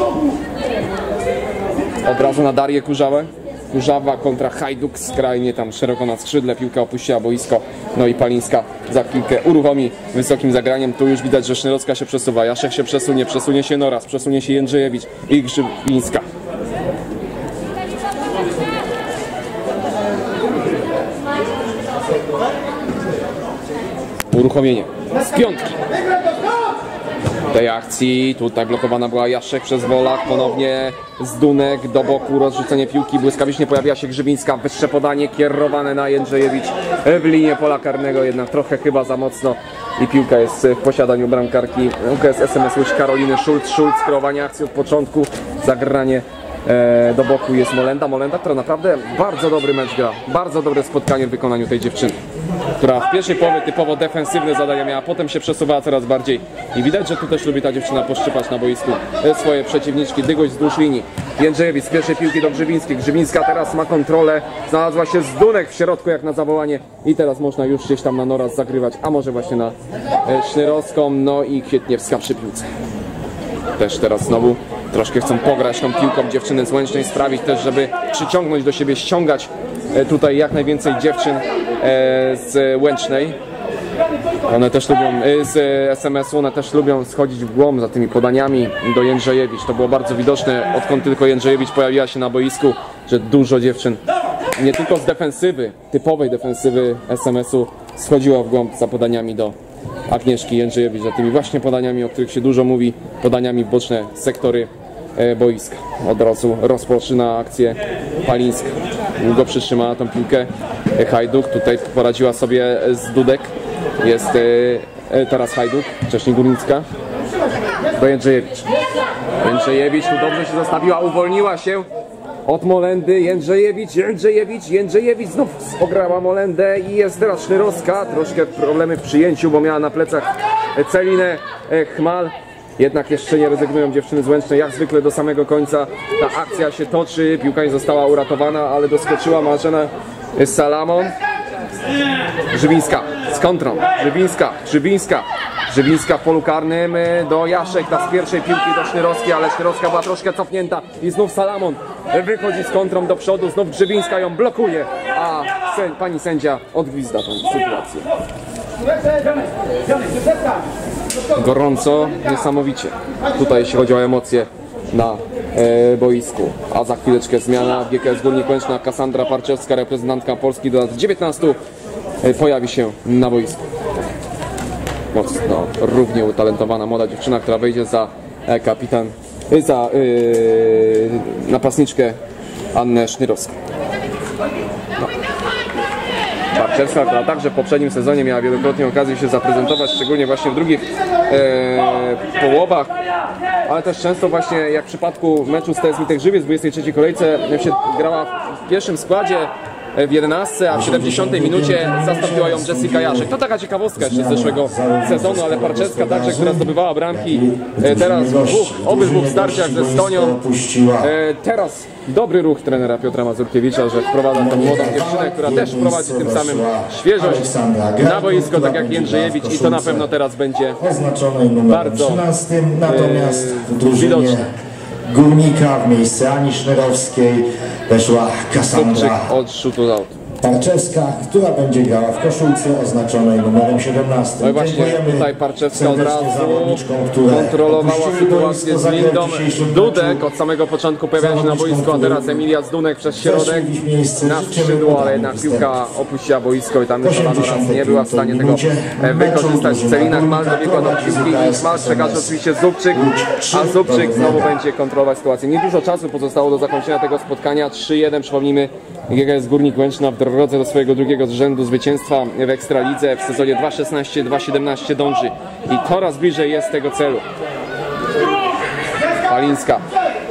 Od razu na Darię Kurzawę. Kurzawa kontra Hajduk, skrajnie tam szeroko na skrzydle, piłka opuściła boisko, no i Palińska za chwilkę uruchomi wysokim zagraniem. Tu już widać, że Sznyrowska się przesuwa, Jaszek się przesunie, przesunie się Noraz, przesunie się Jędrzejewicz i Grzybińska. Uruchomienie z piątki tej akcji. Tutaj blokowana była Jaszek przez Wolak, ponownie Zdunek do boku, rozrzucenie piłki, błyskawicznie pojawiła się Grzybińska, wyższe podanie kierowane na Jędrzejewicz w linię pola karnego, jednak trochę chyba za mocno i piłka jest w posiadaniu bramkarki U K S S M S Łódź Karoliny Szulc. Szulc, kreowanie akcji od początku, zagranie e, do boku jest Molenda, Molenda, która naprawdę bardzo dobry mecz gra, bardzo dobre spotkanie w wykonaniu tej dziewczyny, która w pierwszej połowie typowo defensywne zadania miała, potem się przesuwała coraz bardziej i widać, że tu też lubi ta dziewczyna poszczypać na boisku swoje przeciwniczki. Dygoś wzdłuż linii, Jędrzejewicz z pierwszej piłki do Grzybińskiej, Grzybińska teraz ma kontrolę, znalazła się Zdunek w środku jak na zawołanie i teraz można już gdzieś tam na Noraz zagrywać, a może właśnie na Sznyrowską, no i Kwietniewska przy piłce. Też teraz znowu troszkę chcą pograć tą piłką dziewczyny z Łęcznej, sprawić też, żeby przyciągnąć do siebie, ściągać tutaj jak najwięcej dziewczyn z Łęcznej. One też lubią, z S M S u, one też lubią schodzić w głąb za tymi podaniami do Jędrzejewicz. To było bardzo widoczne, odkąd tylko Jędrzejewicz pojawiła się na boisku, że dużo dziewczyn, nie tylko z defensywy, typowej defensywy S M S u, schodziła w głąb za podaniami do Agnieszki Jędrzejewicz, za tymi właśnie podaniami, o których się dużo mówi, podaniami w boczne sektory boiska. Od razu rozpoczyna akcję Palińska. Długo przytrzymała tą piłkę Hajduk, tutaj poradziła sobie z Dudek. Jest e, teraz Hajduk, wcześniej Górnicka. Do Jędrzejewicz. Jędrzejewicz tu dobrze się zostawiła, uwolniła się od Molendy. Jędrzejewicz, Jędrzejewicz, Jędrzejewicz znów ograła Molendę i jest teraz Sznyrowska. Troszkę problemy w przyjęciu, bo miała na plecach Celinę Chmal. Jednak jeszcze nie rezygnują dziewczyny z Łęcznej, jak zwykle do samego końca. Ta akcja się toczy, piłka nie została uratowana, ale doskoczyła Marzena Salamon. Grzybińska z kontrą, Grzybińska, Grzybińska, Grzybińska w polu karnym do Jaszek, ta z pierwszej piłki do Sznyrowskiej, ale Sznyrowska była troszkę cofnięta i znów Salamon wychodzi z kontrą do przodu, znów Grzybińska ją blokuje, a sę pani sędzia odgwizda tą sytuację. Gorąco, niesamowicie, tutaj jeśli chodzi o emocje na e, boisku, a za chwileczkę zmiana. G K S Górnik Łęczna, Kassandra Parczewska, reprezentantka Polski do lat dziewiętnastu, e, pojawi się na boisku. Mocno, równie utalentowana młoda dziewczyna, która wejdzie za e, kapitan, e, za e, napastniczkę Annę Sznyrowską. No. Parczewska, która także w poprzednim sezonie miała wielokrotnie okazję się zaprezentować, szczególnie właśnie w drugich e, połowach, ale też często właśnie jak w przypadku meczu z T S Witek Żywiec w dwudziestej trzeciej kolejce się grała w pierwszym składzie w jedenastce, a w siedemdziesiątej minucie zastąpiła ją Jessica Jaszek. To taka ciekawostka jeszcze z zeszłego sezonu, ale Parczewska także, która zdobywała bramki teraz w dwóch, obydwu starciach ze Stonią. Teraz dobry ruch trenera Piotra Mazurkiewicza, że wprowadza tą młodą dziewczynę, która też wprowadzi tym samym świeżość na boisko, tak jak Jędrzejewicz, i to na pewno teraz będzie bardzo widoczne. Górnika w miejsce Ani Sznyrowskiej weszła Kassandra od rzutu out. Parczewska, która będzie grała w koszulce oznaczonej numerem siedemnastym. No i właśnie tutaj Parczewska od razu kontrolowała sytuację z Lindą. Dudek od samego początku pojawia się na boisku, a teraz Emilia Zdunek przez środek na skrzydło, ale jednak piłka opuściła boisko i tam już ona raz nie była w stanie tego wykorzystać. Celina Chmal dobiegła do piłki i Chmal przekaże oczywiście Zubczyk, a Zubczyk znowu będzie kontrolować sytuację. Niedużo czasu pozostało do zakończenia tego spotkania. trzy jeden, przypomnijmy, G K S Górnik Łęczna w drodze do swojego drugiego z rzędu zwycięstwa w Ekstralidze w sezonie dwa szesnaście dwa siedemnaście dąży i coraz bliżej jest tego celu. Palińska.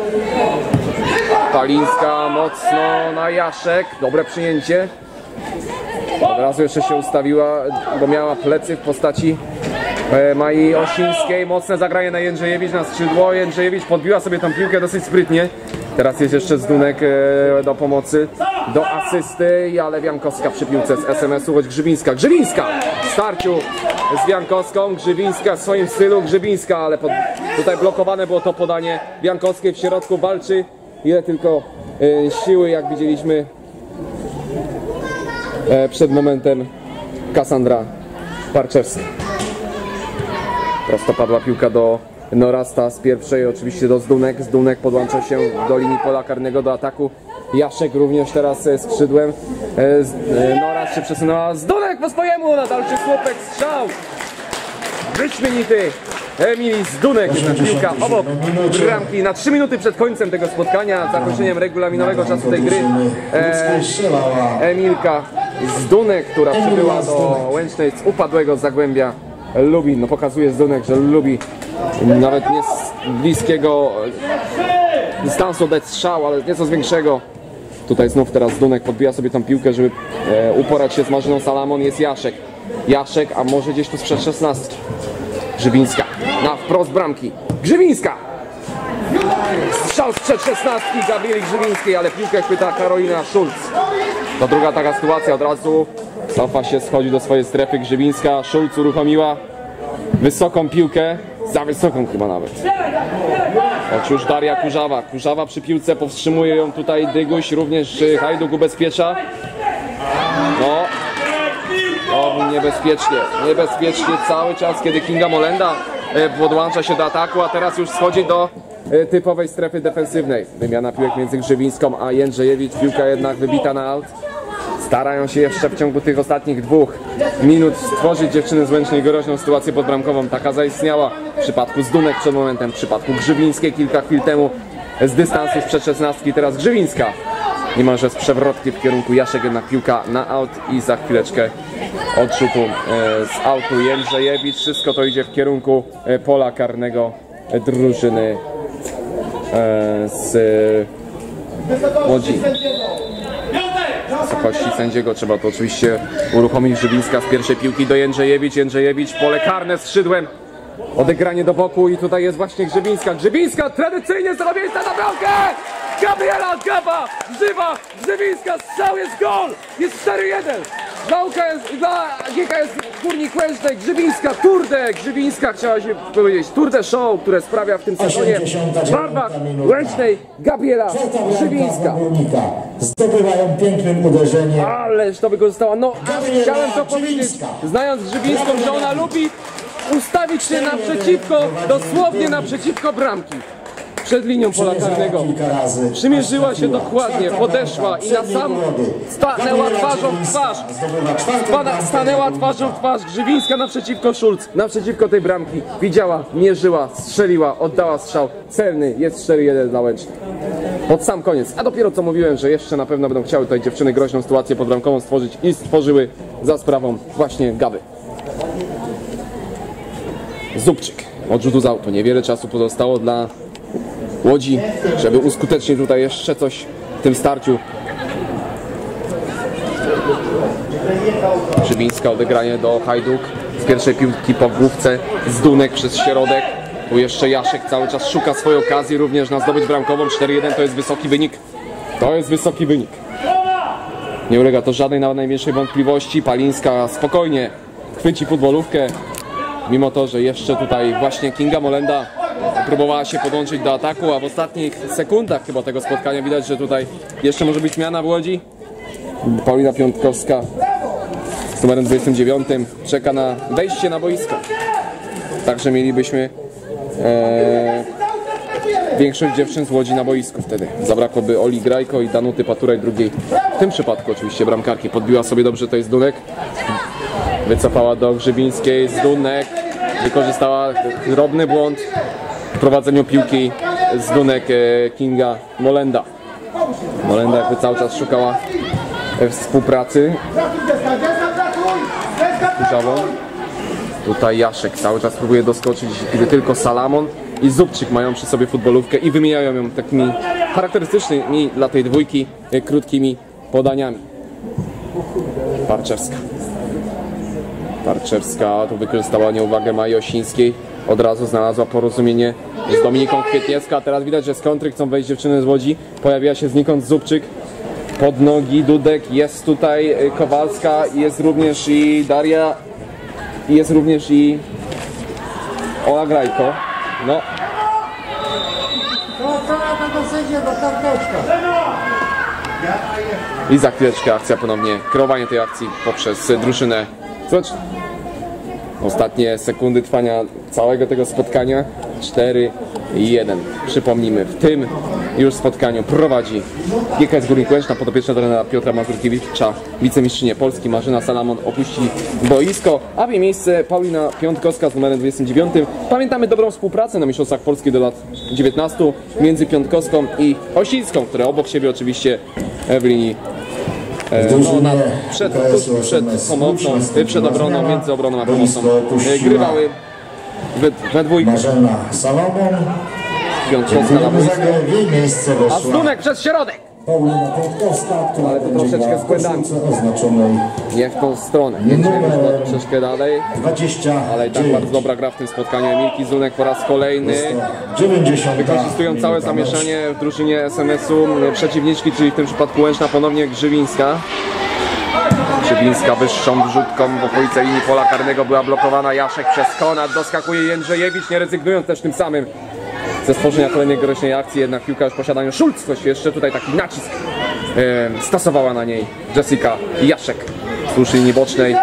Palińska mocno na Jaszek. Dobre przyjęcie. Od razu jeszcze się ustawiła, bo miała plecy w postaci Mai Osińskiej. Mocne zagranie na Jędrzejewicz na skrzydło. Jędrzejewicz podbiła sobie tą piłkę dosyć sprytnie. Teraz jest jeszcze Zdunek do pomocy, do asysty, ale Wiankowska przy piłce z S M S u, choć Grzybińska. Grzybińska w starciu z Wiankowską. Grzybińska w swoim stylu. Grzybińska, ale pod, tutaj blokowane było to podanie. Wiankowskiej w środku walczy. Ile tylko e, siły, jak widzieliśmy e, przed momentem, Kassandra Parczewska. Prosto padła piłka do Norasta z pierwszej, oczywiście do Zdunek. Zdunek podłącza się do linii pola karnego, do ataku. Jaszek również teraz skrzydłem. Norast się przesunęła. Zdunek po swojemu na dalszy słupek, strzał! Wyśmienity Emilii Zdunek. Piłka obok bramki na trzy minuty przed końcem tego spotkania, zakończeniem regulaminowego czasu tej gry. Emilka Zdunek, która przybyła do Łęcznej z upadłego Zagłębia Lubin. No, pokazuje Zdunek, że lubi nawet nie z bliskiego dystansu dać strzał, ale nieco z większego. Tutaj znów teraz Zdunek podbija sobie tą piłkę, żeby e, uporać się z Marzyną Salamon. Jest Jaszek. Jaszek, a może gdzieś tu sprzed szesnastki. Grzybińska na wprost bramki. Grzybińska! Strzał sprzed szesnastki Gabrieli Grzybińskiej, ale piłkę chwyta Karolina Schulz. To druga taka sytuacja, od razu cofa się, schodzi do swojej strefy Grzybińska. Schulz uruchomiła wysoką piłkę, za wysoką chyba nawet. Choć już Daria Kurzawa. Kurzawa przy piłce, powstrzymuje ją tutaj Dyguś, również Hajduk ubezpiecza. No, niebezpiecznie, niebezpiecznie cały czas, kiedy Kinga Molenda podłącza się do ataku, a teraz już schodzi do typowej strefy defensywnej. Wymiana piłek między Grzywińską a Jędrzejewicz, piłka jednak wybita na aut. Starają się jeszcze w ciągu tych ostatnich dwóch minut stworzyć dziewczyny z Łęcznej groźną sytuację podbramkową. Taka zaistniała w przypadku Zdunek przed momentem, w przypadku Grzywińskiej kilka chwil temu z dystansu sprzed szesnastki, teraz Grzywińska. Niemalże z przewrotki w kierunku Jaszek, jednak piłka na aut i za chwileczkę odrzutu z autu Jędrzejewicz. Wszystko to idzie w kierunku pola karnego drużyny z Łodzi. Wysokości sędziego trzeba to oczywiście uruchomić. Grzywińska z pierwszej piłki do Jędrzejewicz. Jędrzejewicz, pole karne skrzydłem. Odegranie do boku i tutaj jest właśnie Grzywińska. Grzywińska tradycyjnie z tego miejsca na bramkę! Gabriela Gaba! Grzywa! Grzywińska! Strzał, jest gol! Jest cztery jeden! Dla U K S, dla G K S Górnik Łęcznej. Grzywińska, Turde! Grzywińska, chciała się powiedzieć, Turde Show, które sprawia w tym sezonie w barwach Łęcznej. Gabriela Grzywińska. Zdobywają pięknym uderzeniem. Ależ to wykorzystała. No, chciałem to powiedzieć, znając Grzywińską, że ona lubi ustawić się naprzeciwko, dosłownie naprzeciwko bramki. Przed linią pola karnego. Przymierzyła się dokładnie, podeszła i na sam stanęła twarzą w twarz. Stanęła twarzą w twarz. Grzywińska naprzeciwko Szulc, naprzeciwko tej bramki. Widziała, mierzyła, strzeliła, oddała strzał. Celny, jest cztery jeden dla Łęcznej. Pod sam koniec. A dopiero co mówiłem, że jeszcze na pewno będą chciały tutaj dziewczyny groźną sytuację podbramkową stworzyć i stworzyły za sprawą właśnie Gaby. Zubczyk. Odrzutu z autu. Niewiele czasu pozostało dla Łodzi, żeby uskutecznić tutaj jeszcze coś w tym starciu. Grzywińska, odegranie do Hajduk. Z pierwszej piłki po główce. Zdunek przez środek. Tu jeszcze Jaszek cały czas szuka swojej okazji również na zdobycz bramkową. cztery jeden to jest wysoki wynik. To jest wysoki wynik. Nie ulega to żadnej nawet najmniejszej wątpliwości. Palińska spokojnie chwyci futbolówkę. Mimo to, że jeszcze tutaj właśnie Kinga Molenda próbowała się podłączyć do ataku, a w ostatnich sekundach chyba tego spotkania widać, że tutaj jeszcze może być zmiana w Łodzi. Paulina Piątkowska z numerem dwudziestym dziewiątym czeka na wejście na boisko. Także mielibyśmy e, większość dziewczyn z Łodzi na boisku wtedy. Zabrakłoby Oli Grajko i Danuty Paturaj drugiej. W tym przypadku oczywiście bramkarki. Podbiła sobie dobrze, to jest Zdunek. Wycofała do Grzywińskiej. Zdunek wykorzystała drobny błąd w prowadzeniu piłki. Zdunek Kinga Molenda. Molenda jakby cały czas szukała współpracy. Kurzawą. Tutaj Jaszek cały czas próbuje doskoczyć, kiedy tylko Salamon i Zubczyk mają przy sobie futbolówkę i wymieniają ją takimi charakterystycznymi dla tej dwójki krótkimi podaniami. Parczewska. Parczewska tu wykorzystała nieuwagę Maji Osińskiej. Od razu znalazła porozumienie z Dominiką Kwietniewską, a teraz widać, że z kontry chcą wejść dziewczyny z Łodzi. Pojawiła się znikąd Zubczyk. Pod nogi Dudek, jest tutaj Kowalska, jest również i Daria, jest również i Ola Grajko. No. I za chwileczkę akcja ponownie, kreowanie tej akcji poprzez drużynę. Zobacz, ostatnie sekundy trwania całego tego spotkania. cztery jeden. Przypomnijmy, w tym już spotkaniu prowadzi G K S Górnik Łęczna, podopieczna trenera Piotra Mazurkiewicza. Wicemistrzynie Polski Marzyna Salamon opuści boisko, a w jej miejsce Paulina Piątkowska z numerem dwudziestym dziewiątym. Pamiętamy dobrą współpracę na Mistrzostwach Polski do lat dziewiętnastu między Piątkowską i Osińską, które obok siebie oczywiście w linii no, na, przed, tuż przed pomocą, przed obroną, między obroną a pomocą grywały we, we dwójkę. Marzena Salomon, Piątkowska na boisku, miejsce a Zdunek przez środek. Paulina Piątkowska, która ale to troszeczkę z błędami. Oznaczonej Nie w tą stronę. Jedziemy chyba troszeczkę dalej. dwadzieścia Ale i tak bardzo dobra gra w tym spotkaniu Emilki Zdunek po raz kolejny. dziewięćdziesiąt. Wykorzystują całe zamieszanie w drużynie S M S-u przeciwniczki, czyli w tym przypadku Łęczna, ponownie Grzywińska. Grzywińska wyższą wrzutką w okolice linii pola karnego była blokowana. Jaszek przez Konat, doskakuje Jędrzejewicz, nie rezygnując też tym samym ze stworzenia kolejnej groźnej akcji, jednak piłka już w posiadaniu Szulc, coś jeszcze tutaj taki nacisk e, stosowała na niej Jessica Jaszek wzdłuż linii bocznej.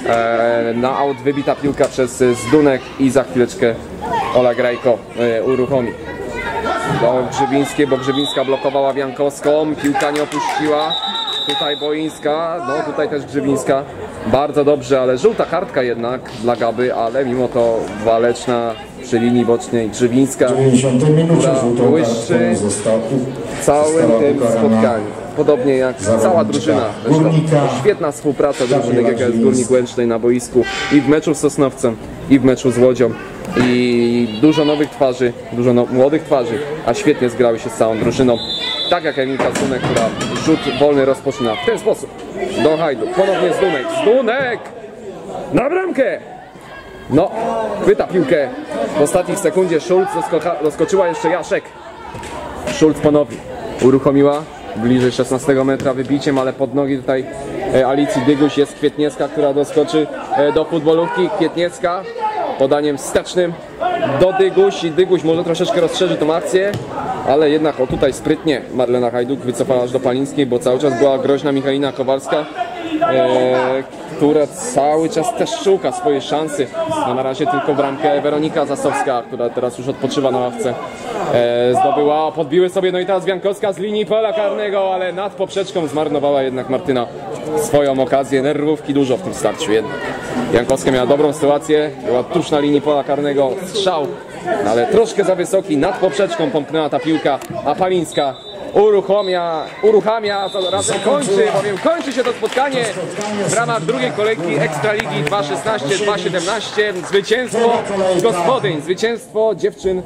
e, na aut wybita piłka przez Zdunek i za chwileczkę Ola Grajko e, uruchomi. Do Grzybińskiej, bo Grzybińska blokowała Wiankowską, piłka nie opuściła. Tutaj Boińska, no tutaj też Grzybińska. Bardzo dobrze, ale żółta kartka jednak dla Gaby, ale mimo to waleczna przy linii bocznej Grzybińska, która błyszczy w całym tym spotkaniu. Podobnie jak cała drużyna. Zresztą świetna współpraca drużyny G K S Górnik Łęcznej na boisku i w meczu z Sosnowcem, i w meczu z Łodzią. I dużo nowych twarzy, dużo no, młodych twarzy, a świetnie zgrały się z całą drużyną. Tak jak Emilka Zdunek, która rzut wolny rozpoczyna w ten sposób. Do Hajduk, ponownie Zdunek, Zdunek! Na bramkę! No, chwyta piłkę w ostatnich sekundzie Szulc, doskoczyła jeszcze Jaszek. Szulc ponownie uruchomiła bliżej szesnastego metra wybiciem, ale pod nogi tutaj Alicji Dyguś, jest Kwietniewska, która doskoczy do futbolówki. Kwietniewska podaniem wstecznym do Dyguś i Dyguś może troszeczkę rozszerzy tą akcję, ale jednak o tutaj sprytnie Marlena Hajduk wycofała aż do Palińskiej, bo cały czas była groźna Michalina Kowalska, e, która cały czas też szuka swojej szansy. No, na razie tylko bramkę Weronika Zasowska, która teraz już odpoczywa na ławce, e, zdobyła, podbiły sobie, no i teraz Wiankowska z linii pola karnego, ale nad poprzeczką zmarnowała jednak Martyna swoją okazję. Nerwówki dużo w tym starciu jednak. Wiankowska miała dobrą sytuację, była tuż na linii pola karnego, strzał, ale troszkę za wysoki, nad poprzeczką pomknęła ta piłka, a Palińska uruchamia, uruchamia, zarazem kończy, bowiem kończy się to spotkanie w ramach drugiej kolejki Ekstraligi dwa szesnaście dwa siedemnaście. Zwycięstwo gospodyń, zwycięstwo dziewczyn.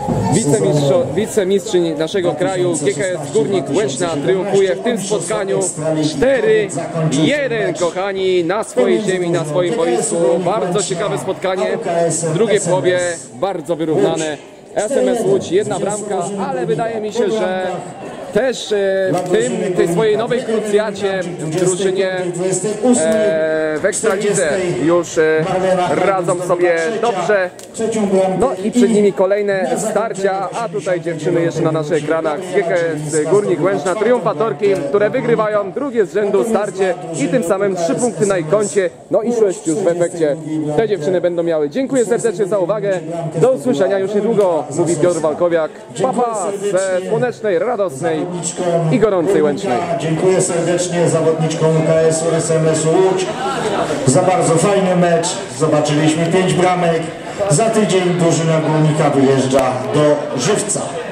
Wicemistrzyni naszego kraju G K S Górnik Łęczna triumfuje w tym spotkaniu cztery jeden, kochani, na swojej ziemi, na swoim boisku. Bardzo ciekawe spotkanie, w drugiej połowie bardzo wyrównane. S M S Łódź jedna bramka, ale wydaje mi się, że też w tym, tej swojej nowej krucjacie w drużynie e, w Ekstralidze już e, radzą sobie dobrze. No i przed nimi kolejne starcia, a tutaj dziewczyny jeszcze na naszych ekranach z G K S Górnik Łęczna, triumfatorki, które wygrywają drugie z rzędu starcie i tym samym trzy punkty na ich koncie, no i sześć już w efekcie te dziewczyny będą miały. Dziękuję serdecznie za uwagę, do usłyszenia już niedługo, mówi Piotr Walkowiak, papa ze słonecznej, radosnej i gorącej Łęcznej. Dziękuję serdecznie zawodniczkom U K S u S M S Łódź za bardzo fajny mecz. Zobaczyliśmy pięć bramek. Za tydzień drużyna Górnika wyjeżdża do Żywca.